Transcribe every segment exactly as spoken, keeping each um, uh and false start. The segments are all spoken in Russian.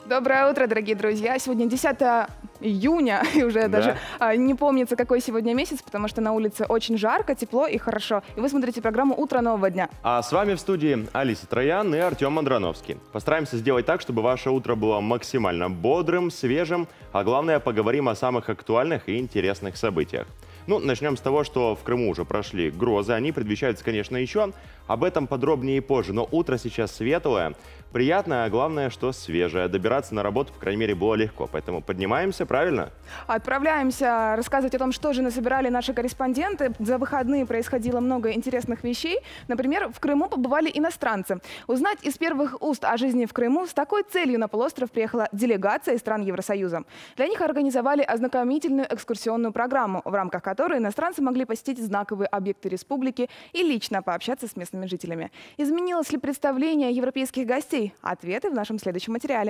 Доброе утро, дорогие друзья. Сегодня десятое июня, и уже да. даже а, не помнится, какой сегодня месяц, потому что на улице очень жарко, тепло и хорошо. И вы смотрите программу «Утро нового дня». А с вами в студии Алиса Троян и Артем Андроновский. Постараемся сделать так, чтобы ваше утро было максимально бодрым, свежим, а главное, поговорим о самых актуальных и интересных событиях. Ну, начнем с того, что в Крыму уже прошли грозы. Они предвещаются, конечно, еще. Об этом подробнее и позже. Но утро сейчас светлое, приятное, а главное, что свежее. Добираться на работу, по крайней мере, было легко. Поэтому поднимаемся, правильно? Отправляемся рассказывать о том, что же насобирали наши корреспонденты. За выходные происходило много интересных вещей. Например, в Крыму побывали иностранцы. Узнать из первых уст о жизни в Крыму с такой целью на полуостров приехала делегация из стран Евросоюза. Для них организовали ознакомительную экскурсионную программу, в рамках которой иностранцы могли посетить знаковые объекты республики и лично пообщаться с местными жителями. Изменилось ли представление европейских гостей? Ответы в нашем следующем материале.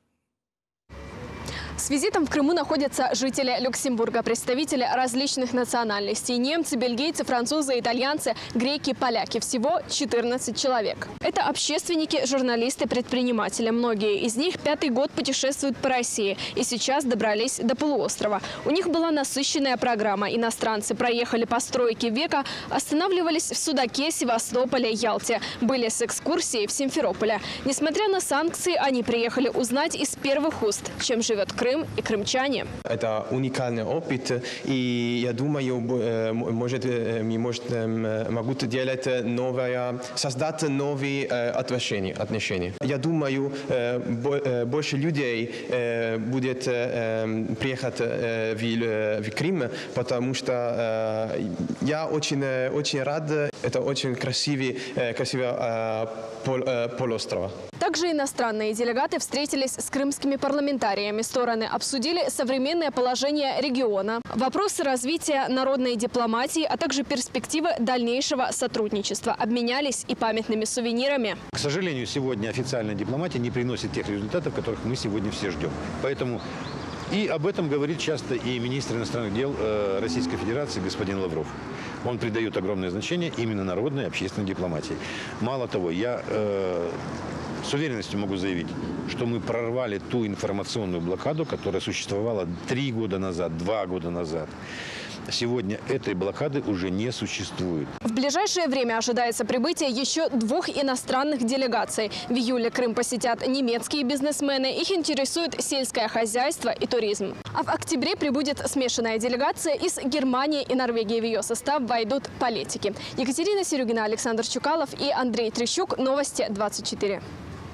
С визитом в Крыму находятся жители Люксембурга, представители различных национальностей. Немцы, бельгийцы, французы, итальянцы, греки, поляки. Всего четырнадцать человек. Это общественники, журналисты, предприниматели. Многие из них пятый год путешествуют по России и сейчас добрались до полуострова. У них была насыщенная программа. Иностранцы проехали по стройке века, останавливались в Судаке, Севастополе, Ялте. Были с экскурсией в Симферополе. Несмотря на санкции, они приехали узнать из первых уст, чем живет Крым и крымчане. Это уникальный опыт, и я думаю, может, мы может, могут делать новое, создать новые отношения. отношения. Я думаю, больше людей будет приехать в Крым, потому что я очень, очень рад. Это очень красивый, красивый полуостров. Также иностранные делегаты встретились с крымскими парламентариями. Стороны обсудили современное положение региона, вопросы развития народной дипломатии, а также перспективы дальнейшего сотрудничества. Обменялись и памятными сувенирами. К сожалению, сегодня официальная дипломатия не приносит тех результатов, которых мы сегодня все ждем. Поэтому и об этом говорит часто и министр иностранных дел Российской Федерации господин Лавров. Он придает огромное значение именно народной и общественной дипломатии. Мало того, я э, с уверенностью могу заявить, что мы прорвали ту информационную блокаду, которая существовала три года назад, два года назад. Сегодня этой блокады уже не существует. В ближайшее время ожидается прибытие еще двух иностранных делегаций. В июле Крым посетят немецкие бизнесмены. Их интересует сельское хозяйство и туризм. А в октябре прибудет смешанная делегация из Германии и Норвегии. В ее состав войдут политики. Екатерина Серюгина, Александр Чукалов и Андрей Трещук. Новости двадцать четыре.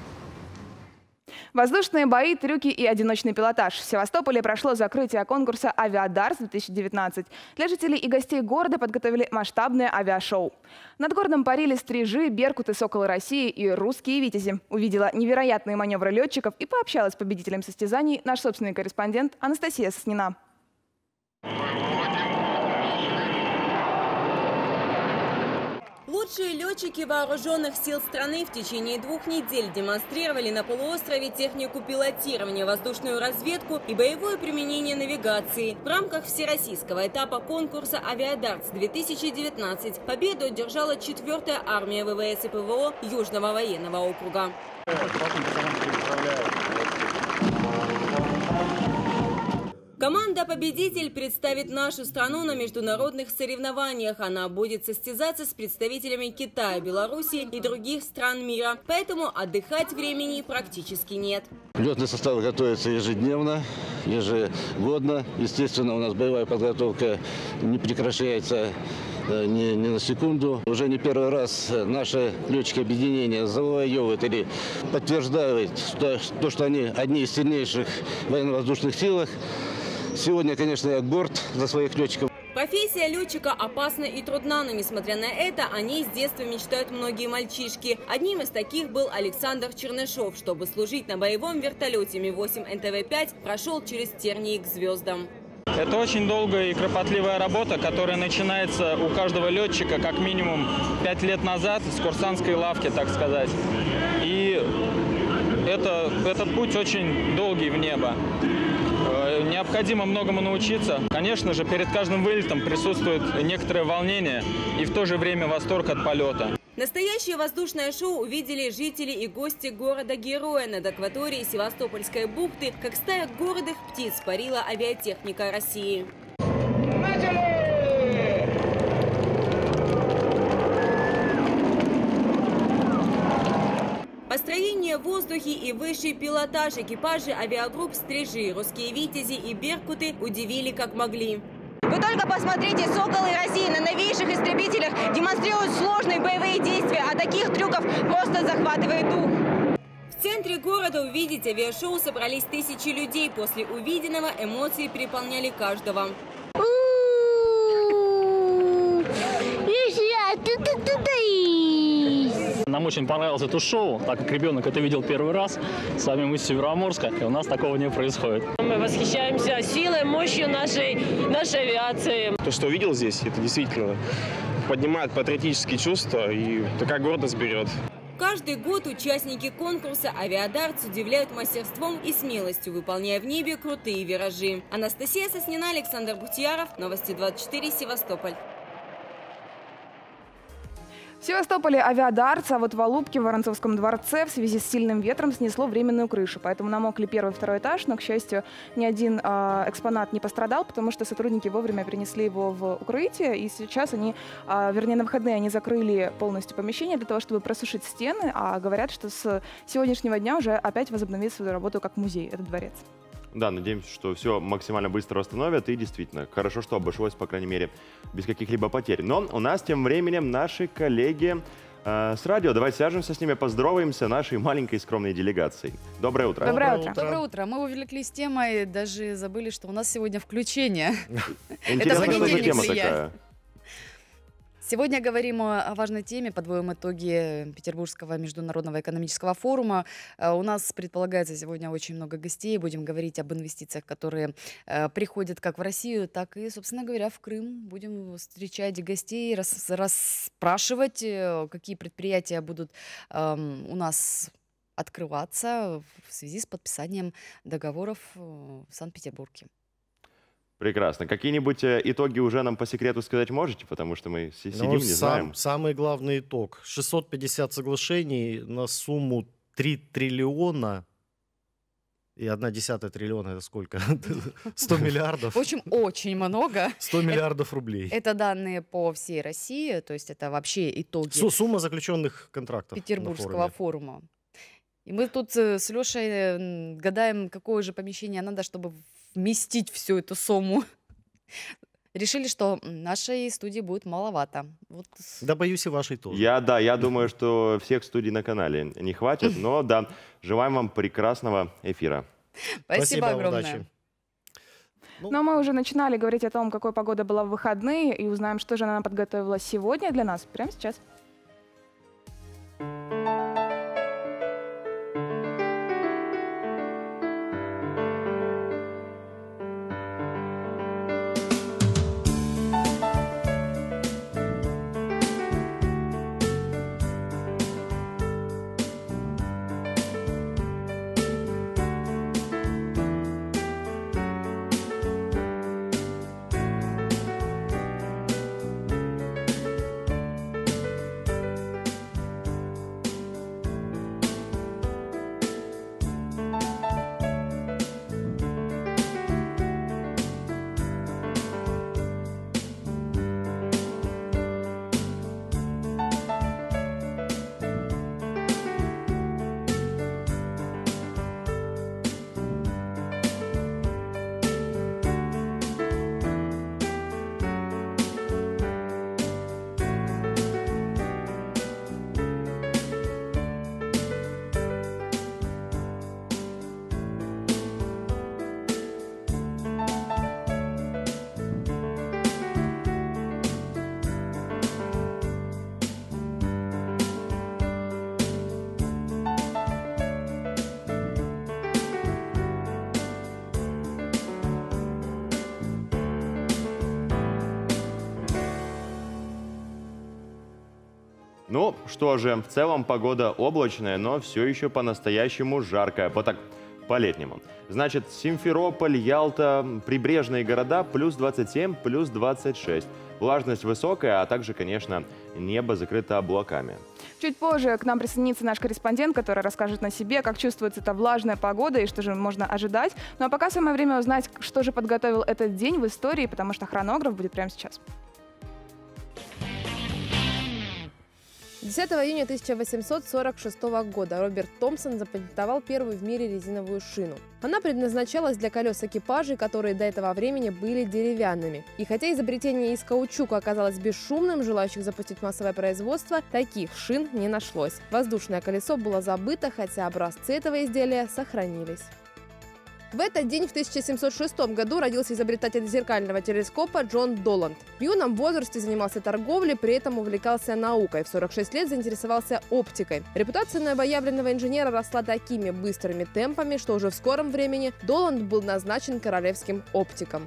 Воздушные бои, трюки и одиночный пилотаж. В Севастополе прошло закрытие конкурса «Авиадарс-две тысячи девятнадцать». Для жителей и гостей города подготовили масштабное авиашоу. Над городом парили стрижи, беркуты, соколы России и русские витязи. Увидела невероятные маневры летчиков и пообщалась с победителем состязаний наш собственный корреспондент Анастасия Соснина. Лучшие летчики вооруженных сил страны в течение двух недель демонстрировали на полуострове технику пилотирования, воздушную разведку и боевое применение навигации. В рамках всероссийского этапа конкурса «Авиадарс-две тысячи девятнадцать» победу одержала четвёртая армия ВВС и ПВО Южного военного округа. Команда-победитель представит нашу страну на международных соревнованиях. Она будет состязаться с представителями Китая, Беларуси и других стран мира. Поэтому отдыхать времени практически нет. Летный состав готовится ежедневно, ежегодно. Естественно, у нас боевая подготовка не прекращается ни, ни на секунду. Уже не первый раз наши летчики объединения завоевывают или подтверждают то, что, что они одни из сильнейших военно-воздушных сил. Сегодня, конечно, я горд за своих летчиков. Профессия летчика опасна и трудна, но несмотря на это, о ней с детства мечтают многие мальчишки. Одним из таких был Александр Чернышов. Чтобы служить на боевом вертолете Ми восемь Эн Тэ Вэ пять, прошел через тернии к звездам. Это очень долгая и кропотливая работа, которая начинается у каждого летчика как минимум пять лет назад с курсантской лавки, так сказать. И это, этот путь очень долгий в небо. Необходимо многому научиться. Конечно же, перед каждым вылетом присутствует некоторое волнение и в то же время восторг от полета. Настоящее воздушное шоу увидели жители и гости города-героя. Над акваторией Севастопольской бухты, как стая гордых птиц, парила авиатехника России. Построение в воздухе и высший пилотаж экипажи авиагрупп «Стрижи», «Русские витязи» и «Беркуты» удивили как могли. Вы только посмотрите, «Соколы России» на новейших истребителях демонстрируют сложные боевые действия, а таких трюков просто захватывает дух. В центре города увидеть авиашоу собрались тысячи людей. После увиденного эмоции переполняли каждого. Нам очень понравилось это шоу, так как ребенок это видел первый раз. Сами мы с Североморска, и у нас такого не происходит. Мы восхищаемся силой, мощью нашей, нашей авиации. То, что увидел здесь, это действительно поднимает патриотические чувства, и такая гордость берет. Каждый год участники конкурса «Авиадартс» удивляют мастерством и смелостью, выполняя в небе крутые виражи. Анастасия Соснина, Александр Бухтияров, Новости двадцать четыре, Севастополь. В Севастополе авиадартс, а вот в Алупке в Воронцовском дворце в связи с сильным ветром снесло временную крышу. Поэтому намокли первый и второй этаж, но, к счастью, ни один э, экспонат не пострадал, потому что сотрудники вовремя перенесли его в укрытие. И сейчас они, э, вернее, на выходные они закрыли полностью помещение для того, чтобы просушить стены. А говорят, что с сегодняшнего дня уже опять возобновит свою работу как музей этот дворец. Да, надеемся, что все максимально быстро восстановят. И действительно, хорошо, что обошлось, по крайней мере, без каких-либо потерь. Но у нас тем временем наши коллеги э, с радио. Давайте свяжемся с ними, поздороваемся нашей маленькой скромной делегацией. Доброе утро. Доброе утро. Доброе утро. Мы увлеклись темой, даже забыли, что у нас сегодня включение. Интересно, что за тема такая? Сегодня говорим о важной теме, подводим итоги Петербургского международного экономического форума. У нас предполагается сегодня очень много гостей. Будем говорить об инвестициях, которые приходят как в Россию, так и, собственно говоря, в Крым. Будем встречать гостей, рас, расспрашивать, какие предприятия будут у нас открываться в связи с подписанием договоров в Санкт-Петербурге. Прекрасно. Какие-нибудь итоги уже нам по секрету сказать можете? Потому что мы сидим, ну, не сам, знаем. Самый главный итог. шестьсот пятьдесят соглашений на сумму три триллиона. И одна десятая триллиона — это сколько? сто миллиардов. В общем, очень много. сто миллиардов рублей. Это данные по всей России, то есть это вообще итоги. Сумма заключенных контрактов Петербургского форума. И мы тут с Лешей гадаем, какое же помещение надо, чтобы вместить всю эту сумму. Решили, что нашей студии будет маловато. Вот. Да, боюсь, и вашей тоже. Я, да, я думаю, что всех студий на канале не хватит, но да, желаем вам прекрасного эфира. Спасибо, Спасибо огромное. Удачи. Ну, Но мы уже начинали говорить о том, какой погода была в выходные, и узнаем, что же она подготовила сегодня для нас прямо сейчас. Ну, что же, в целом погода облачная, но все еще по-настоящему жаркая. По, так, по-летнему. Значит, Симферополь, Ялта, прибрежные города плюс двадцать семь, плюс двадцать шесть. Влажность высокая, а также, конечно, небо закрыто облаками. Чуть позже к нам присоединится наш корреспондент, который расскажет на себе, как чувствуется эта влажная погода и что же можно ожидать. Ну а пока самое время узнать, что же подготовил этот день в истории, потому что хронограф будет прямо сейчас. десятого июня тысяча восемьсот сорок шестого года Роберт Томпсон запатентовал первую в мире резиновую шину. Она предназначалась для колес экипажей, которые до этого времени были деревянными. И хотя изобретение из каучука оказалось бесшумным, желающих запустить массовое производство, таких шин не нашлось. Воздушное колесо было забыто, хотя образцы этого изделия сохранились. В этот день в тысяча семьсот шестом году родился изобретатель зеркального телескопа Джон Доланд. В юном возрасте занимался торговлей, при этом увлекался наукой. В сорок шесть лет заинтересовался оптикой. Репутация новоявленного инженера росла такими быстрыми темпами, что уже в скором времени Доланд был назначен королевским оптиком.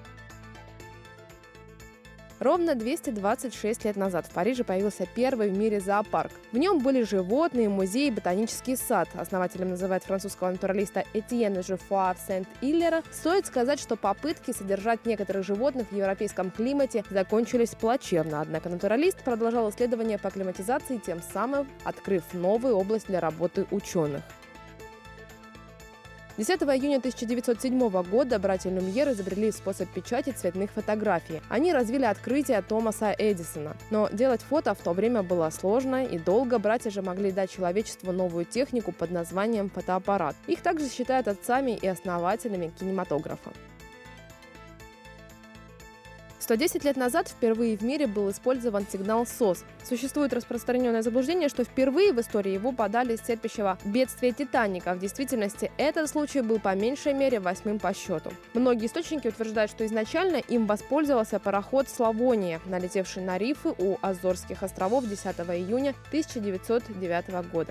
Ровно двести двадцать шесть лет назад в Париже появился первый в мире зоопарк. В нем были животные, музей, ботанический сад. Основателем называют французского натуралиста Этьена Жеффуа Сент-Иллера. Стоит сказать, что попытки содержать некоторых животных в европейском климате закончились плачевно. Однако натуралист продолжал исследования по акклиматизации, тем самым открыв новую область для работы ученых. десятого июня тысяча девятьсот седьмого года братья Люмьер изобрели способ печати цветных фотографий. Они развили открытие Томаса Эдисона. Но делать фото в то время было сложно и долго. Братья же могли дать человечеству новую технику под названием фотоаппарат. Их также считают отцами и основателями кинематографа. сто десять лет назад впервые в мире был использован сигнал СОС. Существует распространенное заблуждение, что впервые в истории его подали с терпящего бедствия Титаника. В действительности этот случай был по меньшей мере восьмым по счету. Многие источники утверждают, что изначально им воспользовался пароход «Славония», налетевший на рифы у Азорских островов десятого июня тысяча девятьсот девятого года.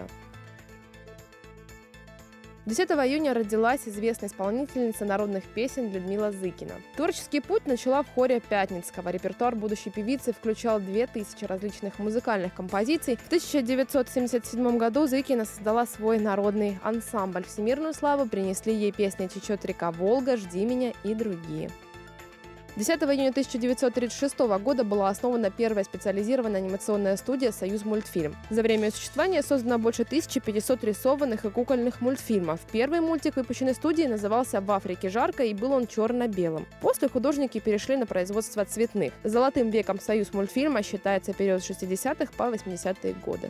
десятого июня родилась известная исполнительница народных песен Людмила Зыкина. Творческий путь начала в хоре Пятницкого. Репертуар будущей певицы включал две тысячи различных музыкальных композиций. В тысяча девятьсот семьдесят седьмом году Зыкина создала свой народный ансамбль. Всемирную славу принесли ей песни «Течет река Волга», «Жди меня» и другие. десятого июня тысяча девятьсот тридцать шестого года была основана первая специализированная анимационная студия «Союз мультфильм». За время ее существования создано больше тысячи пятисот рисованных и кукольных мультфильмов. Первый мультик, выпущенный студией, назывался «В Африке жарко», и был он черно-белым. После художники перешли на производство цветных. Золотым веком «Союз мультфильма» считается период с шестидесятых по восьмидесятые годы.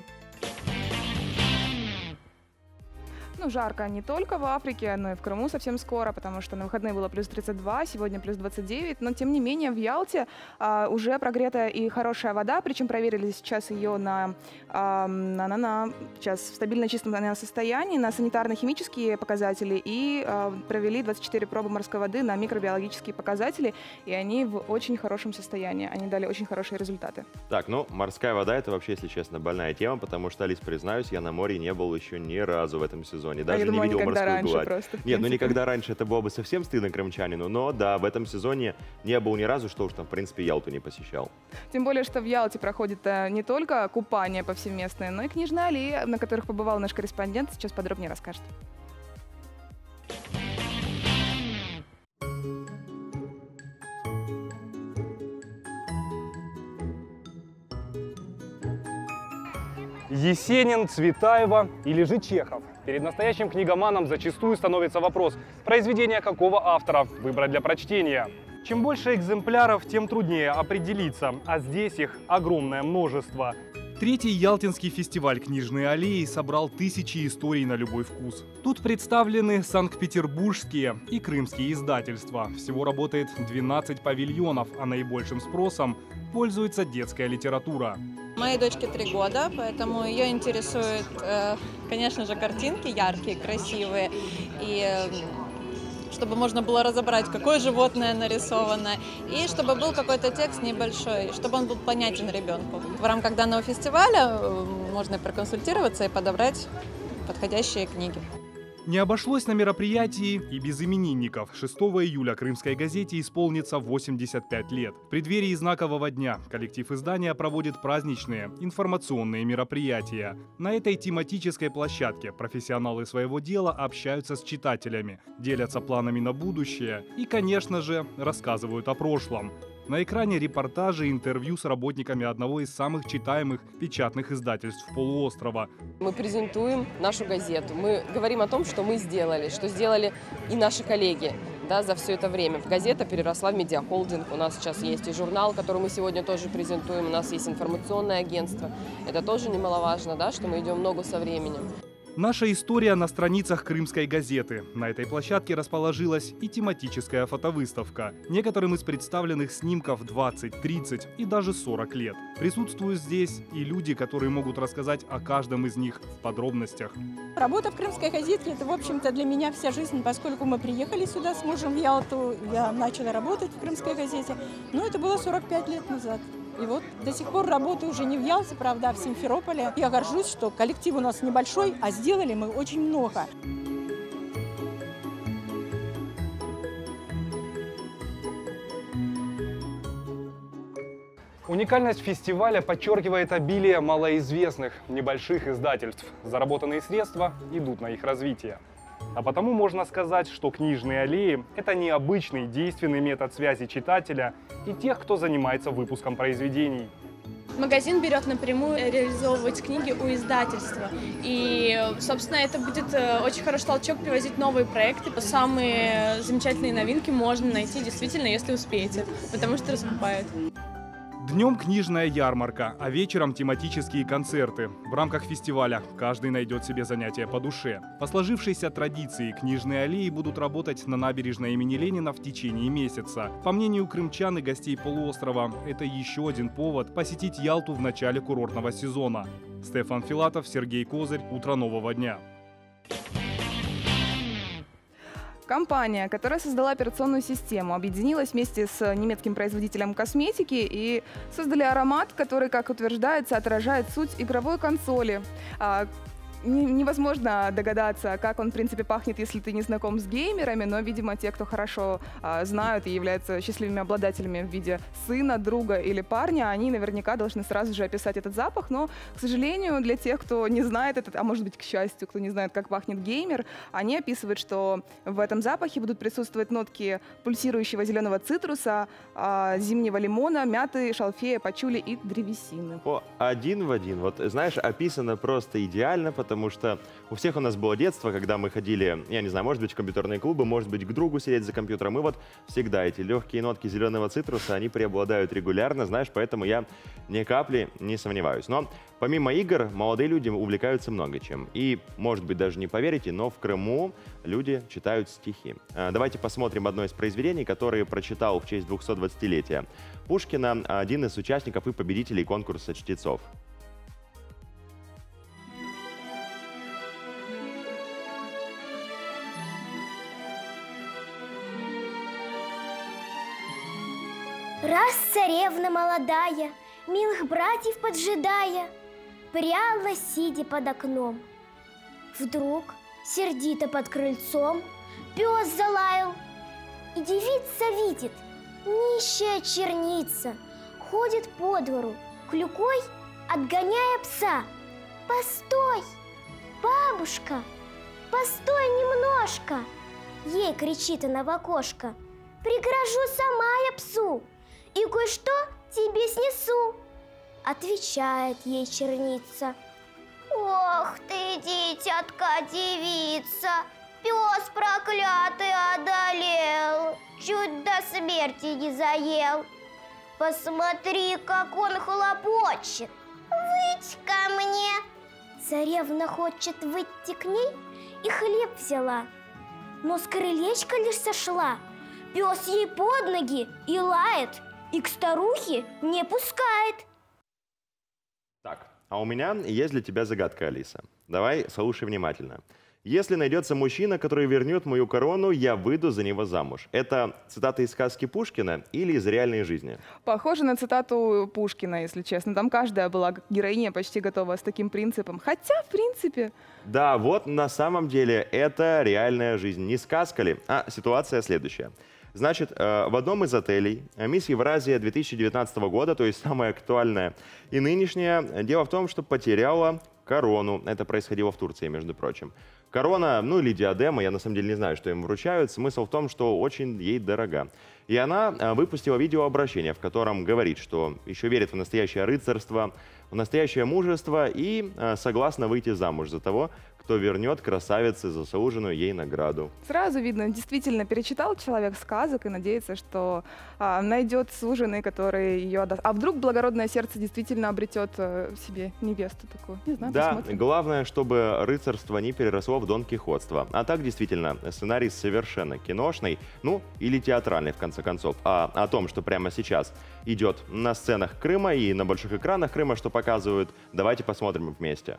Ну, жарко не только в Африке, но и в Крыму совсем скоро, потому что на выходные было плюс тридцать два, сегодня плюс двадцать девять. Но, тем не менее, в Ялте а, уже прогретая и хорошая вода, причем проверили сейчас ее на, а, на, на, на сейчас в стабильно чистом состоянии, на санитарно-химические показатели, и а, провели двадцать четыре пробы морской воды на микробиологические показатели, и они в очень хорошем состоянии, они дали очень хорошие результаты. Так, ну, морская вода — это вообще, если честно, больная тема, потому что, Алис, признаюсь, я на море не был еще ни разу в этом сезоне. Даже а я думала, не видел морскую гладь. Просто, Нет, ну никогда раньше это было бы совсем стыдно крымчанину, но да, в этом сезоне не был ни разу, что уж там, в принципе, Ялту не посещал. Тем более, что в Ялте проходит не только купание повсеместное, но и книжные аллеи, на которых побывал наш корреспондент, сейчас подробнее расскажет. Есенин, Цветаева или же Чехов? Перед настоящим книгоманом зачастую становится вопрос, произведение какого автора выбрать для прочтения. Чем больше экземпляров, тем труднее определиться, а здесь их огромное множество. Третий Ялтинский фестиваль «Книжные аллеи» собрал тысячи историй на любой вкус. Тут представлены санкт-петербургские и крымские издательства. Всего работает двенадцать павильонов, а наибольшим спросом пользуется детская литература. Моей дочке три года, поэтому ее интересуют, конечно же, картинки яркие, красивые, и чтобы можно было разобрать, какое животное нарисовано, и чтобы был какой-то текст небольшой, чтобы он был понятен ребенку. В рамках данного фестиваля можно проконсультироваться и подобрать подходящие книги. Не обошлось на мероприятии и без именинников. шестого июля «Крымской газете» исполнится восемьдесят пять лет. В преддверии знакового дня коллектив издания проводит праздничные информационные мероприятия. На этой тематической площадке профессионалы своего дела общаются с читателями, делятся планами на будущее и, конечно же, рассказывают о прошлом. На экране репортажи и интервью с работниками одного из самых читаемых печатных издательств полуострова. Мы презентуем нашу газету, мы говорим о том, что мы сделали, что сделали и наши коллеги, да, за все это время. Газета переросла в медиахолдинг, у нас сейчас есть и журнал, который мы сегодня тоже презентуем, у нас есть информационное агентство. Это тоже немаловажно, да, что мы идем ногу со временем. Наша история на страницах «Крымской газеты». На этой площадке расположилась и тематическая фотовыставка. Некоторым из представленных снимков двадцать, тридцать и даже сорок лет. Присутствуют здесь и люди, которые могут рассказать о каждом из них в подробностях. Работа в «Крымской газете» – это, в общем-то, для меня вся жизнь, поскольку мы приехали сюда с мужем в Ялту. Я начала работать в «Крымской газете», но это было сорок пять лет назад. И вот до сих пор работаю уже не в Ялте, правда, а в Симферополе. Я горжусь, что коллектив у нас небольшой, а сделали мы очень много. Уникальность фестиваля подчеркивает обилие малоизвестных небольших издательств. Заработанные средства идут на их развитие. А потому можно сказать, что книжные аллеи – это необычный действенный метод связи читателя и тех, кто занимается выпуском произведений. Магазин берет напрямую реализовывать книги у издательства. И, собственно, это будет очень хороший толчок привозить новые проекты. Самые замечательные новинки можно найти действительно, если успеете, потому что раскупают. Днем книжная ярмарка, а вечером тематические концерты. В рамках фестиваля каждый найдет себе занятие по душе. По сложившейся традиции книжные аллеи будут работать на набережной имени Ленина в течение месяца. По мнению крымчан и гостей полуострова, это еще один повод посетить Ялту в начале курортного сезона. Стефан Филатов, Сергей Козырь. Утро нового дня. Компания, которая создала операционную систему, объединилась вместе с немецким производителем косметики и создали аромат, который, как утверждается, отражает суть игровой консоли. Невозможно догадаться, как он, в принципе, пахнет, если ты не знаком с геймерами, но, видимо, те, кто хорошо а, знают и являются счастливыми обладателями в виде сына, друга или парня, они наверняка должны сразу же описать этот запах, но, к сожалению, для тех, кто не знает этот, а может быть, к счастью, кто не знает, как пахнет геймер, они описывают, что в этом запахе будут присутствовать нотки пульсирующего зеленого цитруса, а, зимнего лимона, мяты, шалфея, пачули и древесины. О, один в один. Вот, знаешь, описано просто идеально, потому Потому что у всех у нас было детство, когда мы ходили, я не знаю, может быть, в компьютерные клубы, может быть, к другу сидеть за компьютером. И вот всегда эти легкие нотки зеленого цитруса, они преобладают регулярно, знаешь, поэтому я ни капли не сомневаюсь. Но помимо игр, молодые люди увлекаются много чем. И, может быть, даже не поверите, но в Крыму люди читают стихи. Давайте посмотрим одно из произведений, которое прочитал в честь двухсотдвадцатилетия Пушкина один из участников и победителей конкурса чтецов. Раз царевна молодая, милых братьев поджидая, пряла, сидя под окном. Вдруг, сердито под крыльцом, пес залаял, и девица видит, нищая черница ходит по двору, клюкой отгоняя пса. «Постой, бабушка, постой немножко!» Ей кричит она в окошко. «Пригрожу сама я псу и кое-что тебе снесу!» Отвечает ей черница. «Ох ты, дитятка, девица, пес проклятый одолел, чуть до смерти не заел. Посмотри, как он хлопочет, выйдь ко мне!» Царевна хочет выйти к ней и хлеб взяла, но с крылечка лишь сошла. Пес ей под ноги и лает, и к старухе не пускает. Так, а у меня есть для тебя загадка, Алиса. Давай, слушай внимательно. «Если найдется мужчина, который вернет мою корону, я выйду за него замуж». Это цитата из сказки Пушкина или из реальной жизни? Похоже на цитату Пушкина, если честно. Там каждая была героиня почти готова с таким принципом. Хотя, в принципе... Да, вот на самом деле это реальная жизнь. Не сказка ли? А ситуация следующая. Значит, в одном из отелей «Мисс Евразия» две тысячи девятнадцатого года, то есть самая актуальная и нынешняя, дело в том, что потеряла корону. Это происходило в Турции, между прочим. Корона, ну или диадема, я на самом деле не знаю, что им вручают. Смысл в том, что очень ей дорога. И она выпустила видеообращение, в котором говорит, что еще верит в настоящее рыцарство, в настоящее мужество и согласна выйти замуж за того, кто вернет красавице заслуженную ей награду. Сразу видно, действительно перечитал человек сказок и надеется, что а, найдет суженый, который ее отдаст. А вдруг благородное сердце действительно обретет а, в себе невесту такую? Не знаю, да, посмотрим. Главное, чтобы рыцарство не переросло в донкихотство. А так, действительно, сценарий совершенно киношный, ну или театральный, в конце концов. А о том, что прямо сейчас идет на сценах Крыма и на больших экранах Крыма, что показывают, давайте посмотрим вместе.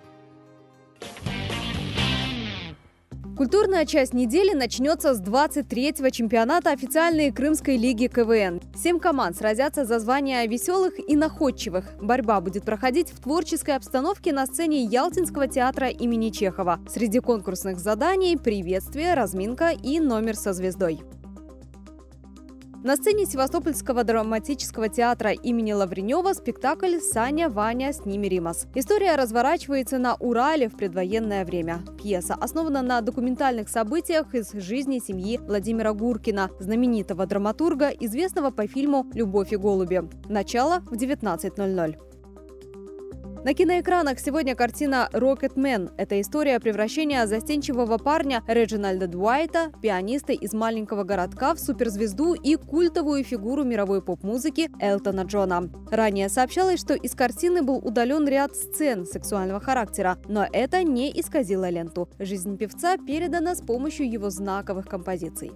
Культурная часть недели начнется с двадцать третьего чемпионата официальной Крымской лиги ка вэ эн. Семь команд сразятся за звание веселых и находчивых. Борьба будет проходить в творческой обстановке на сцене Ялтинского театра имени Чехова. Среди конкурсных заданий – приветствие, разминка и номер со звездой. На сцене Севастопольского драматического театра имени Лавренева спектакль «Саня, Ваня, с ними Римас». История разворачивается на Урале в предвоенное время. Пьеса основана на документальных событиях из жизни семьи Владимира Гуркина, знаменитого драматурга, известного по фильму «Любовь и голуби». Начало в девятнадцать ноль ноль. На киноэкранах сегодня картина «Рокетмен». Это история превращения застенчивого парня Реджинальда Дуайта, пианиста из маленького городка, в суперзвезду и культовую фигуру мировой поп-музыки Элтона Джона. Ранее сообщалось, что из картины был удален ряд сцен сексуального характера, но это не исказило ленту. Жизнь певца передана с помощью его знаковых композиций.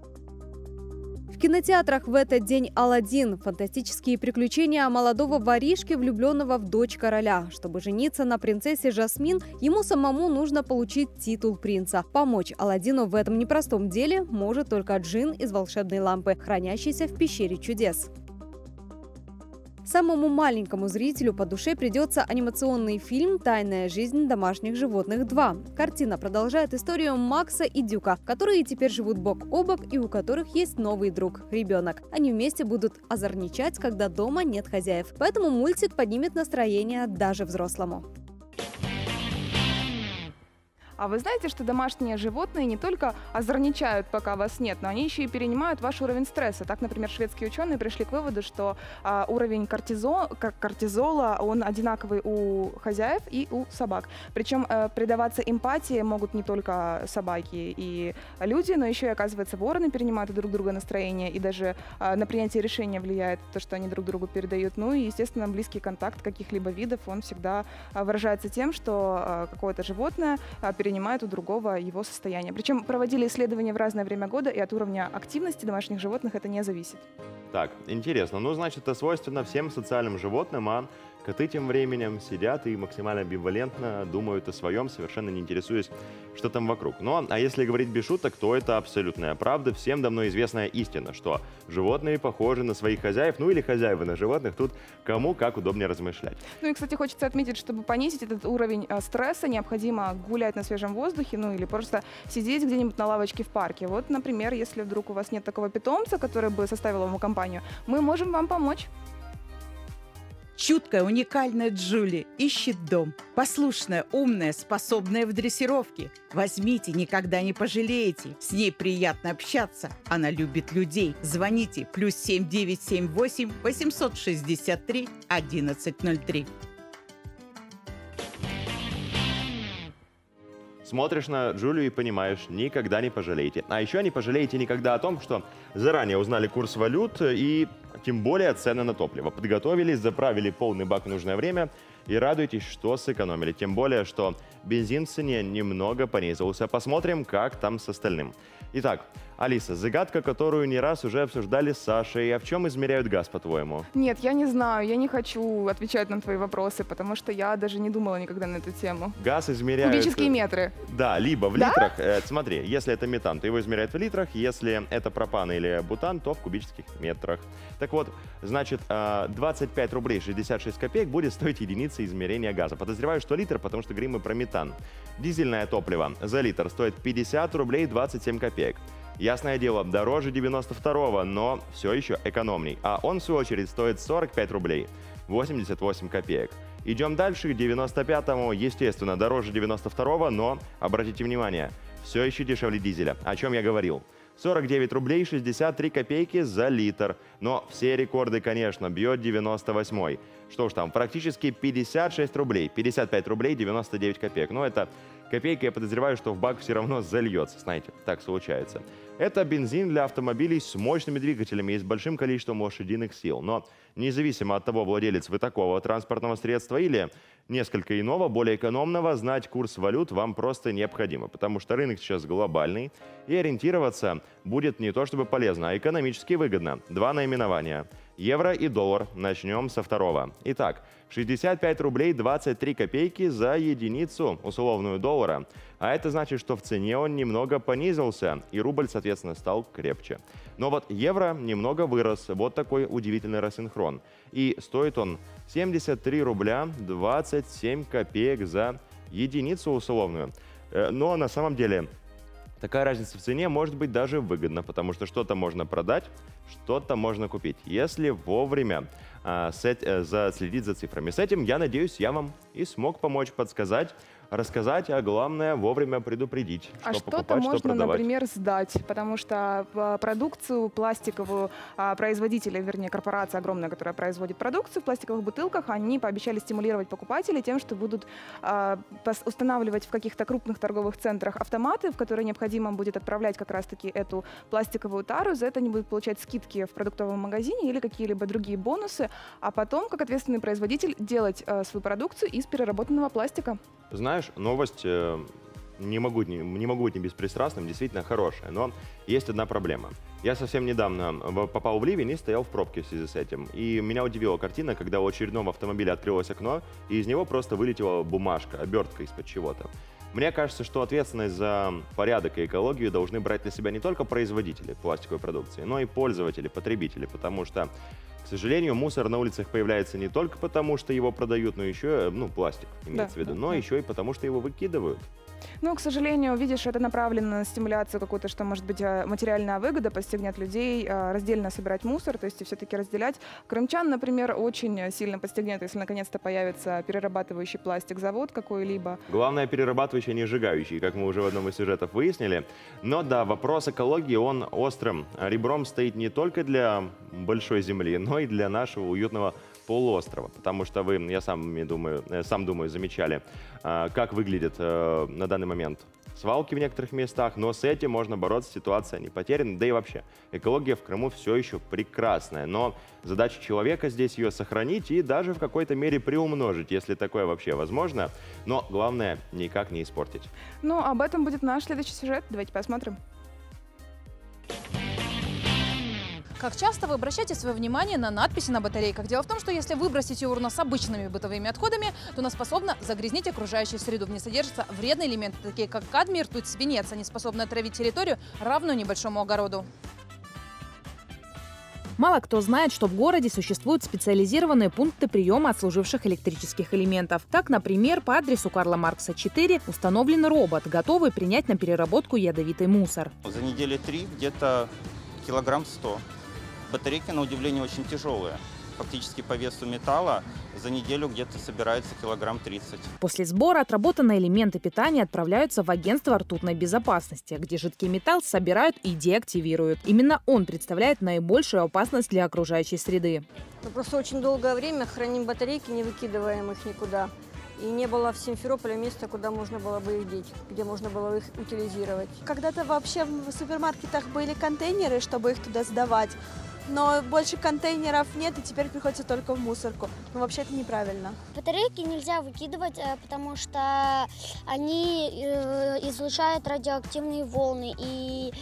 В кинотеатрах в этот день «Аладдин» – фантастические приключения молодого воришки, влюбленного в дочь короля. Чтобы жениться на принцессе Жасмин, ему самому нужно получить титул принца. Помочь Аладдину в этом непростом деле может только джин из волшебной лампы, хранящейся в пещере чудес. Самому маленькому зрителю по душе придется анимационный фильм «Тайная жизнь домашних животных два». Картина продолжает историю Макса и Дюка, которые теперь живут бок о бок и у которых есть новый друг – ребенок. Они вместе будут озорничать, когда дома нет хозяев. Поэтому мультик поднимет настроение даже взрослому. А вы знаете, что домашние животные не только озорничают, пока вас нет, но они еще и перенимают ваш уровень стресса. Так, например, шведские ученые пришли к выводу, что а, уровень кортизо, кортизола, он одинаковый у хозяев и у собак. Причем а, предаваться эмпатии могут не только собаки и люди, но еще и, оказывается, вороны перенимают у друг друга настроение, и даже а, на принятие решения влияет то, что они друг другу передают. Ну и, естественно, близкий контакт каких-либо видов, он всегда а, выражается тем, что а, какое-то животное а, перенимает принимает у другого его состояние. Причем проводили исследования в разное время года, и от уровня активности домашних животных это не зависит. Так, интересно. Ну, значит, это свойственно всем социальным животным, а коты тем временем сидят и максимально амбивалентно думают о своем, совершенно не интересуясь, что там вокруг. Но, а если говорить без шуток, то это абсолютная правда. Всем давно известная истина, что животные похожи на своих хозяев, ну или хозяева на животных, тут кому как удобнее размышлять. Ну и, кстати, хочется отметить, чтобы понизить этот уровень а, стресса, необходимо гулять на свежем воздухе, ну или просто сидеть где-нибудь на лавочке в парке. Вот, например, если вдруг у вас нет такого питомца, который бы составил вам компанию, мы можем вам помочь. Чуткая, уникальная Джули ищет дом. Послушная, умная, способная в дрессировке. Возьмите, никогда не пожалеете. С ней приятно общаться. Она любит людей. Звоните плюс семь девять семь восемь восемьсот шестьдесят три одиннадцать ноль три. Смотришь на Джулию и понимаешь, никогда не пожалеете. А еще не пожалеете никогда о том, что заранее узнали курс валют и тем более цены на топливо. Подготовились, заправили полный бак в нужное время и радуйтесь, что сэкономили. Тем более, что бензин в цене немного понизился. Посмотрим, как там с остальным. Итак, Алиса, загадка, которую не раз уже обсуждали с Сашей. А в чем измеряют газ, по-твоему? Нет, я не знаю, я не хочу отвечать на твои вопросы, потому что я даже не думала никогда на эту тему. Газ измеряют... Кубические метры. Да, либо в Да? литрах. Э, смотри, если это метан, то его измеряют в литрах. Если это пропан или бутан, то в кубических метрах. Так вот, значит, двадцать пять рублей шестьдесят шесть копеек будет стоить единица измерения газа. Подозреваю, что литр, потому что говорим мы про метан. Дизельное топливо за литр стоит пятьдесят рублей двадцать семь копеек. Ясное дело, дороже девяносто второго, но все еще экономней. А он, в свою очередь, стоит сорок пять рублей восемьдесят восемь копеек. Идем дальше, к девяносто пятому, естественно, дороже девяносто второго, но, обратите внимание, все еще дешевле дизеля. О чем я говорил? сорок девять рублей шестьдесят три копейки за литр. Но все рекорды, конечно, бьет девяносто восьмой. Что ж там, практически пятьдесят шесть рублей, пятьдесят пять рублей девяносто девять копеек. Но это копейка, я подозреваю, что в бак все равно зальется. Знаете, так случается. Это бензин для автомобилей с мощными двигателями и с большим количеством лошадиных сил. Но независимо от того, владелец вы такого транспортного средства или несколько иного, более экономного, знать курс валют вам просто необходимо, потому что рынок сейчас глобальный, и ориентироваться будет не то чтобы полезно, а экономически выгодно. Два наименования. Евро и доллар. Начнем со второго. Итак, шестьдесят пять рублей двадцать три копейки за единицу условную доллара. А это значит, что в цене он немного понизился, и рубль, соответственно, стал крепче. Но вот евро немного вырос. Вот такой удивительный рассинхрон. И стоит он семьдесят три рубля двадцать семь копеек за единицу условную. Но на самом деле такая разница в цене может быть даже выгодна, потому что что-то можно продать, что-то можно купить, если вовремя а, сет, а, следить за цифрами. С этим, я надеюсь, я вам и смог помочь, подсказать, рассказать, а главное вовремя предупредить, что а что-то покупать, можно, что продавать. например, сдать, потому что продукцию пластиковую производители, вернее, корпорация огромная, которая производит продукцию в пластиковых бутылках, они пообещали стимулировать покупателей тем, что будут устанавливать в каких-то крупных торговых центрах автоматы, в которые необходимо будет отправлять как раз-таки эту пластиковую тару. За это они будут получать скидки в продуктовом магазине или какие-либо другие бонусы, а потом, как ответственный производитель, делать свою продукцию из переработанного пластика. Знаешь, новость, э, не, могу, не, не могу быть не беспристрастным, действительно хорошая, но есть одна проблема. Я совсем недавно попал в ливень и стоял в пробке в связи с этим. И меня удивила картина, когда у очередного автомобиля открылось окно, и из него просто вылетела бумажка, обертка из-под чего-то. Мне кажется, что ответственность за порядок и экологию должны брать на себя не только производители пластиковой продукции, но и пользователи, потребители, потому что, к сожалению, мусор на улицах появляется не только потому, что его продают, но еще, ну, пластик имеется Да, в виду, да, но да. еще и потому, что его выкидывают. Ну, к сожалению, видишь, это направлено на стимуляцию какую-то, что может быть материальная выгода, подстегнет людей раздельно собирать мусор, то есть все-таки разделять. Крымчан, например, очень сильно подстегнет, если наконец-то появится перерабатывающий пластик завод какой-либо. Главное, перерабатывающий, а не сжигающий, как мы уже в одном из сюжетов выяснили. Но да, вопрос экологии, он острым ребром стоит не только для большой земли, но и для нашего уютного полуострова, потому что вы, я сам думаю, сам думаю, замечали, как выглядит на данный момент свалки в некоторых местах, но с этим можно бороться, ситуация не потеряна, да и вообще экология в Крыму все еще прекрасная, но задача человека здесь ее сохранить и даже в какой-то мере приумножить, если такое вообще возможно, но главное никак не испортить. Ну, об этом будет наш следующий сюжет, давайте посмотрим. Как часто вы обращаете свое внимание на надписи на батарейках? Дело в том, что если выбросите урну с обычными бытовыми отходами, то она способна загрязнить окружающую среду. В ней содержатся вредные элементы, такие как кадмий, ртуть, свинец. Они способны отравить территорию, равную небольшому огороду. Мало кто знает, что в городе существуют специализированные пункты приема отслуживших электрических элементов. Так, например, по адресу Карла Маркса четыре установлен робот, готовый принять на переработку ядовитый мусор. За недели три где-то килограмм сто. Батарейки, на удивление, очень тяжелые. Фактически по весу металла за неделю где-то собирается килограмм тридцать. После сбора отработанные элементы питания отправляются в агентство ртутной безопасности, где жидкий металл собирают и деактивируют. Именно он представляет наибольшую опасность для окружающей среды. Мы просто очень долгое время храним батарейки, не выкидываем их никуда. И не было в Симферополе места, куда можно было бы их деть, где можно было их утилизировать. Когда-то вообще в супермаркетах были контейнеры, чтобы их туда сдавать. Но больше контейнеров нет, и теперь приходится только в мусорку. Но вообще это неправильно. Батарейки нельзя выкидывать, потому что они излучают радиоактивные волны. И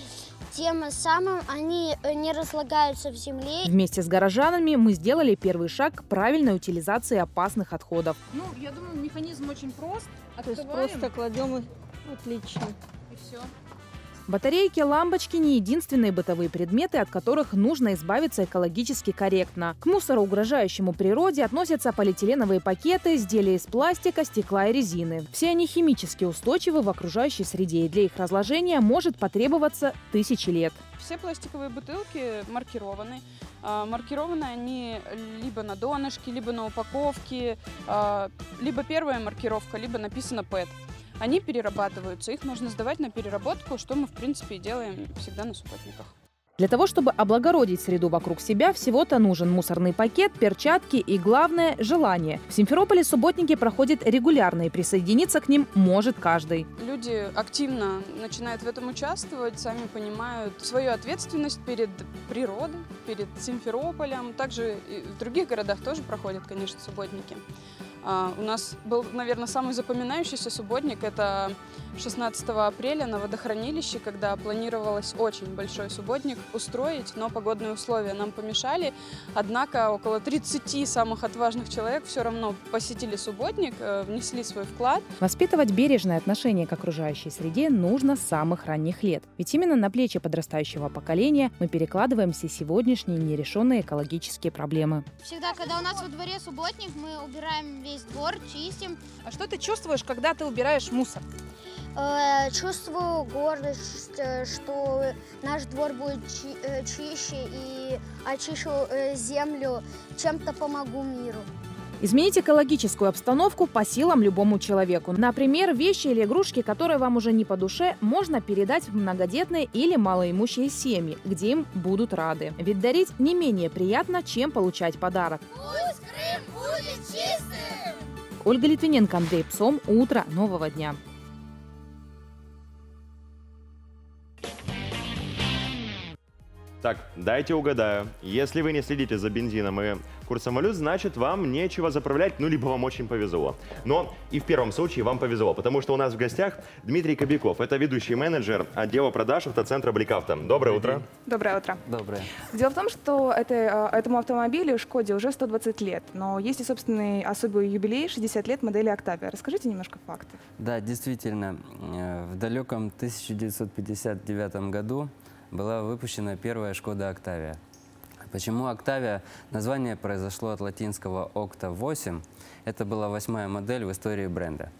Тем самым они не разлагаются в земле. Вместе с горожанами мы сделали первый шаг к правильной утилизации опасных отходов. Ну, я думаю, механизм очень прост. То есть просто кладем и отлично. И все. Батарейки, лампочки – не единственные бытовые предметы, от которых нужно избавиться экологически корректно. К мусору, угрожающему природе, относятся полиэтиленовые пакеты, изделия из пластика, стекла и резины. Все они химически устойчивы в окружающей среде, и для их разложения может потребоваться тысячи лет. Все пластиковые бутылки маркированы. Маркированы они либо на донышке, либо на упаковке, либо первая маркировка, либо написано пэт. Они перерабатываются, их можно сдавать на переработку, что мы, в принципе, и делаем всегда на субботниках. Для того, чтобы облагородить среду вокруг себя, всего-то нужен мусорный пакет, перчатки и, главное, желание. В Симферополе субботники проходят регулярно, и присоединиться к ним может каждый. Люди активно начинают в этом участвовать, сами понимают свою ответственность перед природой, перед Симферополем. Также и в других городах тоже проходят, конечно, субботники. Uh, у нас был, наверное, самый запоминающийся субботник. Это шестнадцатого апреля на водохранилище, когда планировалось очень большой субботник устроить, но погодные условия нам помешали. Однако около тридцати самых отважных человек все равно посетили субботник, внесли свой вклад. Воспитывать бережное отношение к окружающей среде нужно с самых ранних лет. Ведь именно на плечи подрастающего поколения мы перекладываем все сегодняшние нерешенные экологические проблемы. Всегда, когда у нас во дворе субботник, мы убираем весь двор, чистим. А что ты чувствуешь, когда ты убираешь мусор? Э, чувствую гордость, что наш двор будет чи э, чище, и очищу э, землю, чем-то помогу миру. Изменить экологическую обстановку по силам любому человеку. Например, вещи или игрушки, которые вам уже не по душе, можно передать в многодетные или малоимущие семьи, где им будут рады. Ведь дарить не менее приятно, чем получать подарок. Пусть Крым будет чистым! Ольга Литвиненко, Андрей Псом. Утро нового дня. Так, дайте угадаю. Если вы не следите за бензином и курсом валют, значит, вам нечего заправлять, ну, либо вам очень повезло. Но и в первом случае вам повезло, потому что у нас в гостях Дмитрий Кобяков. Это ведущий менеджер отдела продаж автоцентра Бликавто. Доброе утро. Доброе утро. Доброе. Дело в том, что это, этому автомобилю, Шкоде, уже сто двадцать лет. Но есть и собственный особый юбилей, шестьдесят лет модели Октавия. Расскажите немножко фактов. Да, действительно, в далеком тысяча девятьсот пятьдесят девятом году была выпущена первая Шкода Октавия. Почему Октавия? Название произошло от латинского «окта» восемь. Это была восьмая модель в истории бренда.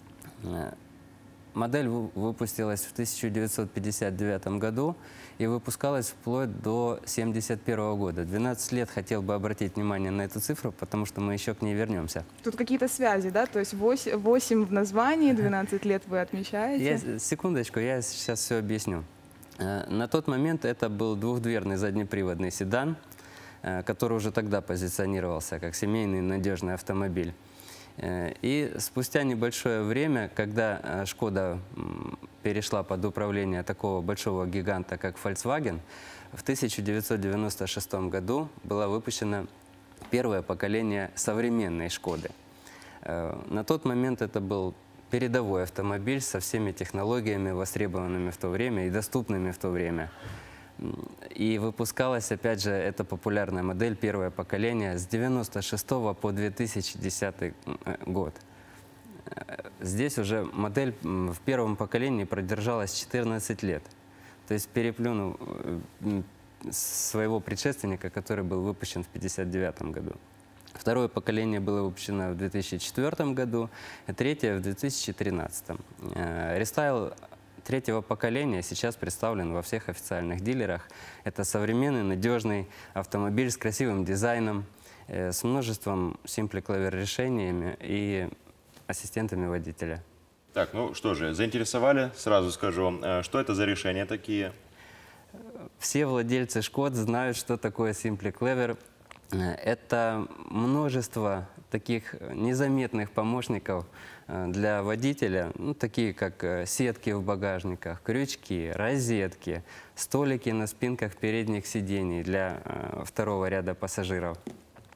Модель выпустилась в тысяча девятьсот пятьдесят девятом году и выпускалась вплоть до семьдесят первого года. двенадцать лет хотел бы обратить внимание на эту цифру, потому что мы еще к ней вернемся. Тут какие-то связи, да? То есть восемь в названии, двенадцать лет вы отмечаете? Я, секундочку, я сейчас все объясню. На тот момент это был двухдверный заднеприводный седан, который уже тогда позиционировался как семейный надежный автомобиль. И спустя небольшое время, когда Шкода перешла под управление такого большого гиганта, как Volkswagen, в тысяча девятьсот девяносто шестом году было выпущено первое поколение современной Шкоды. На тот момент это был передовой автомобиль со всеми технологиями, востребованными в то время и доступными в то время. И выпускалась, опять же, эта популярная модель, первое поколение, с девяносто шестого по две тысячи десятый год. Здесь уже модель в первом поколении продержалась четырнадцать лет. То есть переплюнув своего предшественника, который был выпущен в пятьдесят девятом году. Второе поколение было выпущено в две тысячи четвёртом году, а третье в две тысячи тринадцатом. Рестайл третьего поколения сейчас представлен во всех официальных дилерах. Это современный, надежный автомобиль с красивым дизайном, с множеством SimplyClever решениями и ассистентами водителя. Так, ну что же, заинтересовали, сразу скажу, что это за решения такие? Все владельцы Шкод знают, что такое SimplyClever. Это множество таких незаметных помощников для водителя, ну, такие как сетки в багажниках, крючки, розетки, столики на спинках передних сидений для второго ряда пассажиров.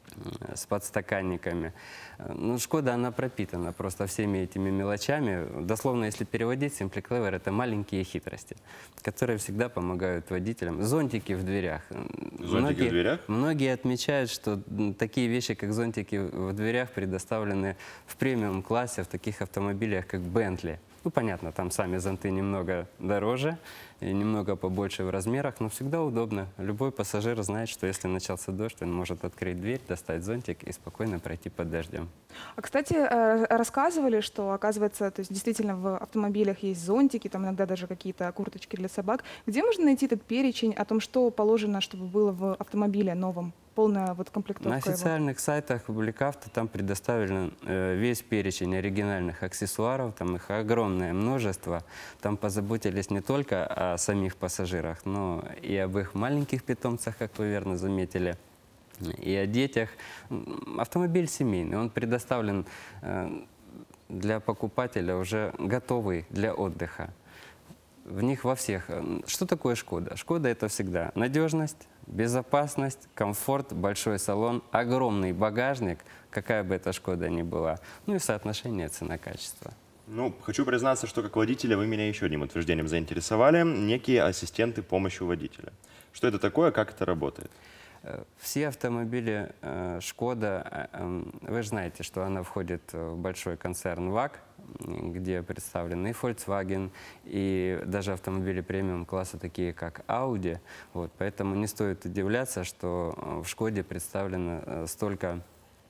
с подстаканниками. Ну, Шкода, она пропитана просто всеми этими мелочами. Дословно, если переводить, Simply Clever — это маленькие хитрости, которые всегда помогают водителям. Зонтики в дверях. Зонтики многие, в дверях? Многие отмечают, что такие вещи, как зонтики в дверях, предоставлены в премиум-классе в таких автомобилях, как Bentley. Ну, понятно, там сами зонты немного дороже и немного побольше в размерах, но всегда удобно. Любой пассажир знает, что если начался дождь, он может открыть дверь, достать зонтик и спокойно пройти под дождем. А, кстати, рассказывали, что, оказывается, то есть действительно в автомобилях есть зонтики, там иногда даже какие-то курточки для собак. Где можно найти этот перечень о том, что положено, чтобы было в автомобиле новом? Полная вот комплектовка На его. официальных сайтах Public-Auto там предоставлен э, весь перечень оригинальных аксессуаров, там их огромное множество. Там позаботились не только о самих пассажирах, но и об их маленьких питомцах, как вы верно заметили, и о детях. Автомобиль семейный, он предоставлен э, для покупателя уже готовый для отдыха. В них во всех. Что такое Шкода? Шкода — это всегда надежность, безопасность, комфорт, большой салон, огромный багажник, какая бы эта Шкода ни была, ну и соотношение цена-качество. Ну, хочу признаться, что как водителя вы меня еще одним утверждением заинтересовали. Некие ассистенты помощи у водителя. Что это такое, как это работает? Все автомобили Шкода, вы же знаете, что она входит в большой концерн ВАГ, где представлены и Volkswagen, и даже автомобили премиум-класса, такие как Audi. Вот, поэтому не стоит удивляться, что в Шкоде представлено столько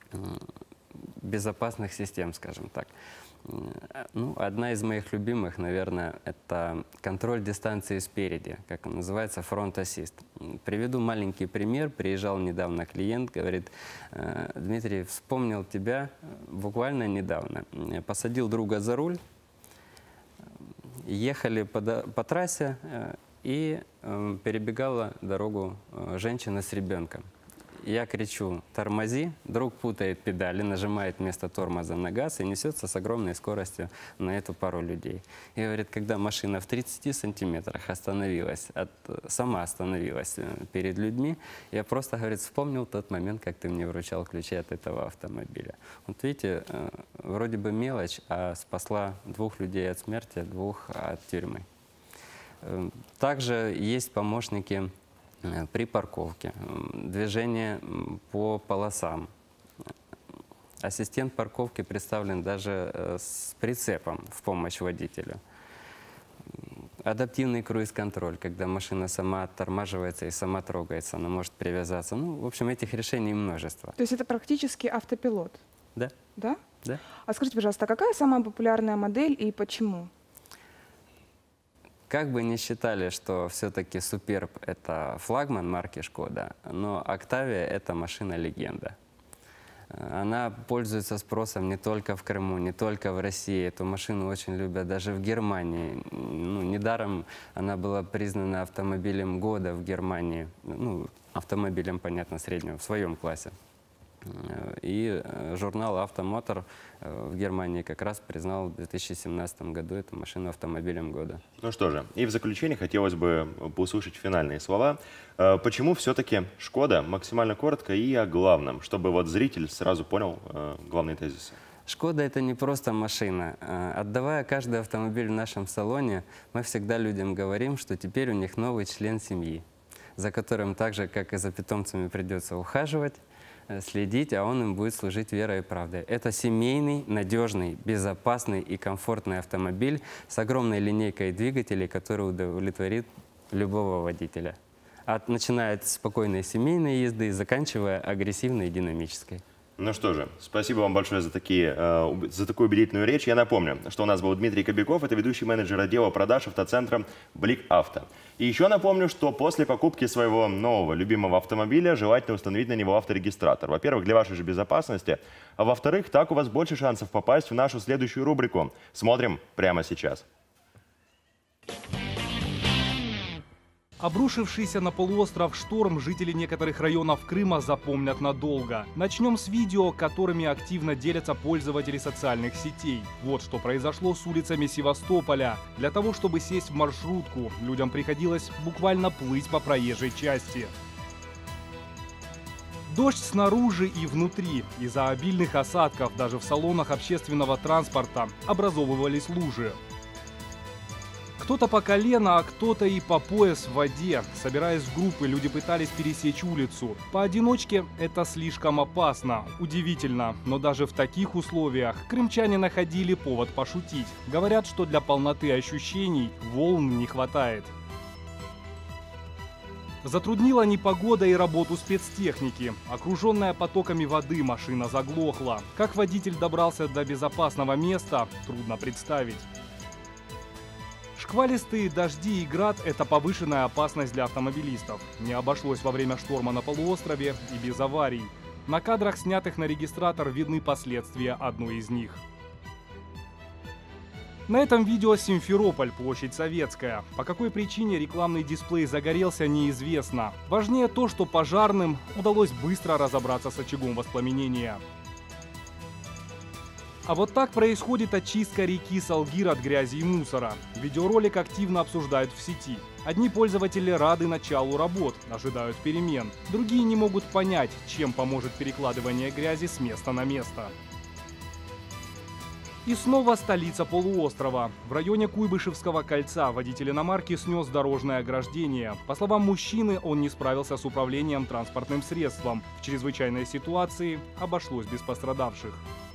безопасных систем, скажем так. Ну, одна из моих любимых, наверное, это контроль дистанции спереди, как он называется, Front Assist. Приведу маленький пример. Приезжал недавно клиент, говорит: Дмитрий, вспомнил тебя буквально недавно. Посадил друга за руль, ехали по, по трассе, и перебегала дорогу женщина с ребенком. Я кричу: тормози, друг путает педали, нажимает вместо тормоза на газ и несется с огромной скоростью на эту пару людей. И говорит, когда машина в тридцати сантиметрах остановилась, от, сама остановилась перед людьми, я просто, говорит, вспомнил тот момент, как ты мне вручал ключи от этого автомобиля. Вот видите, вроде бы мелочь, а спасла двух людей от смерти, двух от тюрьмы. Также есть помощники при парковке, движение по полосам. Ассистент парковки представлен даже с прицепом в помощь водителю. Адаптивный круиз-контроль, когда машина сама оттормаживается и сама трогается, она может привязаться. Ну, в общем, этих решений множество. То есть это практически автопилот? Да. Да? Да. А скажите, пожалуйста, а какая самая популярная модель и почему? Как бы ни считали, что все-таки Superb — это флагман марки Шкода, но Octavia — это машина-легенда. Она пользуется спросом не только в Крыму, не только в России. Эту машину очень любят даже в Германии. Ну, недаром она была признана автомобилем года в Германии. Ну, автомобилем, понятно, среднего, в своем классе. И журнал «Автомотор» в Германии как раз признал в две тысячи семнадцатом году эту машину автомобилем года. Ну что же, и в заключение хотелось бы услышать финальные слова. Почему все-таки «Шкода»? Максимально коротко и о главном, чтобы вот зритель сразу понял главные тезисы. «Шкода» — это не просто машина. Отдавая каждый автомобиль в нашем салоне, мы всегда людям говорим, что теперь у них новый член семьи, за которым так же, как и за питомцами, придется ухаживать, следить, а он им будет служить верой и правдой. Это семейный, надежный, безопасный и комфортный автомобиль с огромной линейкой двигателей, который удовлетворит любого водителя. От, начиная от спокойной семейной езды и заканчивая агрессивной и динамической. Ну что же, спасибо вам большое за, такие, э, за такую убедительную речь. Я напомню, что у нас был Дмитрий Кобяков, это ведущий менеджер отдела продаж автоцентра Блик-Авто. И еще напомню, что после покупки своего нового любимого автомобиля желательно установить на него авторегистратор. Во-первых, для вашей же безопасности, а во-вторых, так у вас больше шансов попасть в нашу следующую рубрику. Смотрим прямо сейчас. Обрушившийся на полуостров шторм жители некоторых районов Крыма запомнят надолго. Начнем с видео, которыми активно делятся пользователи социальных сетей. Вот что произошло с улицами Севастополя. Для того, чтобы сесть в маршрутку, людям приходилось буквально плыть по проезжей части. Дождь снаружи и внутри. Из-за обильных осадков даже в салонах общественного транспорта образовывались лужи. Кто-то по колено, а кто-то и по пояс в воде. Собираясь в группы, люди пытались пересечь улицу. Поодиночке это слишком опасно. Удивительно, но даже в таких условиях крымчане находили повод пошутить. Говорят, что для полноты ощущений волн не хватает. Затруднила непогода и работу спецтехники. Окруженная потоками воды, машина заглохла. Как водитель добрался до безопасного места, трудно представить. Шквалистые дожди и град – это повышенная опасность для автомобилистов. Не обошлось во время шторма на полуострове и без аварий. На кадрах, снятых на регистратор, видны последствия одной из них. На этом видео Симферополь, площадь Советская. По какой причине рекламный дисплей загорелся, неизвестно. Важнее то, что пожарным удалось быстро разобраться с очагом воспламенения. А вот так происходит очистка реки Салгир от грязи и мусора. Видеоролик активно обсуждают в сети. Одни пользователи рады началу работ, ожидают перемен. Другие не могут понять, чем поможет перекладывание грязи с места на место. И снова столица полуострова. В районе Куйбышевского кольца водитель иномарки снес дорожное ограждение. По словам мужчины, он не справился с управлением транспортным средством. В чрезвычайной ситуации обошлось без пострадавших.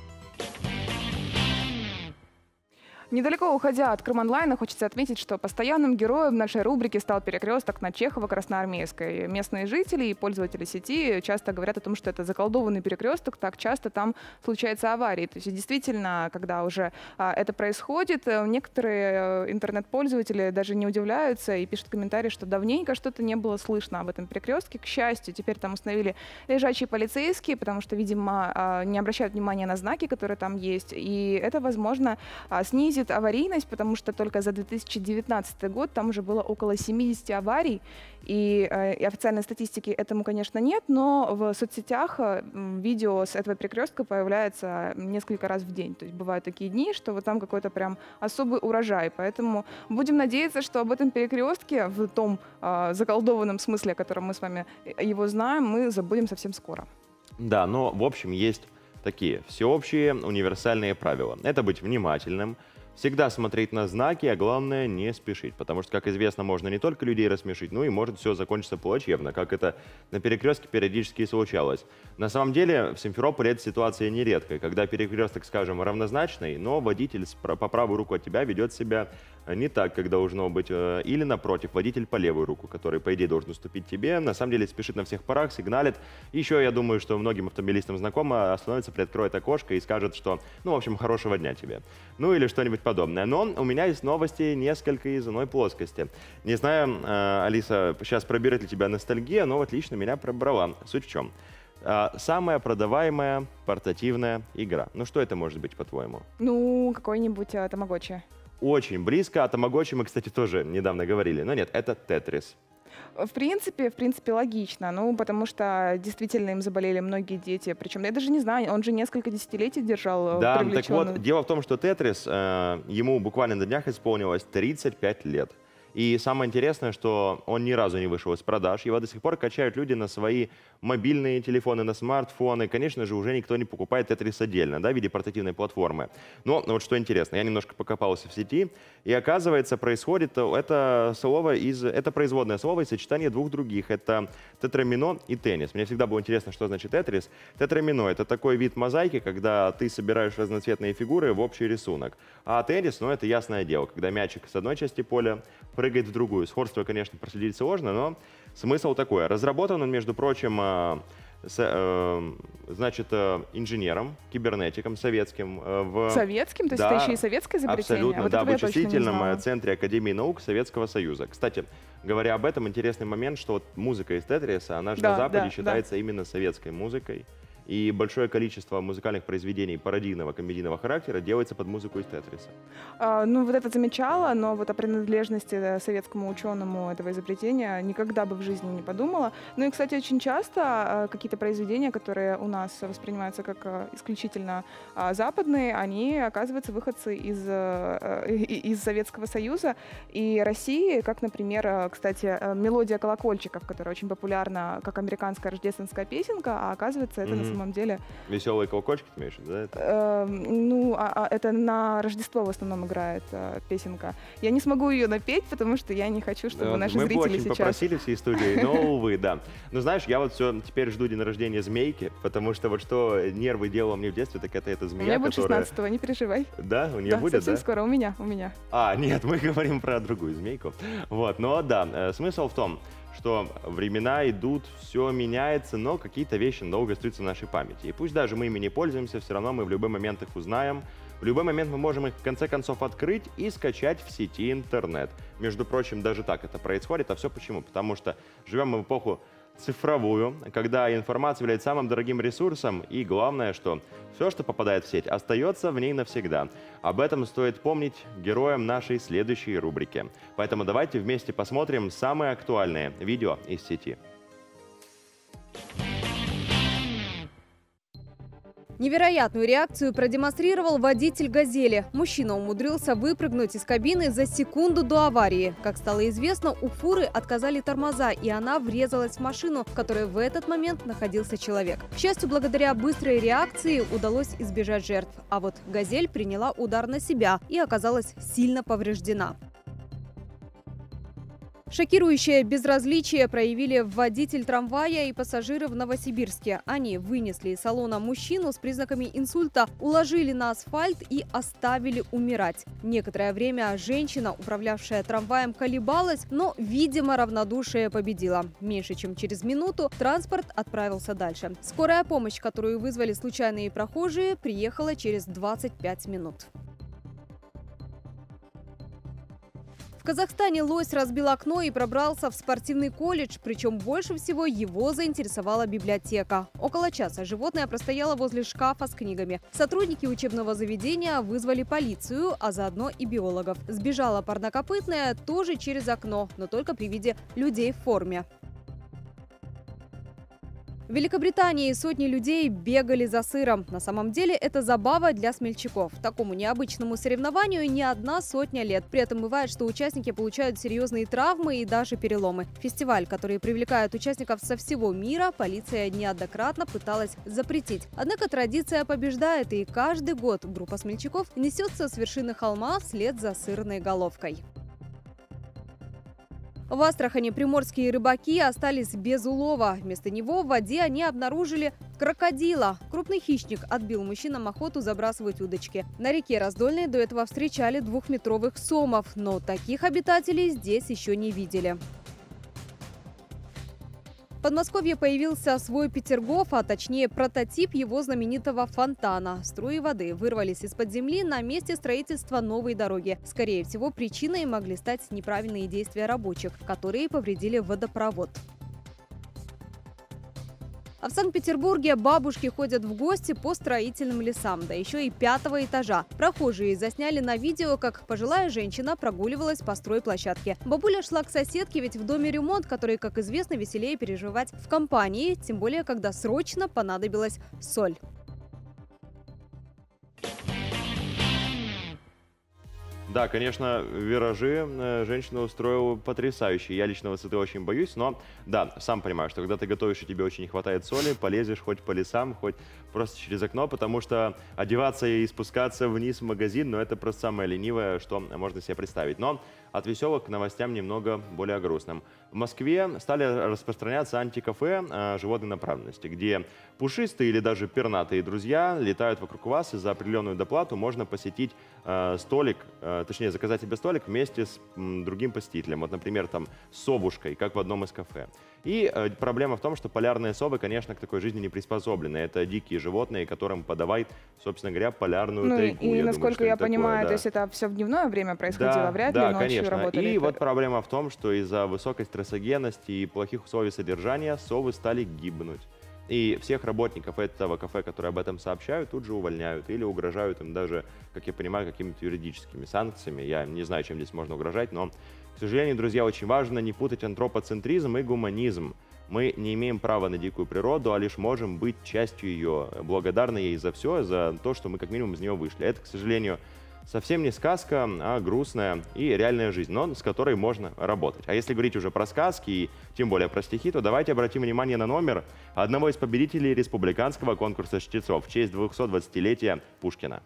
Недалеко уходя от Крым-онлайна, хочется отметить, что постоянным героем нашей рубрики стал перекресток на Чехова-Красноармейской. Местные жители и пользователи сети часто говорят о том, что это заколдованный перекресток, так часто там случаются аварии. То есть действительно, когда уже а, это происходит, некоторые интернет-пользователи даже не удивляются и пишут комментарии, что давненько что-то не было слышно об этом перекрестке. К счастью, теперь там установили лежачие полицейские, потому что, видимо, а, не обращают внимания на знаки, которые там есть. И это, возможно, а, снизит аварийность, потому что только за две тысячи девятнадцатый год там уже было около семидесяти аварий, и, э, и официальной статистики этому, конечно, нет, но в соцсетях э, видео с этого перекрестка появляется несколько раз в день. То есть бывают такие дни, что вот там какой-то прям особый урожай. Поэтому будем надеяться, что об этом перекрестке в том э, заколдованном смысле, о котором мы с вами его знаем, мы забудем совсем скоро. Да, но в общем есть такие всеобщие универсальные правила. Это быть внимательным, всегда смотреть на знаки, а главное не спешить, потому что, как известно, можно не только людей рассмешить, но и может все закончиться плачевно, как это на перекрестке периодически и случалось. На самом деле в Симферополе эта ситуация нередкая, когда перекресток, скажем, равнозначный, но водитель по правую руку от тебя ведет себя не так, как должно быть, или напротив, водитель по левую руку, который, по идее, должен уступить тебе, на самом деле спешит на всех парах, сигналит. Еще, я думаю, что многим автомобилистам знакомо, остановится, приоткроет окошко и скажет, что, ну, в общем, хорошего дня тебе. Ну, или что-нибудь подобное. Но у меня есть новости несколько из иной плоскости. Не знаю, Алиса, сейчас проберет ли тебя ностальгия, но вот лично меня пробрала. Суть в чем? Самая продаваемая портативная игра. Ну, что это может быть, по-твоему? Ну, какой-нибудь а, тамагочи. Очень близко. О тамагочи мы, кстати, тоже недавно говорили. Но нет, это Тетрис. В принципе, в принципе, логично. Ну, потому что действительно им заболели многие дети. Причем, я даже не знаю, он же несколько десятилетий держал Да, привлеченных. так вот, дело в том, что Тетрис, э, ему буквально на днях исполнилось тридцать пять лет. И самое интересное, что он ни разу не вышел из продаж. Его до сих пор качают люди на свои мобильные телефоны, на смартфоны. Конечно же, уже никто не покупает Тетрис отдельно, да, в виде портативной платформы. Но вот что интересно, я немножко покопался в сети, и оказывается, происходит это слово из, это производное слово из сочетания двух других. Это тетрамино и теннис. Мне всегда было интересно, что значит Тетрис. Тетрамино — это такой вид мозаики, когда ты собираешь разноцветные фигуры в общий рисунок. А теннис, ну, это ясное дело, когда мячик с одной части поля прыгает в другую. Сходство, конечно, проследить сложно, но смысл такой. Разработан он, между прочим, с, э, значит, инженером, кибернетиком советским. В... Советским? То есть да, это еще и советское изобретение? Абсолютно, вот да, в я вычислительном центре Академии наук Советского Союза. Кстати, говоря об этом, интересный момент, что вот музыка из Тетриса, она же да, на Западе да, считается да. именно советской музыкой. и большое количество музыкальных произведений пародийного комедийного характера делается под музыку из Тетриса. А, ну, вот это замечала, но вот о принадлежности советскому ученому этого изобретения никогда бы в жизни не подумала. Ну и, кстати, очень часто а, какие-то произведения, которые у нас воспринимаются как а, исключительно а, западные, они оказываются выходцы из, а, из Советского Союза и России, как, например, кстати, мелодия колокольчиков, которая очень популярна как американская рождественская песенка, а оказывается это mm-hmm. на самом деле... Веселые колокольчики, ты имеешь, да? Это? Э, ну, а, а, это на Рождество в основном играет э, песенка. Я не смогу ее напеть, потому что я не хочу, чтобы да, наши мы зрители очень сейчас... попросили всей студии, но, увы, да. Но знаешь, я вот все теперь жду день рождения змейки, потому что вот что нервы делала мне в детстве, так это эта змея, У меня будет которая... шестнадцатого, не переживай. Да? У нее да, будет, совсем да? скоро, у меня, у меня. А, нет, мы говорим про другую змейку. Вот, но да, э, смысл в том, что времена идут, все меняется, но какие-то вещи долго остаются в нашей памяти. И пусть даже мы ими не пользуемся, все равно мы в любой момент их узнаем. В любой момент мы можем их в конце концов открыть и скачать в сети интернет. Между прочим, даже так это происходит. А все почему? Потому что живем мы в эпоху цифровую, когда информация является самым дорогим ресурсом, и главное, что все, что попадает в сеть, остается в ней навсегда. Об этом стоит помнить героям нашей следующей рубрики. Поэтому давайте вместе посмотрим самые актуальные видео из сети. Невероятную реакцию продемонстрировал водитель «Газели». Мужчина умудрился выпрыгнуть из кабины за секунду до аварии. Как стало известно, у фуры отказали тормоза, и она врезалась в машину, в которой в этот момент находился человек. К счастью, благодаря быстрой реакции удалось избежать жертв. А вот «Газель» приняла удар на себя и оказалась сильно повреждена. Шокирующее безразличие проявили водитель трамвая и пассажиры в Новосибирске. Они вынесли из салона мужчину с признаками инсульта, уложили на асфальт и оставили умирать. Некоторое время женщина, управлявшая трамваем, колебалась, но, видимо, равнодушие победило. Меньше чем через минуту транспорт отправился дальше. Скорая помощь, которую вызвали случайные прохожие, приехала через двадцать пять минут. В Казахстане лось разбил окно и пробрался в спортивный колледж, причем больше всего его заинтересовала библиотека. Около часа животное простояло возле шкафа с книгами. Сотрудники учебного заведения вызвали полицию, а заодно и биологов. Сбежала парнокопытная тоже через окно, но только при виде людей в форме. В Великобритании сотни людей бегали за сыром. На самом деле это забава для смельчаков. Такому необычному соревнованию не одна сотня лет. При этом бывает, что участники получают серьезные травмы и даже переломы. Фестиваль, который привлекает участников со всего мира, полиция неоднократно пыталась запретить. Однако традиция побеждает, и каждый год группа смельчаков несется с вершины холма вслед за сырной головкой. В Астрахани приморские рыбаки остались без улова. Вместо него в воде они обнаружили крокодила. Крупный хищник отбил мужчинам охоту забрасывать удочки. На реке Раздольной до этого встречали двухметровых сомов, но таких обитателей здесь еще не видели. В Подмосковье появился свой Петергоф, а точнее прототип его знаменитого фонтана. Струи воды вырвались из-под земли на месте строительства новой дороги. Скорее всего, причиной могли стать неправильные действия рабочих, которые повредили водопровод. А в Санкт-Петербурге бабушки ходят в гости по строительным лесам, да еще и пятого этажа. Прохожие засняли на видео, как пожилая женщина прогуливалась по стройплощадке. Бабуля шла к соседке, ведь в доме ремонт, который, как известно, веселее переживать в компании, тем более, когда срочно понадобилась соль. Да, конечно, виражи женщина устроила потрясающие. Я лично высоты очень боюсь, но да, сам понимаю, что когда ты готовишь и тебе очень не хватает соли, полезешь хоть по лесам, хоть просто через окно, потому что одеваться и спускаться вниз в магазин, ну это просто самое ленивое, что можно себе представить. Но от веселых к новостям немного более грустным. В Москве стали распространяться антикафе э, животной направленности, где пушистые или даже пернатые друзья летают вокруг вас, и за определенную доплату можно посетить э, столик, э, точнее заказать себе столик вместе с м, другим посетителем. Вот, например, там с совушкой, как в одном из кафе. И э, проблема в том, что полярные совы, конечно, к такой жизни не приспособлены. Это дикие животные, которым подавай, собственно говоря, полярную ну, тайгу. И, я насколько думаю, я такое, понимаю, да. то есть это все в дневное время происходило, да, вряд да, ли ночью конечно. работали. И вот проблема в том, что из-за высокой стрессогенности и плохих условий содержания совы стали гибнуть. И всех работников этого кафе, которые об этом сообщают, тут же увольняют или угрожают им даже, как я понимаю, какими-то юридическими санкциями. Я не знаю, чем здесь можно угрожать, но, к сожалению, друзья, очень важно не путать антропоцентризм и гуманизм. Мы не имеем права на дикую природу, а лишь можем быть частью ее, благодарны ей за все, за то, что мы как минимум из нее вышли. Это, к сожалению, совсем не сказка, а грустная и реальная жизнь, но с которой можно работать. А если говорить уже про сказки и тем более про стихи, то давайте обратим внимание на номер одного из победителей республиканского конкурса чтецов в честь двухсотдвадцатилетия Пушкина.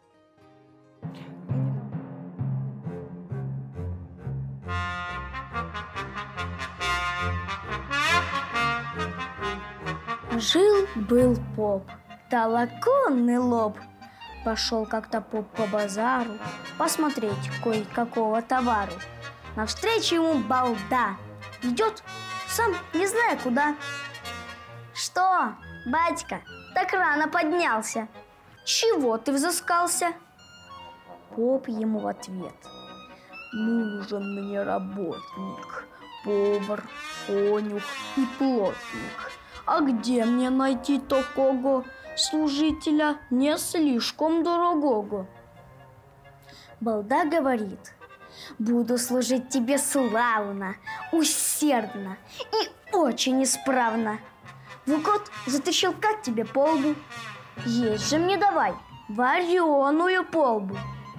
Жил-был поп, толоконный лоб. Пошел как-то поп по базару посмотреть кое-какого товару. Навстречу ему балда идет, сам не зная куда. Что, батька, так рано поднялся? Чего ты взыскался? Поп ему в ответ: нужен мне работник, повар, конюх и плотник. А где мне найти такого служителя не слишком дорогого? Балда говорит: буду служить тебе славно, усердно и очень исправно. В год затащил как тебе по лбу. Есть же мне давай вареную полбу.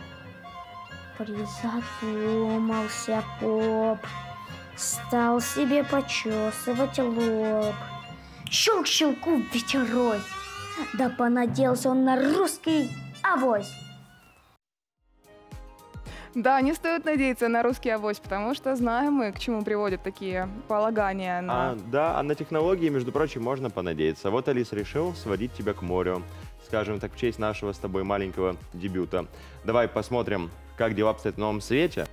Призадумался поп, стал себе почесывать лоб. Щелк-щелку ветерось, да понадеялся он на русский авось. Да, не стоит надеяться на русский авось, потому что знаем мы, к чему приводят такие полагания. На... А, да, а на технологии, между прочим, можно понадеяться. Вот Алис решил сводить тебя к морю, скажем так, в честь нашего с тобой маленького дебюта. Давай посмотрим, как дела обстоят в новом свете,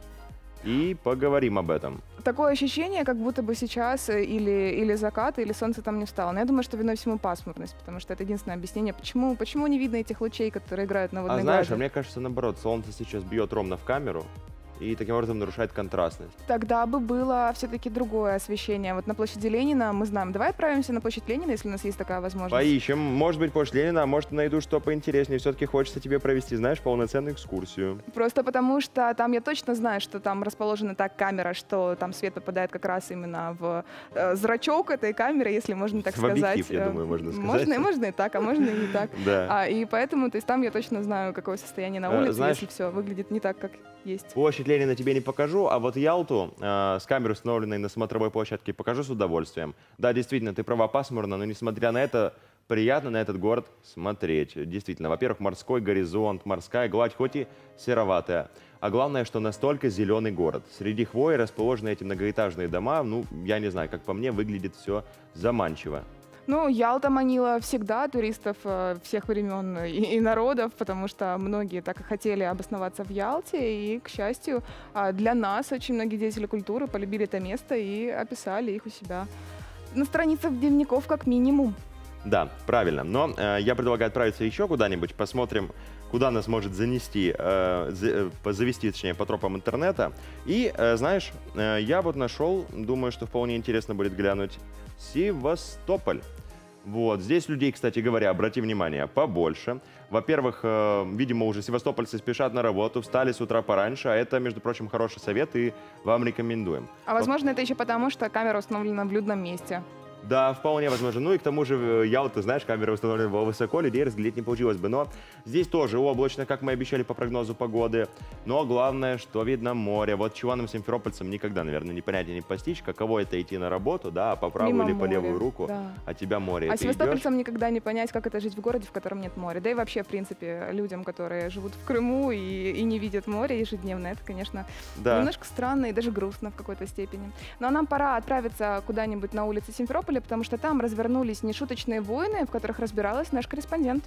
и поговорим об этом. Такое ощущение, как будто бы сейчас или, или закат, или солнце там не встало. Но я думаю, что виной всему пасмурность, потому что это единственное объяснение, почему, почему не видно этих лучей, которые играют на водной А знаешь, глади. а мне кажется, наоборот, солнце сейчас бьет ровно в камеру и таким образом нарушает контрастность. Тогда бы было все-таки другое освещение. Вот на площади Ленина мы знаем. Давай отправимся на площадь Ленина, если у нас есть такая возможность. Поищем. Может быть, площадь Ленина, а может, найду что поинтереснее. Все-таки хочется тебе провести, знаешь, полноценную экскурсию. Просто потому что там я точно знаю, что там расположена так камера, что там свет попадает как раз именно в э, зрачок этой камеры, если можно так в сказать. объектив, я думаю, можно сказать. Можно, можно и так, а можно и не так. Да. А, и поэтому, то есть там я точно знаю, какое состояние на улице, Знаешь, если все выглядит не так, как есть. Площадь Ленина тебе не покажу, а вот Ялту э, с камерой, установленной на смотровой площадке, покажу с удовольствием. Да, действительно, ты права, пасмурно, но несмотря на это, приятно на этот город смотреть. Действительно, во-первых, морской горизонт, морская гладь, хоть и сероватая. А главное, что настолько зеленый город. Среди хвои расположены эти многоэтажные дома. Ну, я не знаю, как по мне, выглядит все заманчиво. Ну, Ялта манила всегда туристов э, всех времен и, и народов, потому что многие так и хотели обосноваться в Ялте. И, к счастью, э, для нас очень многие деятели культуры полюбили это место и описали их у себя на страницах дневников как минимум. Да, правильно. Но э, я предлагаю отправиться еще куда-нибудь, посмотрим, куда нас может занести, э, за, э, завести, точнее, по тропам интернета. И, э, знаешь, э, я вот нашел, думаю, что вполне интересно будет глянуть, Севастополь. Вот, здесь людей, кстати говоря, обрати внимание, побольше. Во-первых, э, видимо, уже севастопольцы спешат на работу, встали с утра пораньше, а это, между прочим, хороший совет, и вам рекомендуем. А возможно, вот. Это еще потому, что камера установлена в людном месте. Да, вполне возможно. Ну и к тому же, Ялта, знаешь, камера установлена была высоко, людей разглядеть не получилось бы. Но здесь тоже облачно, как мы обещали по прогнозу погоды. Но главное, что видно море. Вот чего нам, симферопольцам, никогда, наверное, не понять и не постичь, каково это идти на работу, да, по правую Мимо или по моря, левую руку, да. А тебя море. А ты севастопольцам идешь... никогда не понять, как это жить в городе, в котором нет моря. Да и вообще, в принципе, людям, которые живут в Крыму и, и не видят моря ежедневно, это, конечно, да. немножко странно и даже грустно в какой-то степени. Но нам пора отправиться куда-нибудь на улицы Симферополя, потому что там развернулись нешуточные войны, в которых разбиралась наш корреспондент.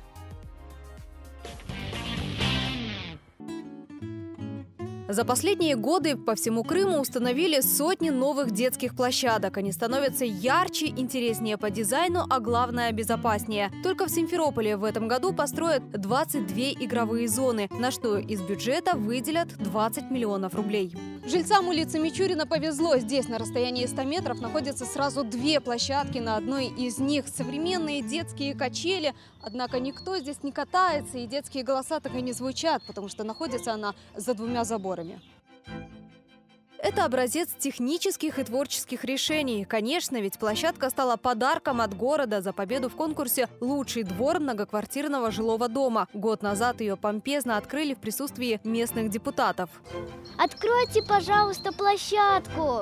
За последние годы по всему Крыму установили сотни новых детских площадок. Они становятся ярче, интереснее по дизайну, а главное – безопаснее. Только в Симферополе в этом году построят двадцать две игровые зоны, на что из бюджета выделят двадцать миллионов рублей. Жильцам улицы Мичурина повезло. Здесь на расстоянии ста метров находятся сразу две площадки. На одной из них современные детские качели. Однако никто здесь не катается, и детские голоса так и не звучат, потому что находится она за двумя заборами. Это образец технических и творческих решений. Конечно, ведь площадка стала подарком от города за победу в конкурсе «Лучший двор многоквартирного жилого дома». Год назад ее помпезно открыли в присутствии местных депутатов. Откройте, пожалуйста, площадку.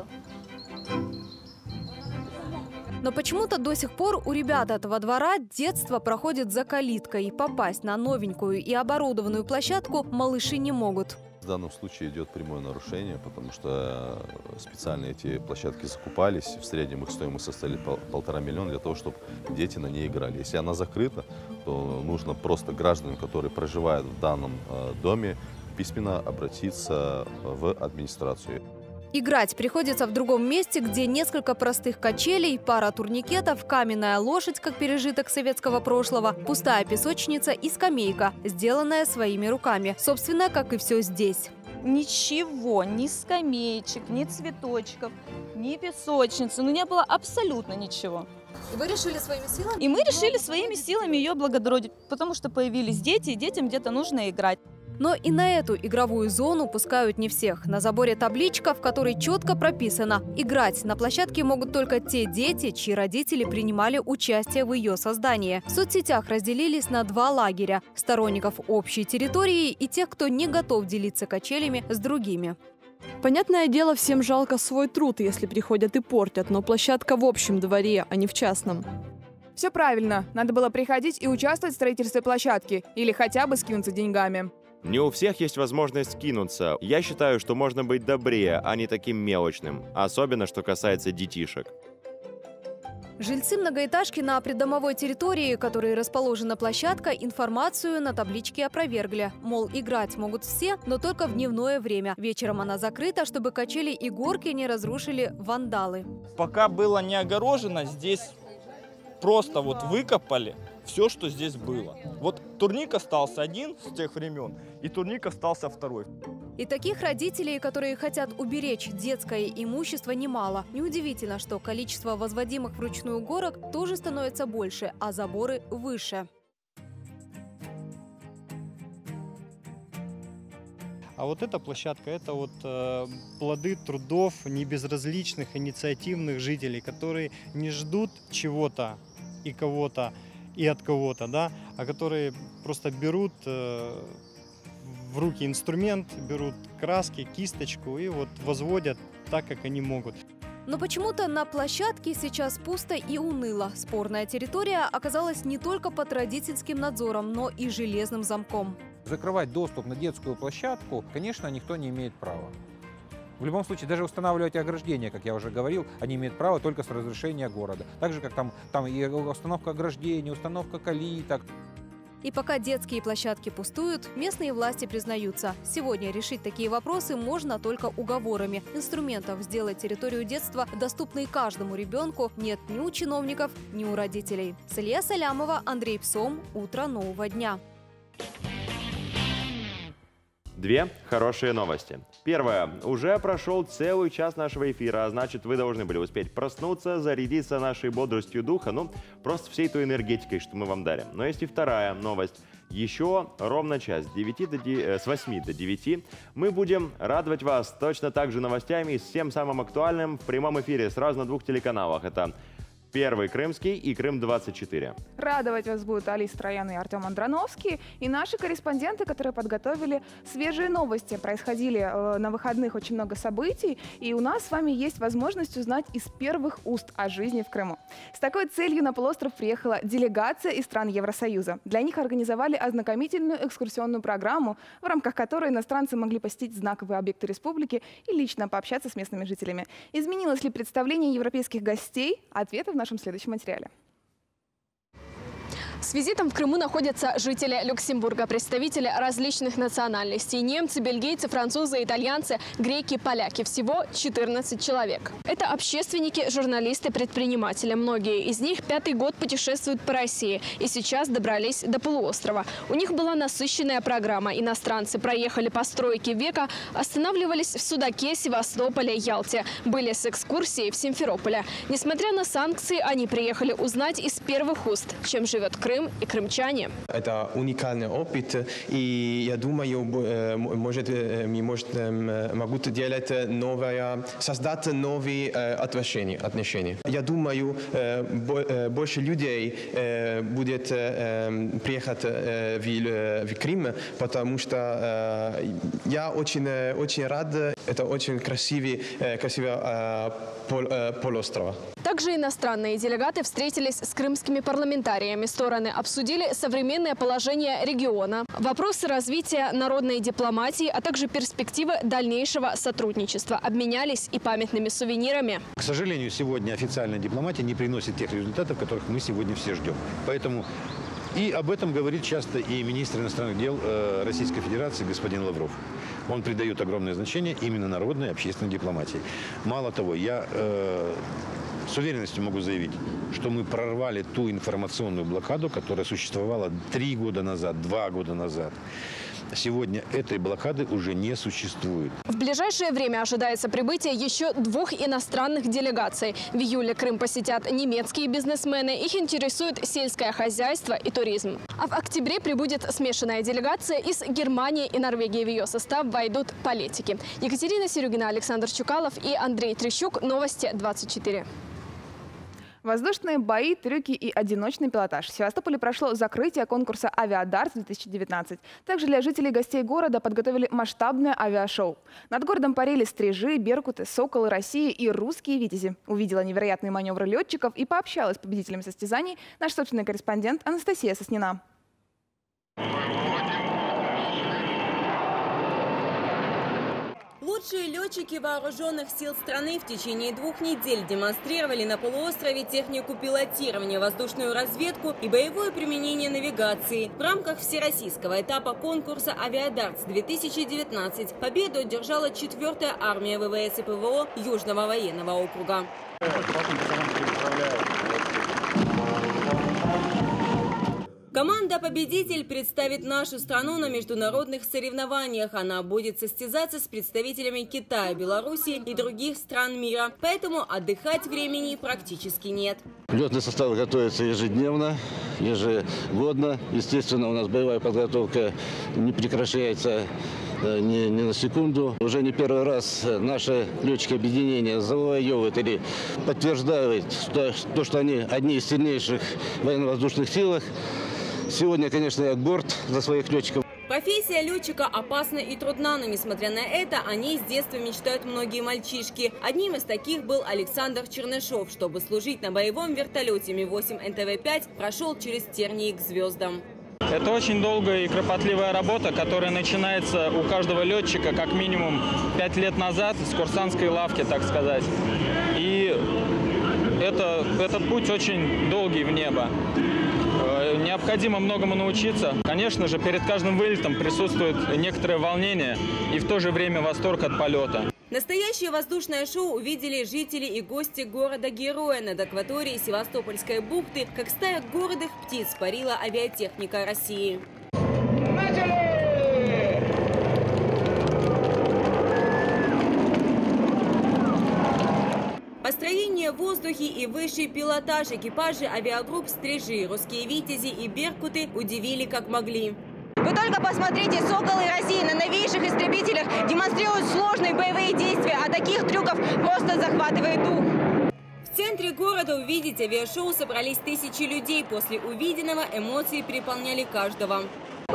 Но почему-то до сих пор у ребят этого двора детство проходит за калиткой. Попасть на новенькую и оборудованную площадку малыши не могут. В данном случае идет прямое нарушение, потому что специально эти площадки закупались. В среднем их стоимость составляет пол, полтора миллиона для того, чтобы дети на ней играли. Если она закрыта, то нужно просто гражданам, которые проживают в данном э, доме, письменно обратиться в администрацию. Играть приходится в другом месте, где несколько простых качелей, пара турникетов, каменная лошадь, как пережиток советского прошлого, пустая песочница и скамейка, сделанная своими руками. Собственно, как и все здесь. Ничего, ни скамеечек, ни цветочков, ни песочницы, ну не было абсолютно ничего. И вы решили своими силами? И мы решили своими силами ее облагородить, потому что появились дети, и детям где-то нужно играть. Но и на эту игровую зону пускают не всех. На заборе табличка, в которой четко прописано: играть на площадке могут только те дети, чьи родители принимали участие в ее создании. В соцсетях разделились на два лагеря – сторонников общей территории и тех, кто не готов делиться качелями с другими. Понятное дело, всем жалко свой труд, если приходят и портят, но площадка в общем дворе, а не в частном. Все правильно. Надо было приходить и участвовать в строительстве площадки. Или хотя бы скинуться деньгами. Не у всех есть возможность скинуться. Я считаю, что можно быть добрее, а не таким мелочным. Особенно, что касается детишек. Жильцы многоэтажки на придомовой территории, которой расположена площадка, информацию на табличке опровергли. Мол, играть могут все, но только в дневное время. Вечером она закрыта, чтобы качели и горки не разрушили вандалы. Пока было не огорожено, здесь просто вот выкопали все, что здесь было. Вот турник остался один с тех времен, и турник остался второй. И таких родителей, которые хотят уберечь детское имущество, немало. Неудивительно, что количество возводимых вручную горок тоже становится больше, а заборы выше. А вот эта площадка – это вот э, плоды трудов небезразличных, инициативных жителей, которые не ждут чего-то и кого-то, и от кого-то, да, а которые просто берут э, в руки инструмент, берут краски, кисточку и вот возводят так, как они могут. Но почему-то на площадке сейчас пусто и уныло. Спорная территория оказалась не только под родительским надзором, но и железным замком. Закрывать доступ на детскую площадку, конечно, никто не имеет права. В любом случае, даже устанавливать ограждения, как я уже говорил, они имеют право только с разрешения города. Так же, как там, там и установка ограждений, установка калиток. И пока детские площадки пустуют, местные власти признаются, сегодня решить такие вопросы можно только уговорами. Инструментов сделать территорию детства доступной каждому ребенку нет ни у чиновников, ни у родителей. Салия Салямова, Андрей Псом. Утро нового дня. Две хорошие новости. Первое. Уже прошел целый час нашего эфира, а значит, вы должны были успеть проснуться, зарядиться нашей бодростью духа, ну, просто всей той энергетикой, что мы вам дарим. Но есть и вторая новость. Еще ровно час, с восьми до девяти, мы будем радовать вас точно так же новостями с всем самым актуальным в прямом эфире сразу на двух телеканалах. Это Первый Крымский и Крым двадцать четыре. Радовать вас будут Алиса Троян и Артем Андрановский. И наши корреспонденты, которые подготовили свежие новости. Происходили э, на выходных очень много событий. И у нас с вами есть возможность узнать из первых уст о жизни в Крыму. С такой целью на полуостров приехала делегация из стран Евросоюза. Для них организовали ознакомительную экскурсионную программу, в рамках которой иностранцы могли посетить знаковые объекты республики и лично пообщаться с местными жителями. Изменилось ли представление европейских гостей? Ответы в нашем следующем материале. С визитом в Крыму находятся жители Люксембурга, представители различных национальностей. Немцы, бельгийцы, французы, итальянцы, греки, поляки. Всего четырнадцать человек. Это общественники, журналисты, предприниматели. Многие из них пятый год путешествуют по России и сейчас добрались до полуострова. У них была насыщенная программа. Иностранцы проехали по стройке века, останавливались в Судаке, Севастополе, Ялте. Были с экскурсией в Симферополе. Несмотря на санкции, они приехали узнать из первых уст, чем живет Крым и крымчане. Это уникальный опыт, и я думаю, может, мы может, могут делать новое, создать новые отношения. отношения. Я думаю, больше людей будет приехать в, в Крым, потому что я очень, очень рад. Это очень красивый, красивый пол, полуостров. Также иностранные делегаты встретились с крымскими парламентариями. Стороны обсудили современное положение региона, вопросы развития народной дипломатии, а также перспективы дальнейшего сотрудничества. Обменялись и памятными сувенирами. К сожалению, сегодня официальная дипломатия не приносит тех результатов, которых мы сегодня все ждем. Поэтому и об этом говорит часто и министр иностранных дел Российской Федерации господин Лавров. Он придает огромное значение именно народной и общественной дипломатии. Мало того, я э, с уверенностью могу заявить, что мы прорвали ту информационную блокаду, которая существовала три года назад, два года назад. Сегодня этой блокады уже не существует. В ближайшее время ожидается прибытие еще двух иностранных делегаций. В июле Крым посетят немецкие бизнесмены. Их интересует сельское хозяйство и туризм. А в октябре прибудет смешанная делегация из Германии и Норвегии. В ее состав войдут политики. Екатерина Серюгина, Александр Чукалов и Андрей Трещук. Новости двадцать четыре. Воздушные бои, трюки и одиночный пилотаж. В Севастополе прошло закрытие конкурса «Авиадартс две тысячи девятнадцать». Также для жителей и гостей города подготовили масштабное авиашоу. Над городом парили стрижи, беркуты, соколы России и русские витязи. Увидела невероятные маневры летчиков и пообщалась с победителями состязаний наш собственный корреспондент Анастасия Соснина. Лучшие летчики вооруженных сил страны в течение двух недель демонстрировали на полуострове технику пилотирования, воздушную разведку и боевое применение навигации. В рамках всероссийского этапа конкурса «Авиадартс две тысячи девятнадцать» победу одержала четвёртая армия ВВС и ПВО Южного военного округа. Команда-победитель представит нашу страну на международных соревнованиях. Она будет состязаться с представителями Китая, Беларуси и других стран мира. Поэтому отдыхать времени практически нет. Летный состав готовится ежедневно, ежегодно. Естественно, у нас боевая подготовка не прекращается ни, ни на секунду. Уже не первый раз наши летчики объединения завоевывают или подтверждают то, что, что они одни из сильнейших военно-воздушных сил. Сегодня, конечно, я горд за своих летчиков. Профессия летчика опасна и трудна, но несмотря на это, о ней с детства мечтают многие мальчишки. Одним из таких был Александр Чернышов. Чтобы служить на боевом вертолете Ми восемь Эн Тэ Вэ пять, прошел через тернии к звездам. Это очень долгая и кропотливая работа, которая начинается у каждого летчика как минимум пять лет назад с курсантской лавки, так сказать. И это, этот путь очень долгий в небо. Необходимо многому научиться. Конечно же, перед каждым вылетом присутствует некоторое волнение и в то же время восторг от полета. Настоящее воздушное шоу увидели жители и гости города-героя. Над акваторией Севастопольской бухты, как стая гордых птиц, парила авиатехника России. Построение в воздухе и высший пилотаж экипажи авиагрупп «Стрижи», «Русские витязи» и «Беркуты» удивили как могли. Вы только посмотрите, «Соколы России» на новейших истребителях демонстрируют сложные боевые действия, а таких трюков просто захватывает дух. В центре города увидеть авиашоу собрались тысячи людей. После увиденного эмоции переполняли каждого.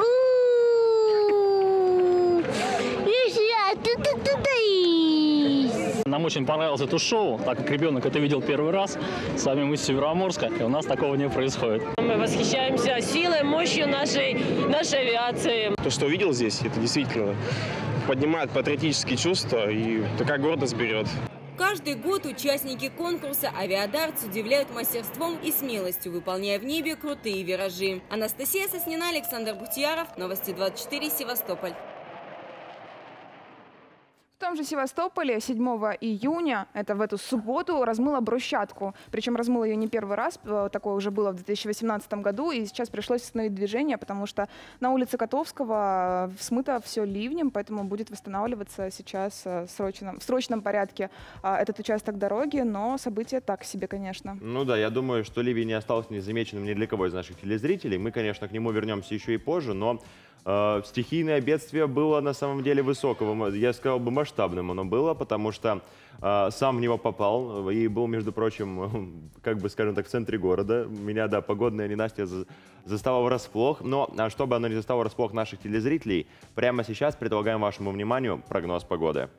Нам очень понравилось это шоу, так как ребенок это видел первый раз. Сами мы из Североморска, и у нас такого не происходит. Мы восхищаемся силой, мощью нашей, нашей авиации. То, что увидел здесь, это действительно поднимает патриотические чувства, и такая гордость берет. Каждый год участники конкурса «Авиадартс» удивляют мастерством и смелостью, выполняя в небе крутые виражи. Анастасия Соснина, Александр Бухтияров, Новости двадцать четыре, Севастополь. В том же Севастополе седьмого июня, это в эту субботу, размыло брусчатку. Причем размыло ее не первый раз, такое уже было в две тысячи восемнадцатом году, и сейчас пришлось остановить движение, потому что на улице Котовского смыто все ливнем, поэтому будет восстанавливаться сейчас в срочном, в срочном порядке этот участок дороги, но событие так себе, конечно. Ну да, я думаю, что ливень не остался незамеченным ни для кого из наших телезрителей. Мы, конечно, к нему вернемся еще и позже, но э, стихийное бедствие было на самом деле высокого, я сказал бы масштабным оно было, потому что э, сам в него попал и был, между прочим, как бы, скажем так, в центре города. Меня, да, погодная ненастье застало врасплох, но чтобы оно не застало врасплох наших телезрителей, прямо сейчас предлагаем вашему вниманию прогноз погоды.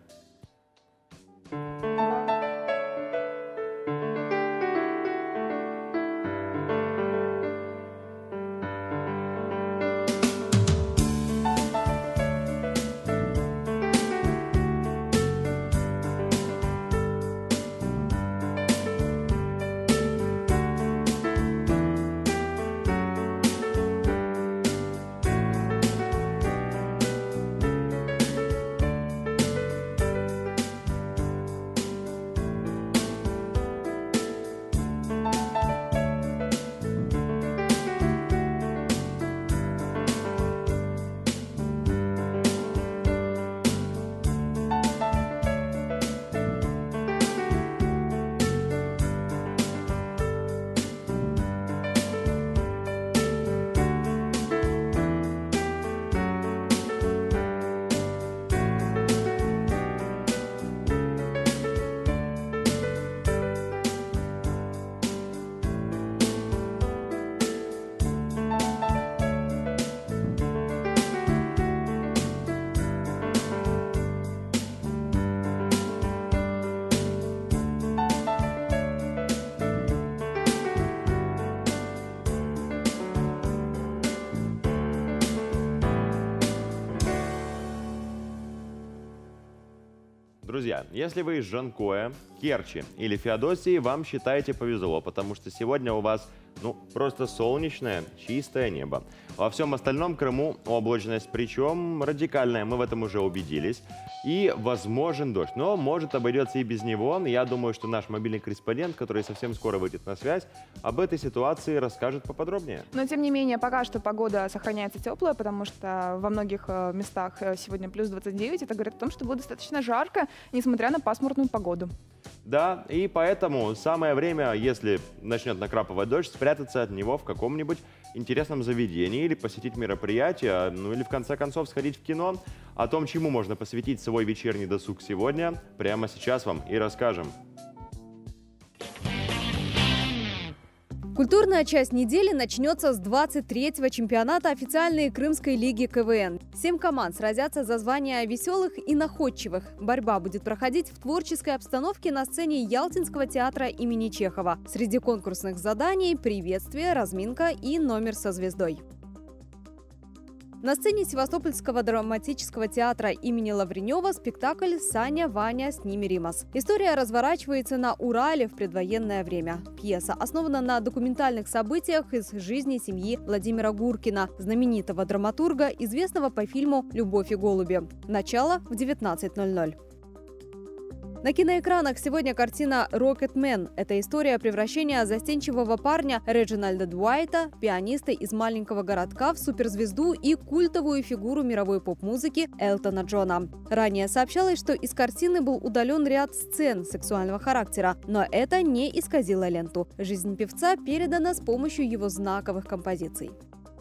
Друзья, если вы из Жанкоя, Керчи или Феодосии, вам, считайте, повезло, потому что сегодня у вас, ну, просто солнечное, чистое небо. Во всем остальном Крыму облачность, причем радикальная, мы в этом уже убедились. И возможен дождь, но может обойдется и без него. Я думаю, что наш мобильный корреспондент, который совсем скоро выйдет на связь, об этой ситуации расскажет поподробнее. Но тем не менее, пока что погода сохраняется теплая, потому что во многих местах сегодня плюс двадцать девять. Это говорит о том, что будет достаточно жарко, несмотря на пасмурную погоду. Да, и поэтому самое время, если начнет накрапывать дождь, спрятаться от него в каком-нибудь интересном заведении или посетить мероприятие, ну или в конце концов сходить в кино. О том, чему можно посвятить свой вечерний досуг сегодня, прямо сейчас вам и расскажем. Культурная часть недели начнется с двадцать третьего чемпионата официальной Крымской лиги КВН. Семь команд сразятся за звание веселых и находчивых. Борьба будет проходить в творческой обстановке на сцене Ялтинского театра имени Чехова. Среди конкурсных заданий – приветствие, разминка и номер со звездой. На сцене Севастопольского драматического театра имени Лавренева спектакль «Саня, Ваня, с ними Римас». История разворачивается на Урале в предвоенное время. Пьеса основана на документальных событиях из жизни семьи Владимира Гуркина, знаменитого драматурга, известного по фильму «Любовь и голуби». Начало в девятнадцать ноль ноль. На киноэкранах сегодня картина «Рокетмен». Это история превращения застенчивого парня Реджинальда Дуайта, пианиста из маленького городка, в суперзвезду и культовую фигуру мировой поп-музыки Элтона Джона. Ранее сообщалось, что из картины был удален ряд сцен сексуального характера, но это не исказило ленту. Жизнь певца передана с помощью его знаковых композиций.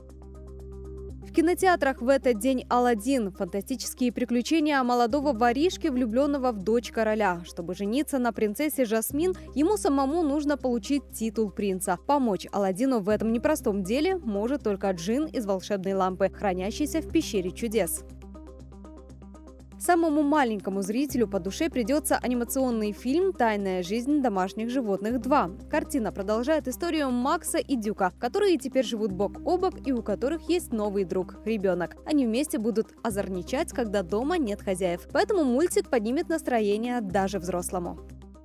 В кинотеатрах в этот день «Аладдин» – фантастические приключения молодого воришки, влюбленного в дочь короля. Чтобы жениться на принцессе Жасмин, ему самому нужно получить титул принца. Помочь Аладдину в этом непростом деле может только джин из волшебной лампы, хранящейся в пещере чудес. Самому маленькому зрителю по душе придется анимационный фильм «Тайная жизнь домашних животных два». Картина продолжает историю Макса и Дюка, которые теперь живут бок о бок и у которых есть новый друг – ребенок. Они вместе будут озорничать, когда дома нет хозяев. Поэтому мультик поднимет настроение даже взрослому.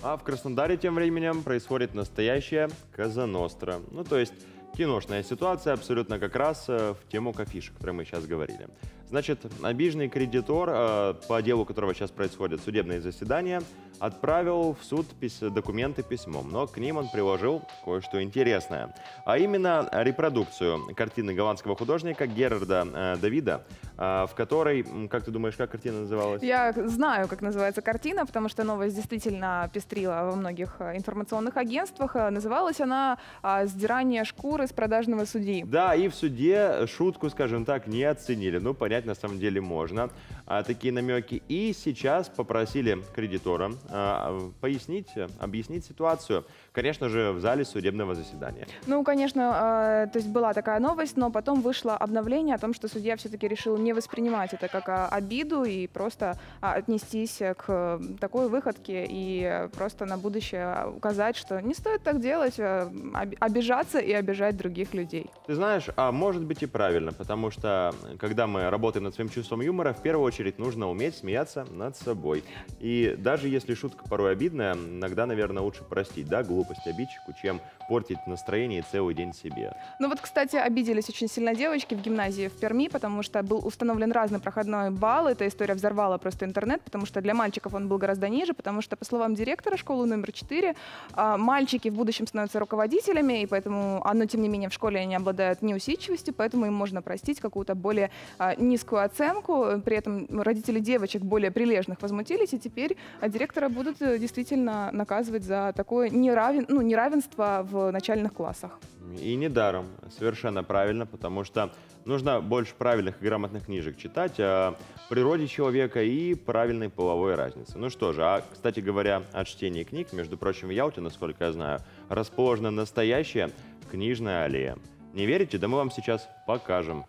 А в Краснодаре тем временем происходит настоящая Коза Ностра. Ну, то есть киношная ситуация абсолютно как раз в тему кофишек, о которой мы сейчас говорили. Значит, обиженный кредитор, по делу которого сейчас происходит судебное заседание, отправил в суд документы письмом, но к ним он приложил кое-что интересное. А именно репродукцию картины голландского художника Герарда Давида, в которой, как ты думаешь, как картина называлась? Я знаю, как называется картина, потому что новость действительно пестрила во многих информационных агентствах. Называлась она «Сдирание шкуры с продажного судьи». Да, и в суде шутку, скажем так, не оценили. Ну, понять на самом деле можно а, такие намеки. И сейчас попросили кредитора а, пояснить, объяснить ситуацию. Конечно же, в зале судебного заседания. Ну, конечно, э, то есть была такая новость, но потом вышло обновление о том, что судья все-таки решил не воспринимать это как а, обиду и просто а, отнестись к такой выходке и просто на будущее указать, что не стоит так делать, а, обижаться и обижать других людей. Ты знаешь, а может быть и правильно, потому что когда мы работаем над своим чувством юмора, в первую очередь нужно уметь смеяться над собой. И даже если шутка порой обидная, иногда, наверное, лучше простить, да, глупость обидчику, чем портить настроение целый день себе. Ну вот, кстати, обиделись очень сильно девочки в гимназии в Перми, потому что был установлен разный проходной балл. Эта история взорвала просто интернет, потому что для мальчиков он был гораздо ниже, потому что, по словам директора школы номер четыре, мальчики в будущем становятся руководителями, и поэтому, но тем не менее в школе они обладают неусидчивостью, поэтому им можно простить какую-то более низкую оценку. При этом родители девочек более прилежных возмутились, и теперь директора будут действительно наказывать за такое неравен, ну, неравенство в в начальных классах. И недаром, совершенно правильно, потому что нужно больше правильных и грамотных книжек читать о природе человека и правильной половой разнице. Ну что же, а, кстати говоря, о чтении книг, между прочим, в Ялте, насколько я знаю, расположена настоящая книжная аллея. Не верите? Да мы вам сейчас покажем.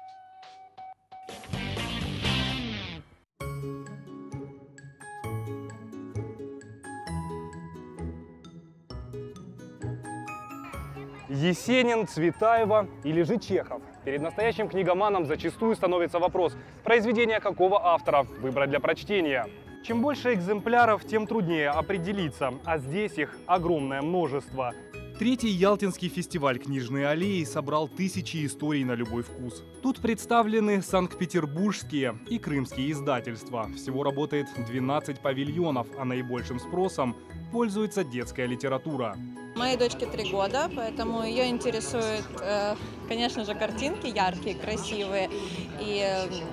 Есенин, Цветаева или же Чехов? Перед настоящим книгоманом зачастую становится вопрос, произведение какого автора выбрать для прочтения. Чем больше экземпляров, тем труднее определиться, а здесь их огромное множество. Третий Ялтинский фестиваль «Книжные аллеи» собрал тысячи историй на любой вкус. Тут представлены санкт-петербургские и крымские издательства. Всего работает двенадцать павильонов, а наибольшим спросом пользуется детская литература. Моей дочке три года, поэтому ее интересуют, конечно же, картинки яркие, красивые. И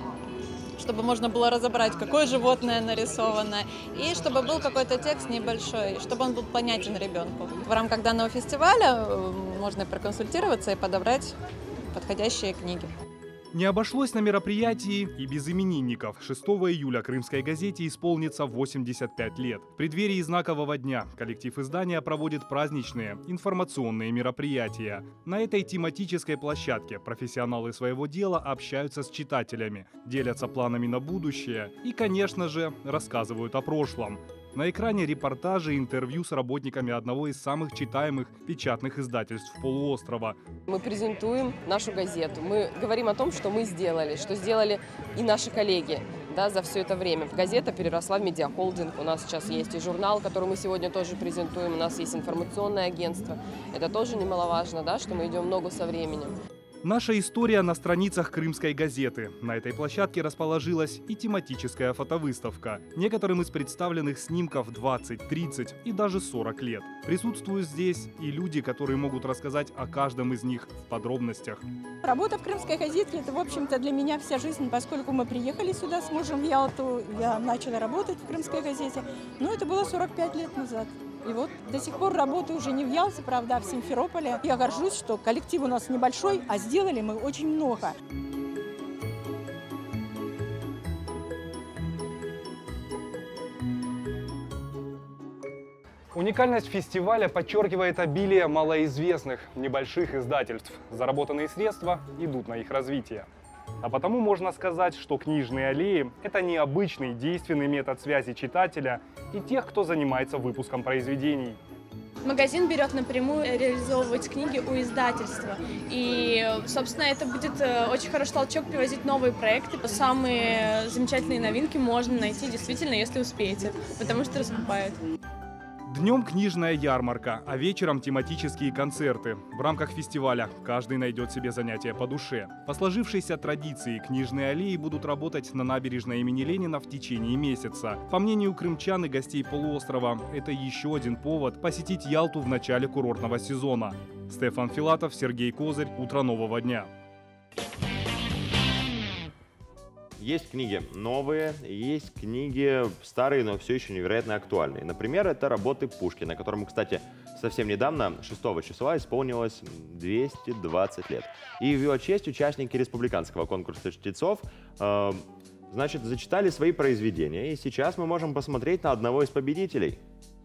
чтобы можно было разобрать, какое животное нарисовано, и чтобы был какой-то текст небольшой, чтобы он был понятен ребенку. В рамках данного фестиваля можно проконсультироваться и подобрать подходящие книги. Не обошлось на мероприятии и без именинников. шестого июля «Крымской газете» исполнится восемьдесят пять лет. В преддверии знакового дня коллектив издания проводит праздничные информационные мероприятия. На этой тематической площадке профессионалы своего дела общаются с читателями, делятся планами на будущее и, конечно же, рассказывают о прошлом. На экране репортажи и интервью с работниками одного из самых читаемых печатных издательств полуострова. Мы презентуем нашу газету, мы говорим о том, что мы сделали, что сделали и наши коллеги, да, за все это время. Газета переросла в медиахолдинг, у нас сейчас есть и журнал, который мы сегодня тоже презентуем, у нас есть информационное агентство. Это тоже немаловажно, да, что мы идем в ногу со временем. Наша история на страницах «Крымской газеты». На этой площадке расположилась и тематическая фотовыставка. Некоторым из представленных снимков двадцать, тридцать и даже сорок лет. Присутствуют здесь и люди, которые могут рассказать о каждом из них в подробностях. Работа в «Крымской газете» – это, в общем-то, для меня вся жизнь, поскольку мы приехали сюда с мужем в Ялту, я начала работать в «Крымской газете», но это было сорок пять лет назад. И вот до сих пор работаю уже не в Ялте, правда, а в Симферополе. Я горжусь, что коллектив у нас небольшой, а сделали мы очень много. Уникальность фестиваля подчеркивает обилие малоизвестных небольших издательств. Заработанные средства идут на их развитие. А потому можно сказать, что книжные аллеи – это необычный действенный метод связи читателя и тех, кто занимается выпуском произведений. Магазин берет напрямую реализовывать книги у издательства. И, собственно, это будет очень хороший толчок привозить новые проекты. Самые замечательные новинки можно найти действительно, если успеете, потому что раскупают. Днем книжная ярмарка, а вечером тематические концерты. В рамках фестиваля каждый найдет себе занятие по душе. По сложившейся традиции книжные аллеи будут работать на набережной имени Ленина в течение месяца. По мнению крымчан и гостей полуострова, это еще один повод посетить Ялту в начале курортного сезона. Стефан Филатов, Сергей Козырь. Утро нового дня. Есть книги новые, есть книги старые, но все еще невероятно актуальные. Например, это работы Пушкина, которому, кстати, совсем недавно, шестого числа, исполнилось двести двадцать лет. И в его честь участники республиканского конкурса чтецов э, значит, зачитали свои произведения. И сейчас мы можем посмотреть на одного из победителей.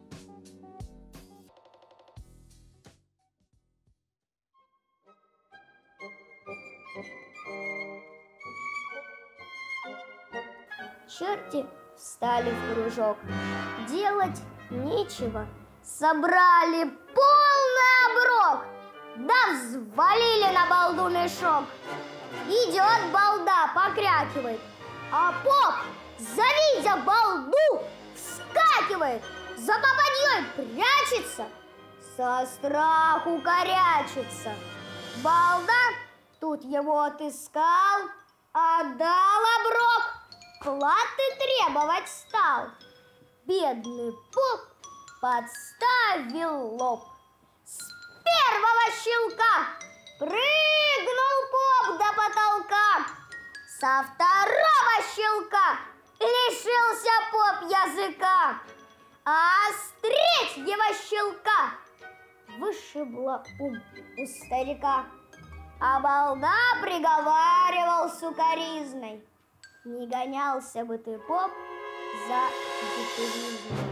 Черти встали в кружок, делать нечего, собрали полный оброк, да взвалили на балду мешок. Идет балда, покрякивает, а поп, завидя балду, вскакивает, за попадьей прячется, со страху корячится. Балда тут его отыскал, отдал оброк, платы требовать стал. Бедный поп подставил лоб. С первого щелка прыгнул поп до потолка. Со второго щелка лишился поп языка. А с третьего щелка вышибло ум у старика. А балда приговаривал сукоризной: не гонялся бы ты, поп, за дефилизмом.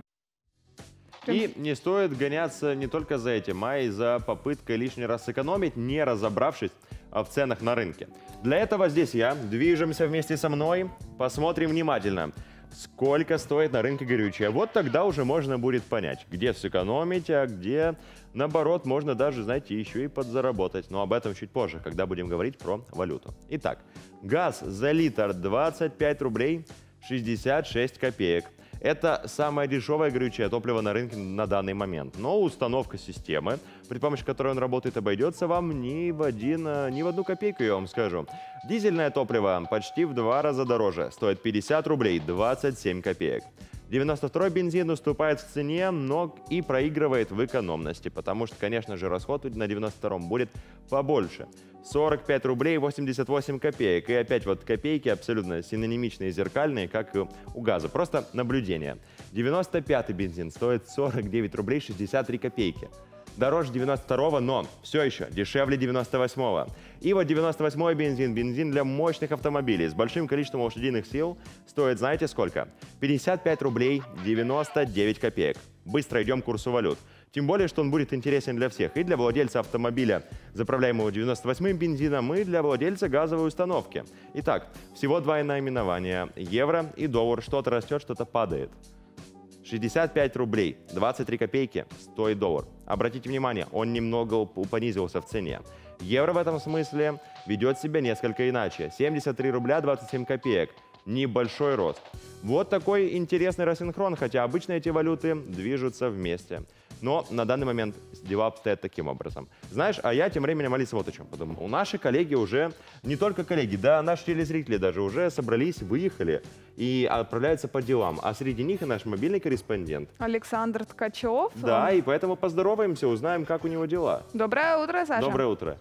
И не стоит гоняться не только за этим, а и за попыткой лишний раз сэкономить, не разобравшись в ценах на рынке. Для этого здесь я, движемся вместе со мной, посмотрим внимательно, сколько стоит на рынке горючее. Вот тогда уже можно будет понять, где сэкономить, а где, наоборот, можно даже, знаете, еще и подзаработать. Но об этом чуть позже, когда будем говорить про валюту. Итак, газ за литр двадцать пять рублей шестьдесят шесть копеек. Это самое дешевое горючее топливо на рынке на данный момент. Но установка системы, при помощи которой он работает, обойдется вам ни в, один, ни в одну копейку, я вам скажу. Дизельное топливо почти в два раза дороже, стоит пятьдесят рублей двадцать семь копеек. девяносто второй бензин уступает в цене, но и проигрывает в экономности, потому что, конечно же, расход на девяносто втором будет побольше. сорок пять рублей восемьдесят восемь копеек. И опять вот копейки абсолютно синонимичные, зеркальные, как и у газа. Просто наблюдение. девяносто пятый бензин стоит сорок девять рублей шестьдесят три копейки. Дороже девяносто второго, но все еще дешевле девяносто восьмого. И вот девяносто восьмой бензин, бензин для мощных автомобилей с большим количеством лошадиных сил, стоит, знаете сколько? пятьдесят пять рублей девяносто девять копеек. Быстро идем к курсу валют. Тем более, что он будет интересен для всех. И для владельца автомобиля, заправляемого девяносто восьмым бензином, и для владельца газовой установки. Итак, всего два наименования. Евро и доллар. Что-то растет, что-то падает. шестьдесят пять рублей двадцать три копейки стоит доллар. Обратите внимание, он немного понизился в цене. Евро в этом смысле ведет себя несколько иначе. семьдесят три рубля двадцать семь копеек. Небольшой рост. Вот такой интересный рассинхрон, хотя обычно эти валюты движутся вместе. Но на данный момент дела обстоят таким образом. Знаешь, а я тем временем, Алиса, вот о чем подумал. У наши коллеги уже, не только коллеги, да, наши телезрители даже уже собрались, выехали и отправляются по делам. А среди них и наш мобильный корреспондент Александр Ткачев. Да, и поэтому поздороваемся, узнаем, как у него дела. Доброе утро, Саша. Доброе утро.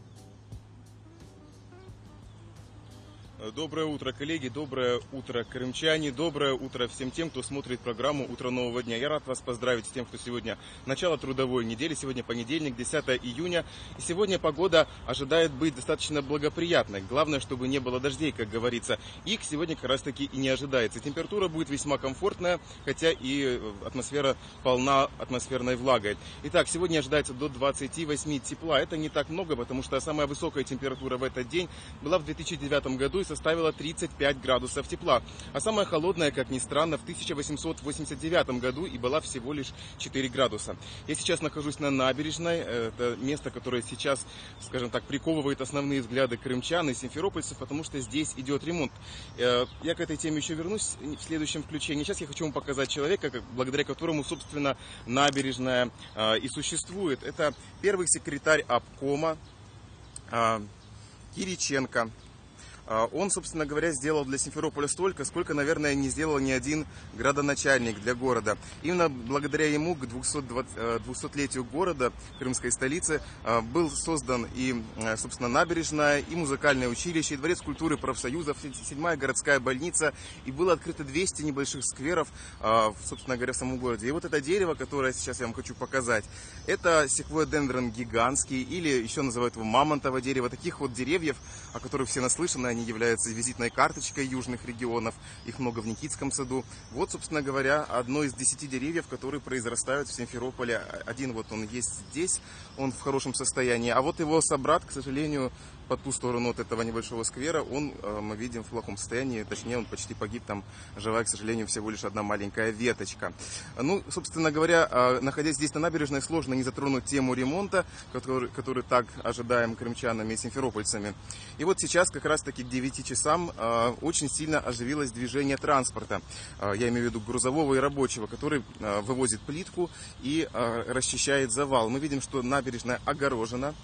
Доброе утро, коллеги, доброе утро, крымчане, доброе утро всем тем, кто смотрит программу «Утро нового дня». Я рад вас поздравить с тем, что сегодня начало трудовой недели, сегодня понедельник, десятое июня. И сегодня погода ожидает быть достаточно благоприятной. Главное, чтобы не было дождей, как говорится. Их сегодня как раз таки и не ожидается. Температура будет весьма комфортная, хотя и атмосфера полна атмосферной влагой. Итак, сегодня ожидается до двадцати восьми тепла. Это не так много, потому что самая высокая температура в этот день была в две тысячи девятом году и составила тридцать пять градусов тепла. А самая холодная, как ни странно, в тысяча восемьсот восемьдесят девятом году и была всего лишь четыре градуса. Я сейчас нахожусь на набережной. Это место, которое сейчас, скажем так, приковывает основные взгляды крымчан и симферопольцев, потому что здесь идет ремонт. Я к этой теме еще вернусь в следующем включении. Сейчас я хочу вам показать человека, благодаря которому, собственно, набережная и существует. Это первый секретарь обкома Кириченко. Он, собственно говоря, сделал для Симферополя столько, сколько, наверное, не сделал ни один градоначальник для города. Именно благодаря ему к двухсотлетию города, крымской столицы, был создан и, собственно, набережная, и музыкальное училище, и дворец культуры профсоюзов, седьмая городская больница, и было открыто двести небольших скверов, собственно говоря, в самом городе. И вот это дерево, которое сейчас я вам хочу показать, это секвойя-дендрон гигантский, или еще называют его мамонтово дерево. Таких вот деревьев, о которых все наслышаны, они являются визитной карточкой южных регионов, их много в Никитском саду. Вот, собственно говоря, одно из десяти деревьев, которые произрастают в Симферополе. Один вот он есть здесь, он в хорошем состоянии, а вот его собрат, к сожалению, по ту сторону от этого небольшого сквера, он, мы видим, в плохом состоянии, точнее, он почти погиб, там живая, к сожалению, всего лишь одна маленькая веточка. Ну, собственно говоря, находясь здесь на набережной, сложно не затронуть тему ремонта, который, который так ожидаем крымчанами и симферопольцами. И вот сейчас, как раз-таки к девяти часам, очень сильно оживилось движение транспорта, я имею в виду грузового и рабочего, который вывозит плитку и расчищает завал. Мы видим, что набережная огорожена.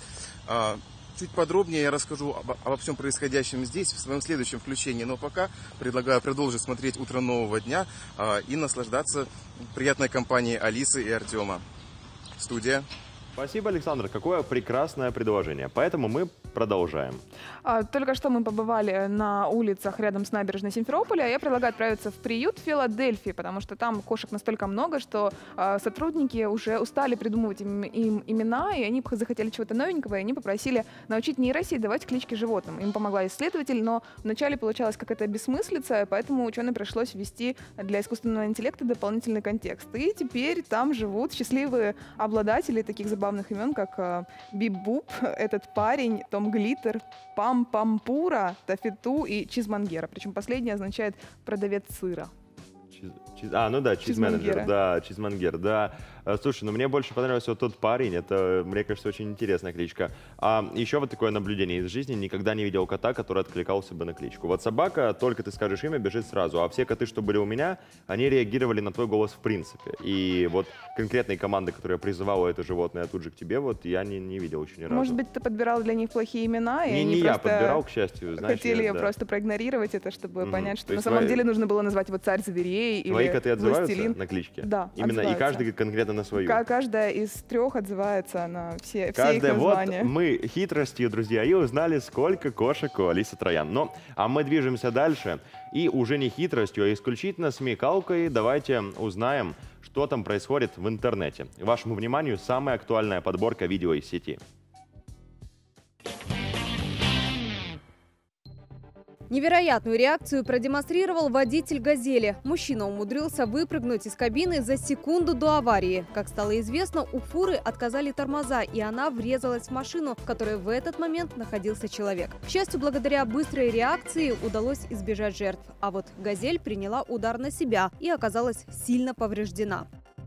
Чуть подробнее я расскажу обо, обо всем происходящем здесь в своем следующем включении. Но пока предлагаю продолжить смотреть «Утро нового дня» э, и наслаждаться приятной компанией Алисы и Артема. Студия. Спасибо, Александр. Какое прекрасное предложение. Поэтому мы продолжаем. Только что мы побывали на улицах рядом с набережной Симферополя. Я предлагаю отправиться в приют в Филадельфии, потому что там кошек настолько много, что сотрудники уже устали придумывать им, им имена, и они захотели чего-то новенького, и они попросили научить нейросеть давать клички животным. Им помогла исследователь, но вначале получалась какая-то бессмыслица, поэтому ученым пришлось ввести для искусственного интеллекта дополнительный контекст. И теперь там живут счастливые обладатели таких забавных имен, как Бип-Буп, этот парень, Том Глиттер, Пам-Пампура, Тафету и Чизмангера. Причем последний означает продавец сыра. Чиз, чиз, а, ну да, чизменеджер, да, чизмангер, да. Слушай, ну мне больше понравился вот тот парень, это, мне кажется, очень интересная кличка. А еще вот такое наблюдение из жизни, никогда не видел кота, который откликался бы на кличку. Вот собака, только ты скажешь имя, бежит сразу, а все коты, что были у меня, они реагировали на твой голос в принципе. И вот конкретной команды, которая призывала это животное тут же к тебе, вот я не, не видел еще ни разу. Может быть, ты подбирал для них плохие имена, и не, они не просто я подбирал, к счастью, знаешь, хотели я, да. просто проигнорировать это, чтобы mm-hmm. понять, что То на самом твои... деле нужно было назвать его царь зверей или Твои коты отзываются властелин. На кличке? Да, именно отзываются. И каждый конкретно на свою? К- каждая из трех отзывается на все, все их Каждая, названия. вот мы хитростью, друзья, и узнали, сколько кошек у Алисы Троян. Ну, а мы движемся дальше, и уже не хитростью, а исключительно смекалкой давайте узнаем, что там происходит в интернете. Вашему вниманию самая актуальная подборка видео из сети. Невероятную реакцию продемонстрировал водитель «Газели». Мужчина умудрился выпрыгнуть из кабины за секунду до аварии. Как стало известно, у фуры отказали тормоза, и она врезалась в машину, в которой в этот момент находился человек. К счастью, благодаря быстрой реакции удалось избежать жертв. А вот «Газель» приняла удар на себя и оказалась сильно повреждена.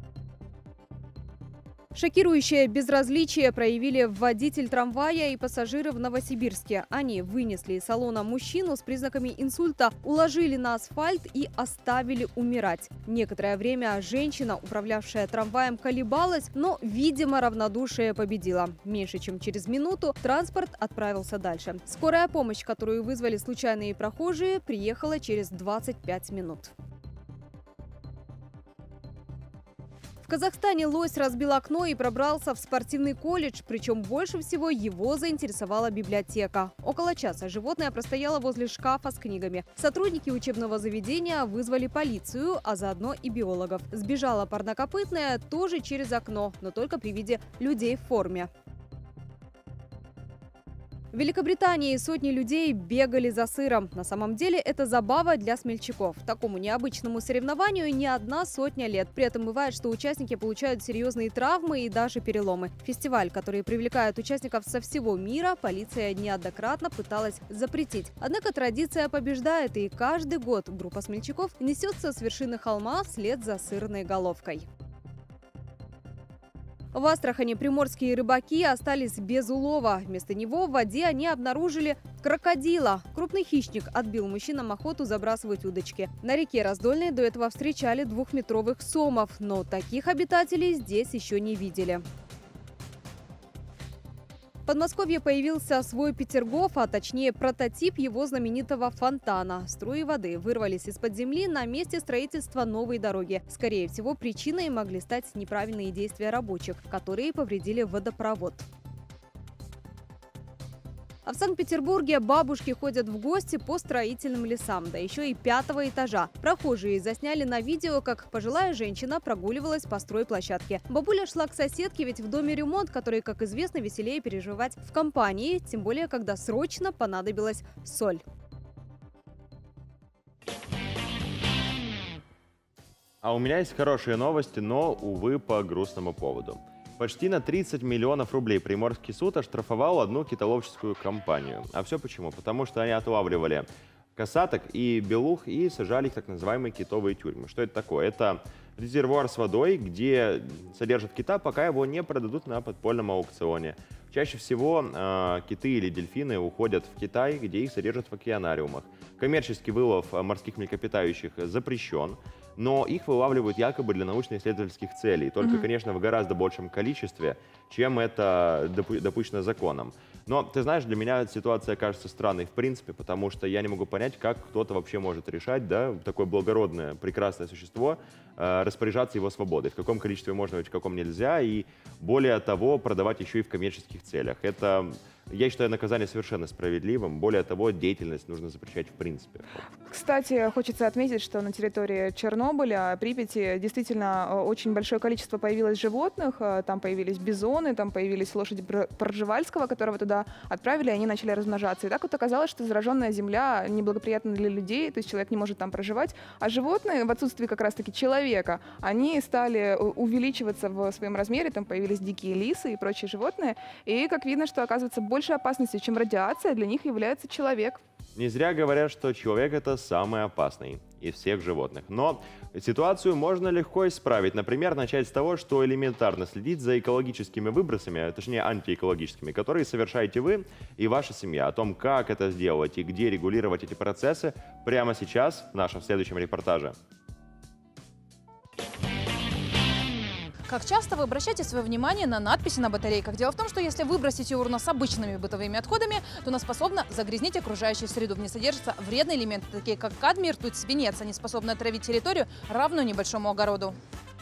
Шокирующее безразличие проявили водитель трамвая и пассажиры в Новосибирске. Они вынесли из салона мужчину с признаками инсульта, уложили на асфальт и оставили умирать. Некоторое время женщина, управлявшая трамваем, колебалась, но, видимо, равнодушие победило. Меньше чем через минуту транспорт отправился дальше. Скорая помощь, которую вызвали случайные прохожие, приехала через двадцать пять минут. В Казахстане лось разбил окно и пробрался в спортивный колледж, причем больше всего его заинтересовала библиотека. Около часа животное простояло возле шкафа с книгами. Сотрудники учебного заведения вызвали полицию, а заодно и биологов. Сбежала парнокопытная тоже через окно, но только при виде людей в форме. В Великобритании сотни людей бегали за сыром. На самом деле это забава для смельчаков. Такому необычному соревнованию не одна сотня лет. При этом бывает, что участники получают серьезные травмы и даже переломы. Фестиваль, который привлекает участников со всего мира, полиция неоднократно пыталась запретить. Однако традиция побеждает, и каждый год группа смельчаков несется с вершины холма вслед за сырной головкой. В Астрахани приморские рыбаки остались без улова. Вместо него в воде они обнаружили крокодила. Крупный хищник отбил мужчинам охоту забрасывать удочки. На реке Раздольной до этого встречали двухметровых сомов, но таких обитателей здесь еще не видели. В Подмосковье появился свой Петергоф, а точнее прототип его знаменитого фонтана. Струи воды вырвались из-под земли на месте строительства новой дороги. Скорее всего, причиной могли стать неправильные действия рабочих, которые повредили водопровод. А в Санкт-Петербурге бабушки ходят в гости по строительным лесам, да еще и пятого этажа. Прохожие засняли на видео, как пожилая женщина прогуливалась по стройплощадке. Бабуля шла к соседке, ведь в доме ремонт, который, как известно, веселее переживать в компании, тем более, когда срочно понадобилась соль. А у меня есть хорошие новости, но, увы, по грустному поводу. Почти на тридцать миллионов рублей Приморский суд оштрафовал одну китоловческую компанию. А все почему? Потому что они отлавливали косаток и белух и сажали их в так называемые китовые тюрьмы. Что это такое? Это резервуар с водой, где содержат кита, пока его не продадут на подпольном аукционе. Чаще всего э, киты или дельфины уходят в Китай, где их содержат в океанариумах. Коммерческий вылов морских млекопитающих запрещен, но их вылавливают якобы для научно-исследовательских целей. Только, mm-hmm. конечно, в гораздо большем количестве, чем это допу- допущено законом. Но, ты знаешь, для меня ситуация кажется странной в принципе, потому что я не могу понять, как кто-то вообще может решать, да, такое благородное, прекрасное существо, э, распоряжаться его свободой. В каком количестве можно, в каком нельзя, и более того, продавать еще и в коммерческих целях. Это, я считаю, наказание совершенно справедливым. Более того, деятельность нужно запрещать в принципе. Кстати, хочется отметить, что на территории Чернобыля, Припяти, действительно очень большое количество появилось животных. Там появились бизоны, там появились лошади Пржевальского, которого туда отправили, и они начали размножаться. И так вот оказалось, что зараженная земля неблагоприятна для людей, то есть человек не может там проживать. А животные, в отсутствии как раз-таки человека, они стали увеличиваться в своем размере, там появились дикие лисы и прочие животные. И как видно, что оказывается больше опасности, чем радиация, для них является человек. Не зря говорят, что человек – это самый опасный из всех животных. Но ситуацию можно легко исправить. Например, начать с того, что элементарно следить за экологическими выбросами, точнее антиэкологическими, которые совершаете вы и ваша семья. О том, как это сделать и где регулировать эти процессы, прямо сейчас в нашем следующем репортаже. Как часто вы обращаете свое внимание на надписи на батарейках? Дело в том, что если вы бросите урну с обычными бытовыми отходами, то она способна загрязнить окружающую среду. В ней содержатся вредные элементы, такие как кадмий, ртуть, свинец. Они способны отравить территорию, равную небольшому огороду.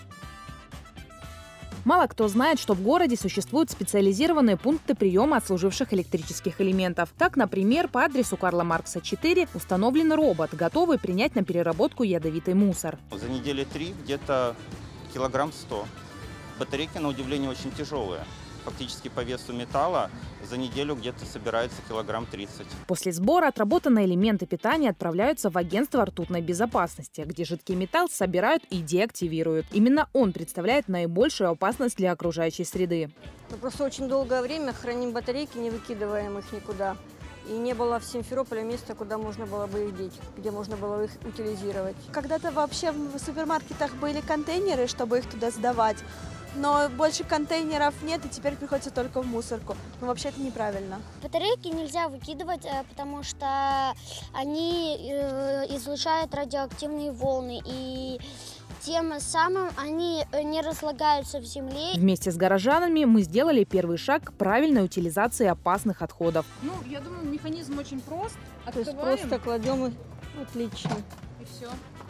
Мало кто знает, что в городе существуют специализированные пункты приема отслуживших электрических элементов. Так, например, по адресу Карла Маркса четыре установлен робот, готовый принять на переработку ядовитый мусор. За недели три где-то килограмм сто. Батарейки, на удивление, очень тяжелые. Фактически по весу металла за неделю где-то собирается килограмм тридцать. После сбора отработанные элементы питания отправляются в агентство ртутной безопасности, где жидкий металл собирают и деактивируют. Именно он представляет наибольшую опасность для окружающей среды. Мы просто очень долгое время храним батарейки, не выкидываем их никуда. И не было в Симферополе места, куда можно было бы их деть, где можно было их утилизировать. Когда-то вообще в супермаркетах были контейнеры, чтобы их туда сдавать. Но больше контейнеров нет, и теперь приходится только в мусорку. Но вообще это неправильно. Батарейки нельзя выкидывать, потому что они излучают радиоактивные волны. И тем самым они не разлагаются в земле. Вместе с горожанами мы сделали первый шаг к правильной утилизации опасных отходов. Ну, я думаю, механизм очень прост. Открываем. То есть просто кладем и отлично. И все.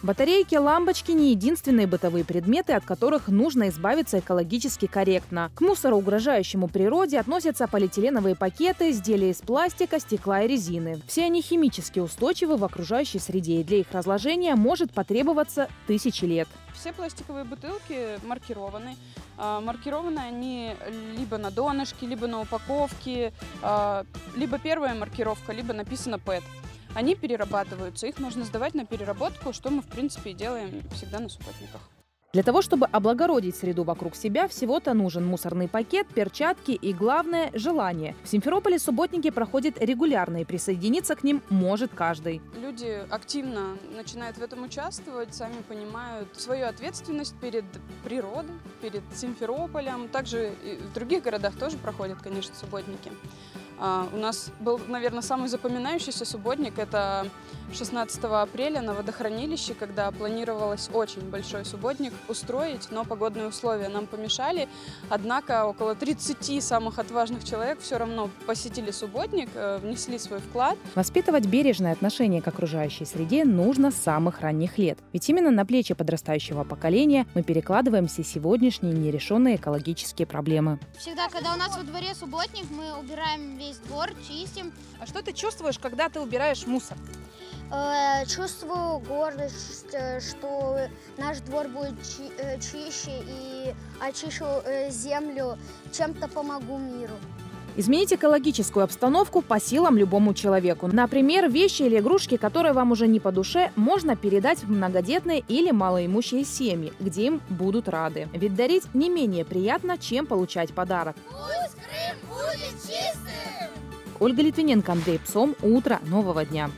Батарейки, лампочки – не единственные бытовые предметы, от которых нужно избавиться экологически корректно. К мусору, угрожающему природе, относятся полиэтиленовые пакеты, изделия из пластика, стекла и резины. Все они химически устойчивы в окружающей среде, и для их разложения может потребоваться тысячи лет. Все пластиковые бутылки маркированы. Маркированы они либо на донышке, либо на упаковке, либо первая маркировка, либо написано пэт. Они перерабатываются, их нужно сдавать на переработку, что мы, в принципе, и делаем всегда на субботниках. Для того, чтобы облагородить среду вокруг себя, всего-то нужен мусорный пакет, перчатки и, главное, желание. В Симферополе субботники проходят регулярно, и присоединиться к ним может каждый. Люди активно начинают в этом участвовать, сами понимают свою ответственность перед природой, перед Симферополем. Также и в других городах тоже проходят, конечно, субботники. Uh, у нас был, наверное, самый запоминающийся субботник. Это шестнадцатого апреля на водохранилище, когда планировалось очень большой субботник устроить, но погодные условия нам помешали. Однако около тридцати самых отважных человек все равно посетили субботник, внесли свой вклад. Воспитывать бережное отношение к окружающей среде нужно с самых ранних лет. Ведь именно на плечи подрастающего поколения мы перекладываем все сегодняшние нерешенные экологические проблемы. Всегда, когда у нас во дворе субботник, мы убираем весь двор, чистим. А что ты чувствуешь, когда ты убираешь мусор? Э, чувствую гордость, что наш двор будет чи э, чище, и очищу э, землю, чем-то помогу миру. Изменить экологическую обстановку по силам любому человеку. Например, вещи или игрушки, которые вам уже не по душе, можно передать в многодетные или малоимущие семьи, где им будут рады. Ведь дарить не менее приятно, чем получать подарок. Пусть Крым будет чистым! Ольга Литвиненко, Андрей Псом. Утро нового дня.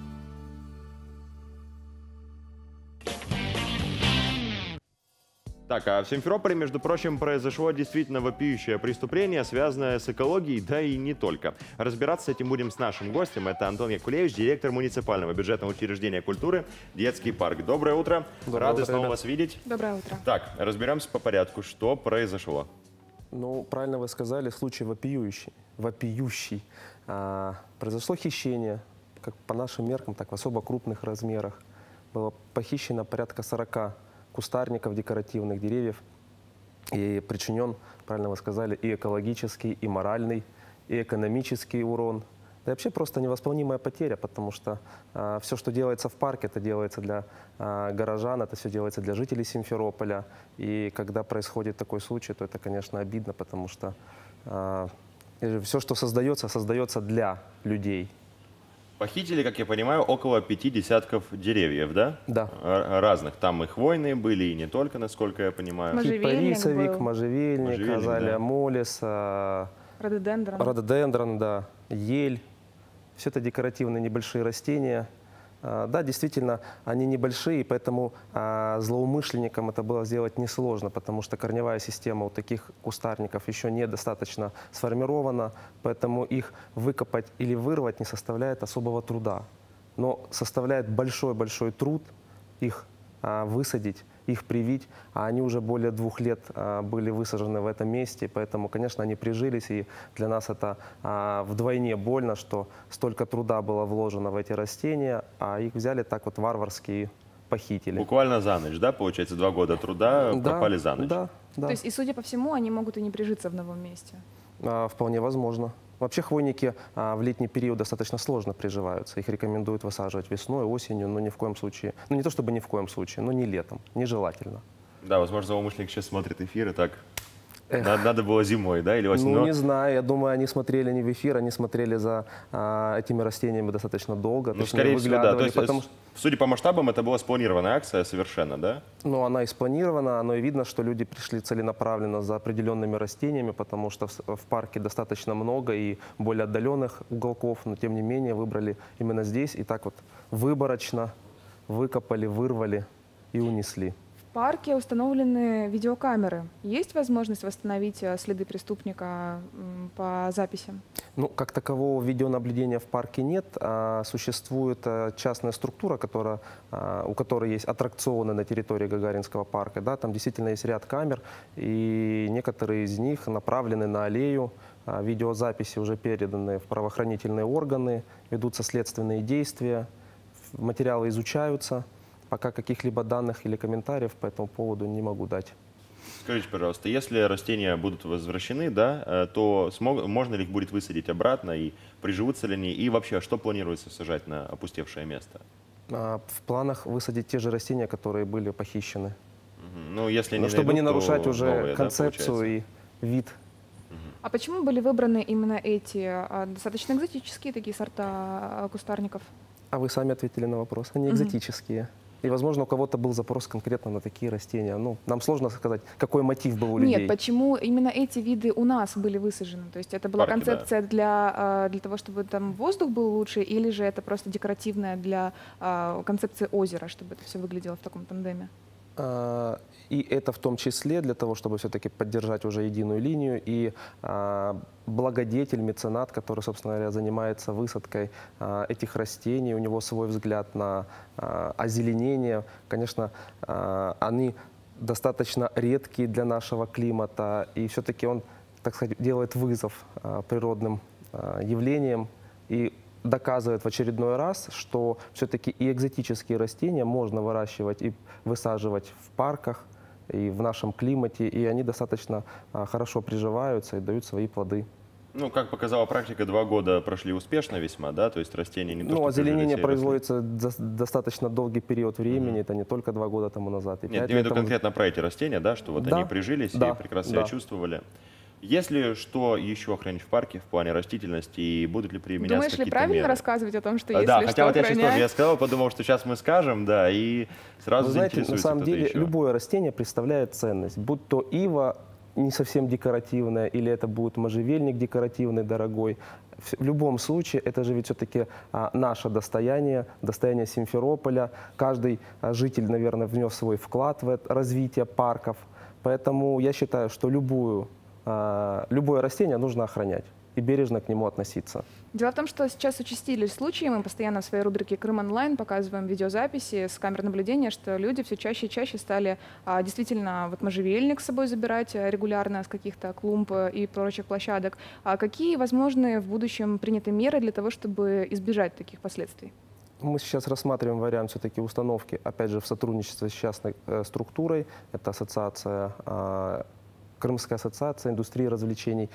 Так, а в Симферополе, между прочим, произошло действительно вопиющее преступление, связанное с экологией, да и не только. Разбираться с этим будем с нашим гостем. Это Антон Якулевич, директор муниципального бюджетного учреждения культуры «Детский парк». Доброе утро. Доброе Рады утро, снова ребят. вас видеть. Доброе утро. Так, разберемся по порядку, что произошло. Ну, правильно вы сказали, случай вопиющий. Вопиющий. А, произошло хищение, как по нашим меркам, так в особо крупных размерах. Было похищено порядка сорока кустарников, декоративных деревьев, и причинен, правильно вы сказали, и экологический, и моральный, и экономический урон. Да и вообще просто невосполнимая потеря, потому что а, все, что делается в парке, это делается для а, горожан, это все делается для жителей Симферополя. И когда происходит такой случай, то это, конечно, обидно, потому что а, все, что создается, создается для людей. Похитили, как я понимаю, около пяти десятков деревьев, да? Да. Р- разных. Там и хвойные были, и не только, насколько я понимаю. Кипарисовик, можжевельник, Можжевельник, азалия да. молис, а, Рододендрон. рододендрон, да, ель. Все это декоративные небольшие растения. А, да, действительно, они небольшие, поэтому а, злоумышленникам это было сделать несложно, потому что корневая система у таких кустарников еще недостаточно сформирована, поэтому их выкопать или вырвать не составляет особого труда. Но составляет большой-большой труд их а, высадить, их привить, а они уже более двух лет а, были высажены в этом месте, поэтому, конечно, они прижились, и для нас это а, вдвойне больно, что столько труда было вложено в эти растения, а их взяли так вот варварски и похитили. Буквально за ночь, да, получается, два года труда Да, пропали за ночь. Да, да. То есть, и судя по всему, они могут и не прижиться в новом месте. А, вполне возможно. Вообще хвойники а, в летний период достаточно сложно приживаются. Их рекомендуют высаживать весной, осенью, но ни в коем случае, ну не то чтобы ни в коем случае, но не летом, нежелательно. Да, возможно, злоумышленник сейчас смотрит эфир и так. Эх. Надо, надо было зимой, да, или осенью? Ну, Но- не знаю, я думаю, они смотрели не в эфир, они смотрели за а, этими растениями достаточно долго. Ну, точнее, скорее всего, да. То выглядывали, есть, потому с- судя по масштабам, это была спланированная акция совершенно, да? Ну, она и спланирована, но и видно, что люди пришли целенаправленно за определенными растениями, потому что в, в парке достаточно много и более отдаленных уголков, но тем не менее выбрали именно здесь и так вот выборочно выкопали, вырвали и унесли. В парке установлены видеокамеры. Есть возможность восстановить э, следы преступника м, по записям? Ну, как такового видеонаблюдения в парке нет, а существует а, частная структура, которая, а, у которой есть аттракционы на территории Гагаринского парка. Да, там действительно есть ряд камер, и некоторые из них направлены на аллею. А, видеозаписи уже переданы в правоохранительные органы, ведутся следственные действия, материалы изучаются. пока каких-либо данных или комментариев по этому поводу не могу дать. Скажите, пожалуйста, если растения будут возвращены, да, то смог, можно ли их будет высадить обратно, и приживутся ли они, и вообще, что планируется сажать на опустевшее место? В планах высадить те же растения, которые были похищены. Угу. Ну, если Но не чтобы найдут, не нарушать уже новые, концепцию, да, и вид. А почему были выбраны именно эти а, достаточно экзотические такие сорта а, кустарников? А вы сами ответили на вопрос. Они Угу. экзотические. И, возможно, у кого-то был запрос конкретно на такие растения. Ну, нам сложно сказать, какой мотив был у людей. Нет, почему именно эти виды у нас были высажены? То есть это была Парки, концепция да. для, для того, чтобы там воздух был лучше, или же это просто декоративная для концепции озера, чтобы это все выглядело в таком тандеме? И это в том числе для того, чтобы все-таки поддержать уже единую линию. И а, благодетель, меценат, который, собственно говоря, занимается высадкой а, этих растений, у него свой взгляд на а, озеленение. Конечно, а, они достаточно редкие для нашего климата. И все-таки он, так сказать, делает вызов а, природным а, явлениям. И доказывает в очередной раз, что все-таки и экзотические растения можно выращивать и высаживать в парках, и в нашем климате, и они достаточно а, хорошо приживаются и дают свои плоды. Ну, как показала практика, два года прошли успешно весьма, да, то есть растения не то, Ну, что озеленение прижились, производится до, достаточно долгий период времени, mm-hmm. это не только два года тому назад. И Нет, я имею в виду тому... конкретно про эти растения, да, что вот да, они прижились да, и прекрасно да. себя чувствовали. Есть ли что еще охранять в парке в плане растительности, и будут ли применяться Думаешь какие-то ли правильно меры? рассказывать о том, что есть Да, ли хотя что вот я сейчас охранять? тоже я сказал, подумал, что сейчас мы скажем, да, и сразу Вы знаете, на заинтересуется самом деле еще. любое растение представляет ценность, будь то ива не совсем декоративная, или это будет можжевельник декоративный, дорогой. В любом случае, это же ведь все-таки а, наше достояние, достояние Симферополя. Каждый а, житель, наверное, внес свой вклад в это развитие парков. Поэтому я считаю, что любую, а, любое растение нужно охранять и бережно к нему относиться. Дело в том, что сейчас участились случаи, мы постоянно в своей рубрике «Крым онлайн» показываем видеозаписи с камер наблюдения, что люди все чаще и чаще стали а, действительно вот можжевельник с собой забирать регулярно с каких-то клумб и прочих площадок. А какие возможны в будущем приняты меры для того, чтобы избежать таких последствий? Мы сейчас рассматриваем вариант все-таки установки, опять же, в сотрудничестве с частной э, структурой. Это ассоциация, э, Крымская ассоциация индустрии развлечений.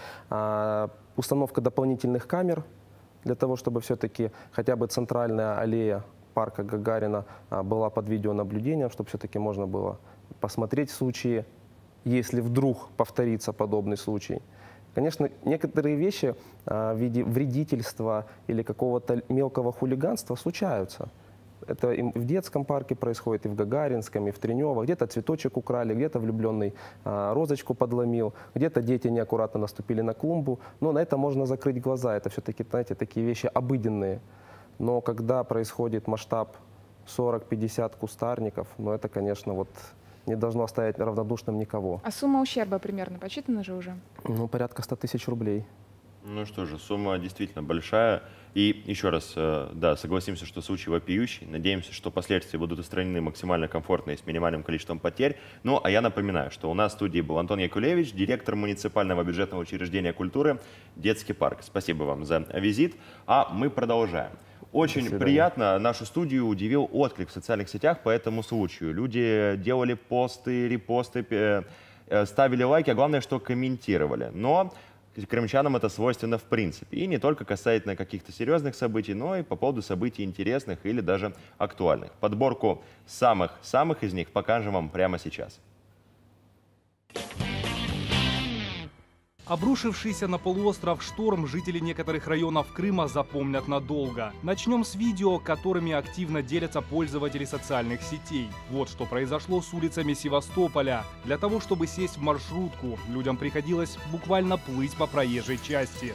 Э, установка дополнительных камер для того, чтобы все-таки хотя бы центральная аллея парка Гагарина э, была под видеонаблюдением, чтобы все-таки можно было посмотреть в случае, если вдруг повторится подобный случай. Конечно, некоторые вещи а, в виде вредительства или какого-то мелкого хулиганства случаются. Это и в детском парке происходит, и в Гагаринском, и в Тренево. Где-то цветочек украли, где-то влюбленный а, розочку подломил, где-то дети неаккуратно наступили на клумбу. Но на это можно закрыть глаза. Это все-таки, знаете, такие вещи обыденные. Но когда происходит масштаб сорок-пятьдесят кустарников, ну это, конечно, вот... не должно оставить равнодушным никого. А сумма ущерба примерно подсчитана же уже? Ну, порядка ста тысяч рублей. Ну что же, сумма действительно большая. И еще раз, да, согласимся, что случай вопиющий. Надеемся, что последствия будут устранены максимально комфортно и с минимальным количеством потерь. Ну, а я напоминаю, что у нас в студии был Антон Якулевич, директор муниципального бюджетного учреждения культуры «Детский парк». Спасибо вам за визит. А мы продолжаем. Очень приятно, нашу студию удивил отклик в социальных сетях по этому случаю. Люди делали посты, репосты, ставили лайки, а главное, что комментировали. Но крымчанам это свойственно в принципе. И не только касательно каких-то серьезных событий, но и по поводу событий интересных или даже актуальных. Подборку самых-самых из них покажем вам прямо сейчас. Обрушившийся на полуостров шторм жители некоторых районов Крыма запомнят надолго. Начнем с видео, которыми активно делятся пользователи социальных сетей. Вот что произошло с улицами Севастополя. Для того, чтобы сесть в маршрутку, людям приходилось буквально плыть по проезжей части.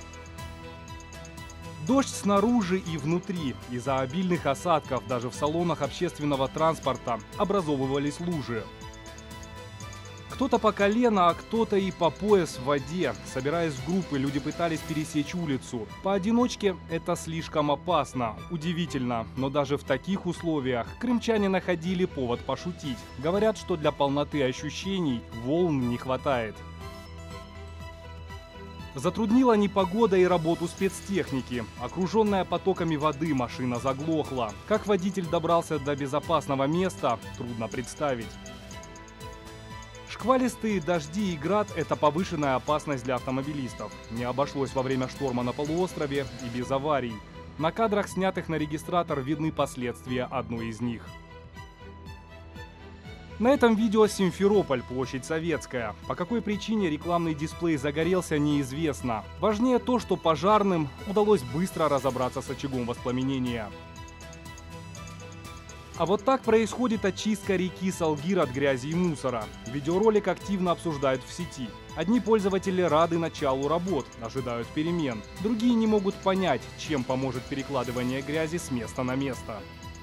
Дождь снаружи и внутри. Из-за обильных осадков даже в салонах общественного транспорта образовывались лужи. Кто-то по колено, а кто-то и по пояс в воде. Собираясь в группы, люди пытались пересечь улицу. Поодиночке это слишком опасно. Удивительно, но даже в таких условиях крымчане находили повод пошутить. Говорят, что для полноты ощущений волн не хватает. Затруднила непогода и работу спецтехники. Окруженная потоками воды, машина заглохла. Как водитель добрался до безопасного места, трудно представить. Шквалистые дожди и град – это повышенная опасность для автомобилистов. Не обошлось во время шторма на полуострове и без аварий. На кадрах, снятых на регистратор, видны последствия одной из них. На этом видео Симферополь, площадь Советская. По какой причине рекламный дисплей загорелся, неизвестно. Важнее то, что пожарным удалось быстро разобраться с очагом воспламенения. А вот так происходит очистка реки Салгир от грязи и мусора. Видеоролик активно обсуждают в сети. Одни пользователи рады началу работ, ожидают перемен. Другие не могут понять, чем поможет перекладывание грязи с места на место.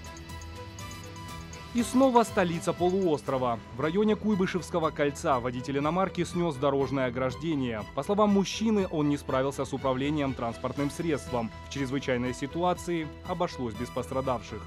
И снова столица полуострова. В районе Куйбышевского кольца водитель иномарки снес дорожное ограждение. По словам мужчины, он не справился с управлением транспортным средством. В чрезвычайной ситуации обошлось без пострадавших.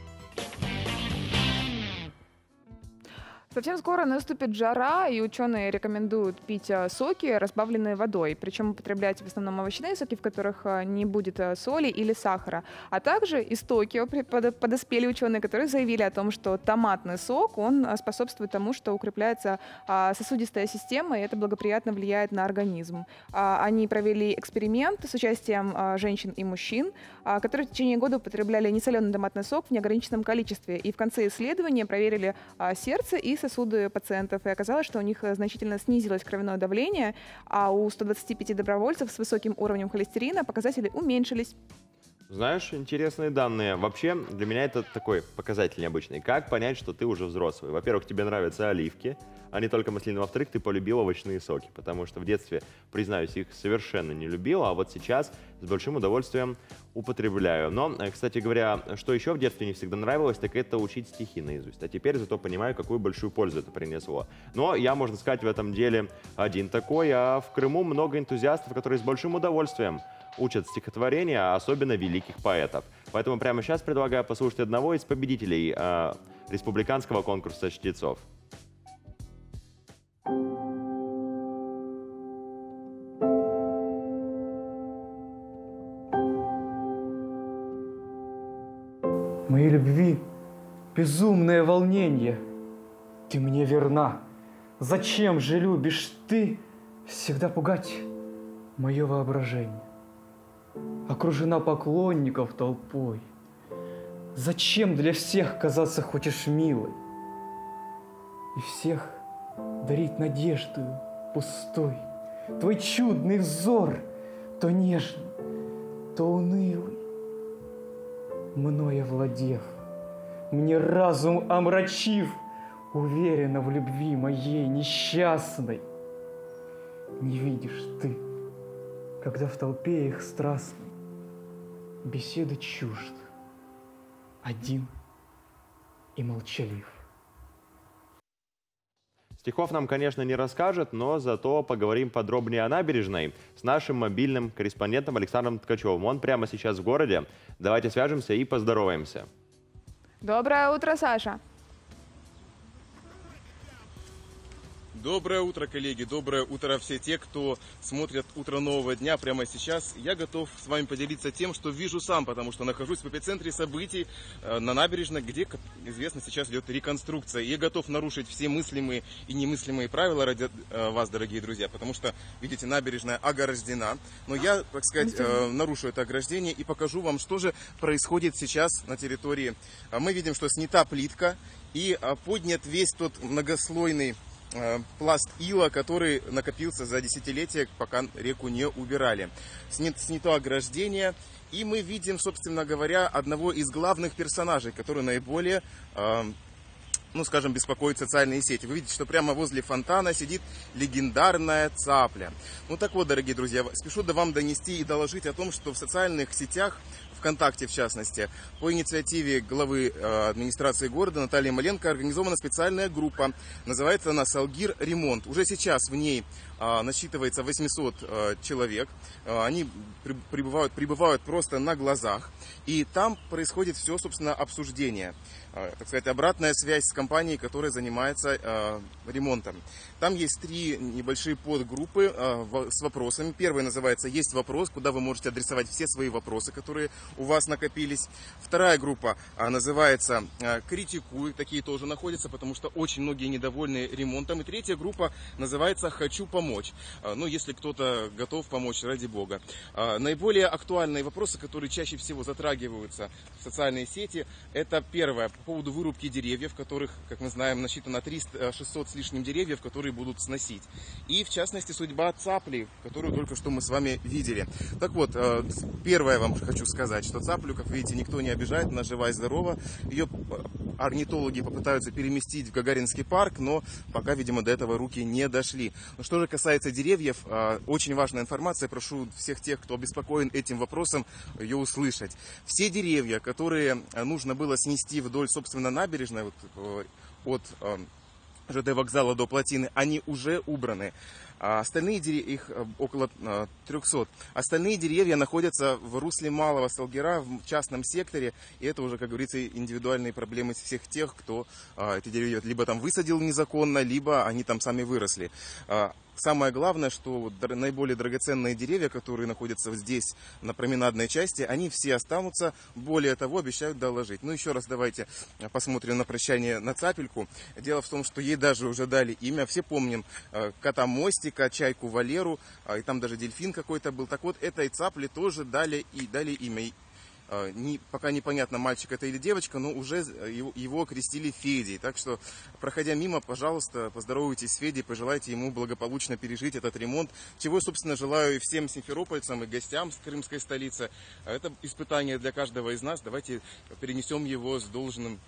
Совсем скоро наступит жара, и ученые рекомендуют пить соки, разбавленные водой. Причем употреблять в основном овощные соки, в которых не будет соли или сахара. А также из Токио подоспели ученые, которые заявили о том, что томатный сок, он способствует тому, что укрепляется сосудистая система, и это благоприятно влияет на организм. Они провели эксперимент с участием женщин и мужчин, которые в течение года употребляли несоленый томатный сок в неограниченном количестве. И в конце исследования проверили сердце и сосуды пациентов, и оказалось, что у них значительно снизилось кровяное давление, а у ста двадцати пяти добровольцев с высоким уровнем холестерина показатели уменьшились. Знаешь, интересные данные. Вообще, для меня это такой показатель необычный. Как понять, что ты уже взрослый? Во-первых, тебе нравятся оливки, а не только маслины. Во-вторых, ты полюбил овощные соки, потому что в детстве, признаюсь, их совершенно не любил, а вот сейчас с большим удовольствием употребляю. Но, кстати говоря, что еще в детстве не всегда нравилось, так это учить стихи наизусть. А теперь зато понимаю, какую большую пользу это принесло. Но я, можно сказать, в этом деле один такой, а в Крыму много энтузиастов, которые с большим удовольствием учат стихотворения, особенно великих поэтов. Поэтому прямо сейчас предлагаю послушать одного из победителей э, республиканского конкурса чтецов. Моей любви безумное волнение. Ты мне верна. Зачем же любишь ты всегда пугать мое воображение? Окружена поклонников толпой. Зачем для всех казаться хочешь милой? И всех дарить надеждою пустой. Твой чудный взор то нежный, то унылый. Мною овладев, мне разум омрачив, уверена в любви моей несчастной. Не видишь ты, когда в толпе их страстной беседы чужд, один и молчалив. Стихов нам, конечно, не расскажет, но зато поговорим подробнее о набережной с нашим мобильным корреспондентом Александром Ткачевым. Он прямо сейчас в городе. Давайте свяжемся и поздороваемся. Доброе утро, Саша. Доброе утро, коллеги, доброе утро все те, кто смотрят «Утро нового дня» прямо сейчас. Я готов с вами поделиться тем, что вижу сам, потому что нахожусь в эпицентре событий на набережной, где, как известно, сейчас идет реконструкция. И я готов нарушить все мыслимые и немыслимые правила ради вас, дорогие друзья, потому что, видите, набережная ограждена. Но я, так сказать, нарушу это ограждение и покажу вам, что же происходит сейчас на территории. Мы видим, что снята плитка и поднят весь тот многослойный пласт ила, который накопился за десятилетия, пока реку не убирали. Снят, снято ограждение, и мы видим, собственно говоря, одного из главных персонажей, который наиболее, э, ну, скажем, беспокоит социальные сети. Вы видите, что прямо возле фонтана сидит легендарная цапля. Ну так вот, дорогие друзья, спешу до вам донести и доложить о том, что в социальных сетях в ВКонтакте в частности. По инициативе главы администрации города Натальи Маленко организована специальная группа. Называется она «Салгир Ремонт». Уже сейчас в ней насчитывается восемьсот человек. Они прибывают, прибывают просто на глазах. И там происходит все, собственно, обсуждение. Так сказать, обратная связь с компанией, которая занимается э, ремонтом. Там есть три небольшие подгруппы э, в, с вопросами. Первая называется «Есть вопрос», куда вы можете адресовать все свои вопросы, которые у вас накопились. Вторая группа э, называется э, «Критикуй», такие тоже находятся, потому что очень многие недовольны ремонтом. И третья группа называется «Хочу помочь». Э, ну, если кто-то готов помочь, ради бога. Э, наиболее актуальные вопросы, которые чаще всего затрагиваются в социальные сети, это первое. По поводу вырубки деревьев, которых, как мы знаем, насчитано триста-шестьсот с лишним деревьев, которые будут сносить. И, в частности, судьба цапли, которую только что мы с вами видели. Так вот, первое вам хочу сказать, что цаплю, как видите, никто не обижает, она жива и здорова. Ее орнитологи попытаются переместить в Гагаринский парк, но пока, видимо, до этого руки не дошли. Но что же касается деревьев, очень важная информация, прошу всех тех, кто обеспокоен этим вопросом, ее услышать. Все деревья, которые нужно было снести вдоль, собственно, набережной, вот, от э, ЖД вокзала до плотины, они уже убраны. А остальные деревья, их около э, трехсот, остальные деревья находятся в русле Малого Салгира, в частном секторе, и это уже, как говорится, индивидуальные проблемы всех тех, кто э, эти деревья либо там высадил незаконно, либо они там сами выросли. Э, Самое главное, что вот наиболее драгоценные деревья, которые находятся вот здесь, на променадной части, они все останутся. Более того, обещают доложить. Ну, еще раз давайте посмотрим на прощание на цапельку. Дело в том, что ей даже уже дали имя. Все помним кота Мостика, чайку Валеру, и там даже дельфин какой-то был. Так вот, этой цапле тоже дали, и дали имя. Не, пока непонятно, мальчик это или девочка, но уже его, его окрестили Федей. Так что, проходя мимо, пожалуйста, поздоровайтесь с Федей, пожелайте ему благополучно пережить этот ремонт. Чего, собственно, желаю и всем симферопольцам, и гостям с крымской столицы. Это испытание для каждого из нас. Давайте перенесем его с должным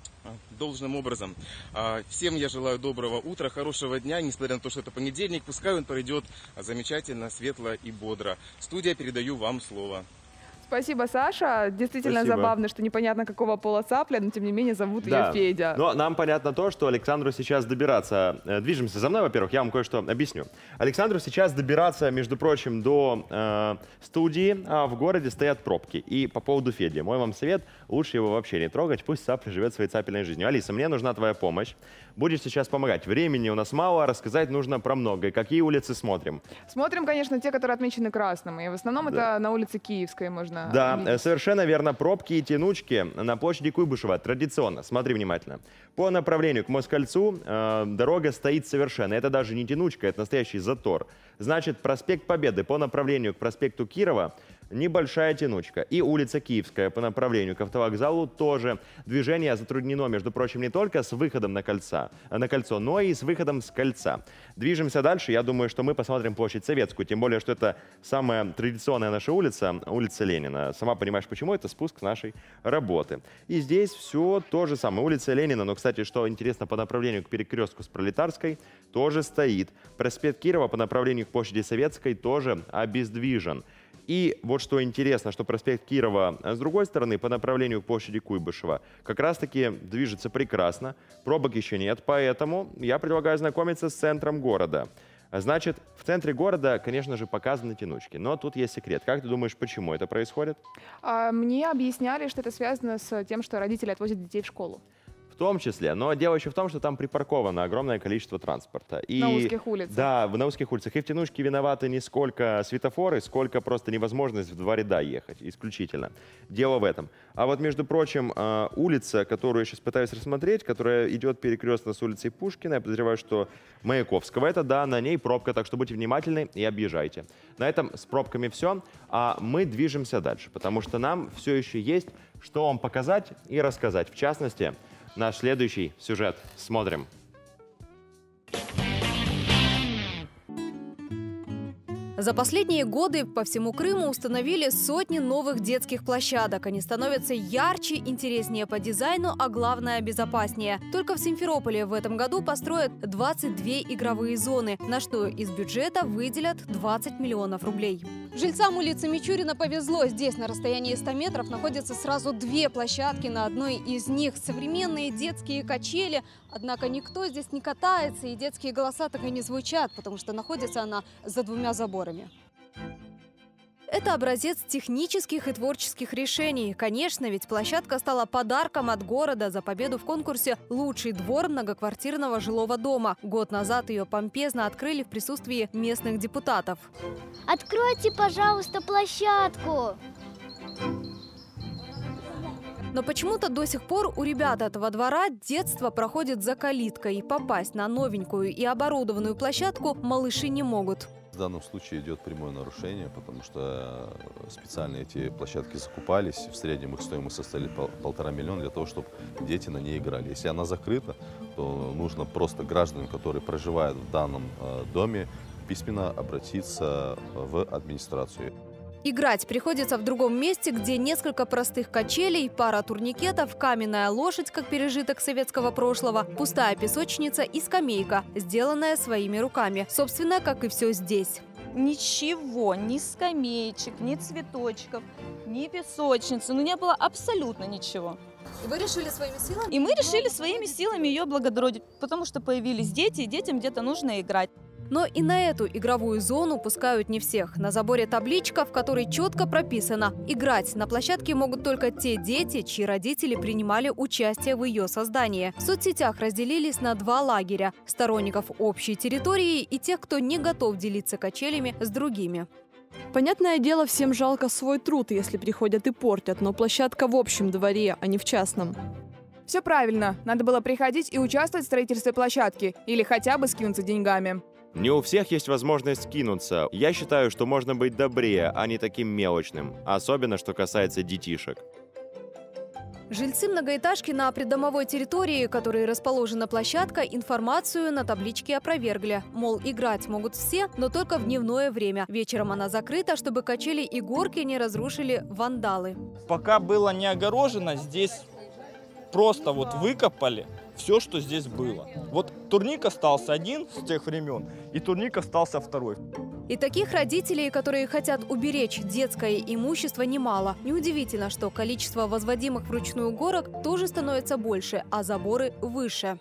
должным образом. Всем я желаю доброго утра, хорошего дня, несмотря на то, что это понедельник, пускай он пройдет замечательно, светло и бодро. Студия, передаю вам слово. Спасибо, Саша. Действительно Спасибо. Забавно, что непонятно какого пола цапля, но тем не менее зовут Да. ее Федя. Но нам понятно то, что Александру сейчас добираться... Э, движемся за мной, во-первых, я вам кое-что объясню. Александру сейчас добираться, между прочим, до э, студии, а в городе стоят пробки. И по поводу Феди, мой вам совет, лучше его вообще не трогать, пусть цапля живет своей цапельной жизнью. Алиса, мне нужна твоя помощь. Будешь сейчас помогать. Времени у нас мало, рассказать нужно про многое. Какие улицы смотрим? Смотрим, конечно, те, которые отмечены красным. И в основном Да. это на улице Киевской можно Да, видеть. совершенно верно. Пробки и тянучки на площади Куйбышева традиционно. Смотри внимательно. По направлению к Москальцу э, дорога стоит совершенно. Это даже не тянучка, это настоящий затор. Значит, проспект Победы по направлению к проспекту Кирова небольшая тянучка. И улица Киевская по направлению к автовокзалу тоже. Движение затруднено, между прочим, не только с выходом на, кольца, на кольцо, но и с выходом с кольца. Движемся дальше. Я думаю, что мы посмотрим площадь Советскую. Тем более, что это самая традиционная наша улица, улица Ленина. Сама понимаешь, почему это спуск нашей работы. И здесь все то же самое. Улица Ленина, но, кстати, что интересно, по направлению к перекрестку с Пролетарской тоже стоит. Проспект Кирова по направлению к площади Советской тоже обездвижен. И вот что интересно, что проспект Кирова с другой стороны по направлению к площади Куйбышева как раз-таки движется прекрасно, пробок еще нет, поэтому я предлагаю знакомиться с центром города. Значит, в центре города, конечно же, показаны тянучки, но тут есть секрет. Как ты думаешь, почему это происходит? А, мне объясняли, что это связано с тем, что родители отвозят детей в школу. В том числе, но дело еще в том, что там припарковано огромное количество транспорта. И, на узких улицах. Да, на узких улицах. И в тянучке виноваты не сколько светофоры, сколько просто невозможность в два ряда ехать, исключительно. Дело в этом. А вот, между прочим, улица, которую я сейчас пытаюсь рассмотреть, которая идет перекрестно с улицей Пушкина, я подозреваю, что Маяковского, это, да, на ней пробка, так что будьте внимательны и объезжайте. На этом с пробками все, а мы движемся дальше, потому что нам все еще есть, что вам показать и рассказать. В частности, наш следующий сюжет. Смотрим. За последние годы по всему Крыму установили сотни новых детских площадок. Они становятся ярче, интереснее по дизайну, а главное – безопаснее. Только в Симферополе в этом году построят двадцать две игровые зоны, на что из бюджета выделят двадцать миллионов рублей. Жильцам улицы Мичурина повезло. Здесь на расстоянии ста метров находятся сразу две площадки. На одной из них современные детские качели. Однако никто здесь не катается, и детские голоса так и не звучат, потому что находится она за двумя заборами. Это образец технических и творческих решений. Конечно, ведь площадка стала подарком от города за победу в конкурсе «Лучший двор многоквартирного жилого дома». Год назад ее помпезно открыли в присутствии местных депутатов. Откройте, пожалуйста, площадку! Но почему-то до сих пор у ребят этого двора детство проходит за калиткой. И попасть на новенькую и оборудованную площадку малыши не могут. В данном случае идет прямое нарушение, потому что специально эти площадки закупались. В среднем их стоимость составляет пол, полтора миллиона для того, чтобы дети на ней играли. Если она закрыта, то нужно просто гражданам, которые проживают в данном э, доме, письменно обратиться в администрацию. Играть приходится в другом месте, где несколько простых качелей, пара турникетов, каменная лошадь, как пережиток советского прошлого, пустая песочница и скамейка, сделанная своими руками. Собственно, как и все здесь. Ничего, ни скамеечек, ни цветочков, ни песочницы, ну не было абсолютно ничего. И вы решили своими силами? И мы решили своими силами ее облагородить, потому что появились дети, и детям где-то нужно играть. Но и на эту игровую зону пускают не всех. На заборе табличка, в которой четко прописано: играть на площадке могут только те дети, чьи родители принимали участие в ее создании. В соцсетях разделились на два лагеря – сторонников общей территории и тех, кто не готов делиться качелями с другими. Понятное дело, всем жалко свой труд, если приходят и портят, но площадка в общем дворе, а не в частном. Все правильно. Надо было приходить и участвовать в строительстве площадки. Или хотя бы скинуться деньгами. Не у всех есть возможность скинуться. Я считаю, что можно быть добрее, а не таким мелочным. Особенно, что касается детишек. Жильцы многоэтажки на придомовой территории, которой расположена площадка, информацию на табличке опровергли. Мол, играть могут все, но только в дневное время. Вечером она закрыта, чтобы качели и горки не разрушили вандалы. Пока было не огорожено, здесь просто вот выкопали все, что здесь было. Вот турник остался один с тех времен, и турник остался второй. И таких родителей, которые хотят уберечь детское имущество, немало. Неудивительно, что количество возводимых вручную горок тоже становится больше, а заборы выше.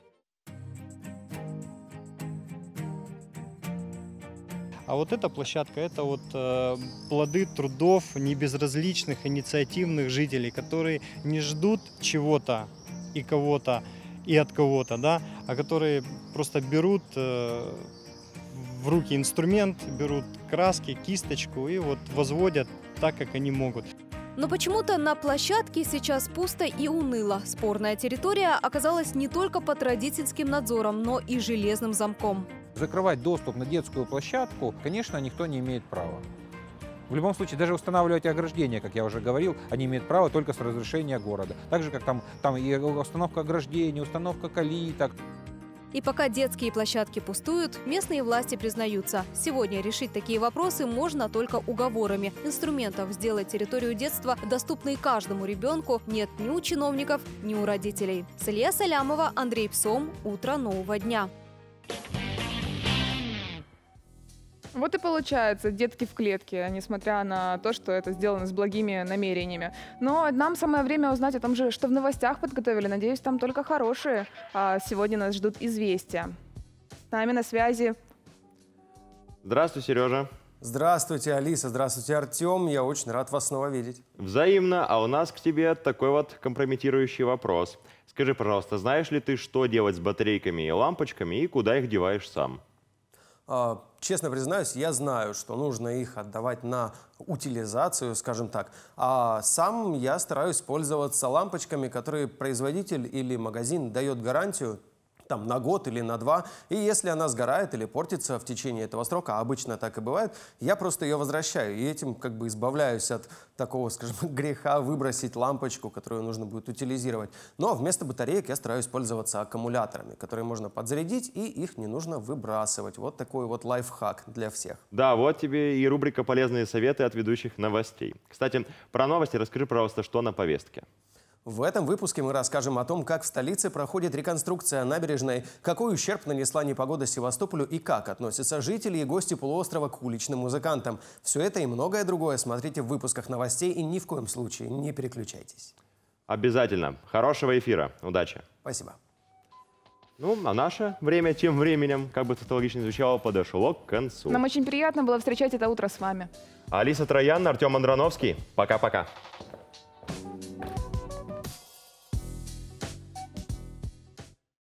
А вот эта площадка – это вот э, плоды трудов небезразличных, инициативных жителей, которые не ждут чего-то и кого-то, и от кого-то, да, а которые просто берут э, в руки инструмент, берут краски, кисточку и вот возводят так, как они могут. Но почему-то на площадке сейчас пусто и уныло. Спорная территория оказалась не только под родительским надзором, но и железным замком. Закрывать доступ на детскую площадку, конечно, никто не имеет права. В любом случае, даже устанавливать ограждения, как я уже говорил, они имеют право только с разрешения города. Так же, как там, там и установка ограждений, установка калиток. И пока детские площадки пустуют, местные власти признаются, сегодня решить такие вопросы можно только уговорами. Инструментов сделать территорию детства доступной каждому ребенку нет ни у чиновников, ни у родителей. Салия Салямова, Андрей Псом. Утро нового дня. Вот и получается, детки в клетке, несмотря на то, что это сделано с благими намерениями. Но нам самое время узнать о том же, что в новостях подготовили. Надеюсь, там только хорошие. А сегодня нас ждут известия. С нами на связи. Здравствуй, Сережа. Здравствуйте, Алиса. Здравствуйте, Артем. Я очень рад вас снова видеть. Взаимно. А у нас к тебе такой вот компрометирующий вопрос. Скажи, пожалуйста, знаешь ли ты, что делать с батарейками и лампочками и куда их деваешь сам? Честно признаюсь, я знаю, что нужно их отдавать на утилизацию, скажем так. А сам я стараюсь пользоваться лампочками, которые производитель или магазин дает гарантию там, на год или на два. И если она сгорает или портится в течение этого срока, а обычно так и бывает, я просто ее возвращаю. И этим как бы избавляюсь от такого, скажем, греха выбросить лампочку, которую нужно будет утилизировать. Но вместо батареек я стараюсь пользоваться аккумуляторами, которые можно подзарядить, и их не нужно выбрасывать. Вот такой вот лайфхак для всех. Да, вот тебе и рубрика «Полезные советы» от ведущих новостей. Кстати, про новости расскажи, пожалуйста, что на повестке. В этом выпуске мы расскажем о том, как в столице проходит реконструкция набережной, какой ущерб нанесла непогода Севастополю и как относятся жители и гости полуострова к уличным музыкантам. Все это и многое другое смотрите в выпусках новостей и ни в коем случае не переключайтесь. Обязательно. Хорошего эфира. Удачи. Спасибо. Ну, а наше время тем временем, как бы тавтологично звучало, подошло к концу. Нам очень приятно было встречать это утро с вами. Алиса Троян, Артем Андроновский. Пока-пока.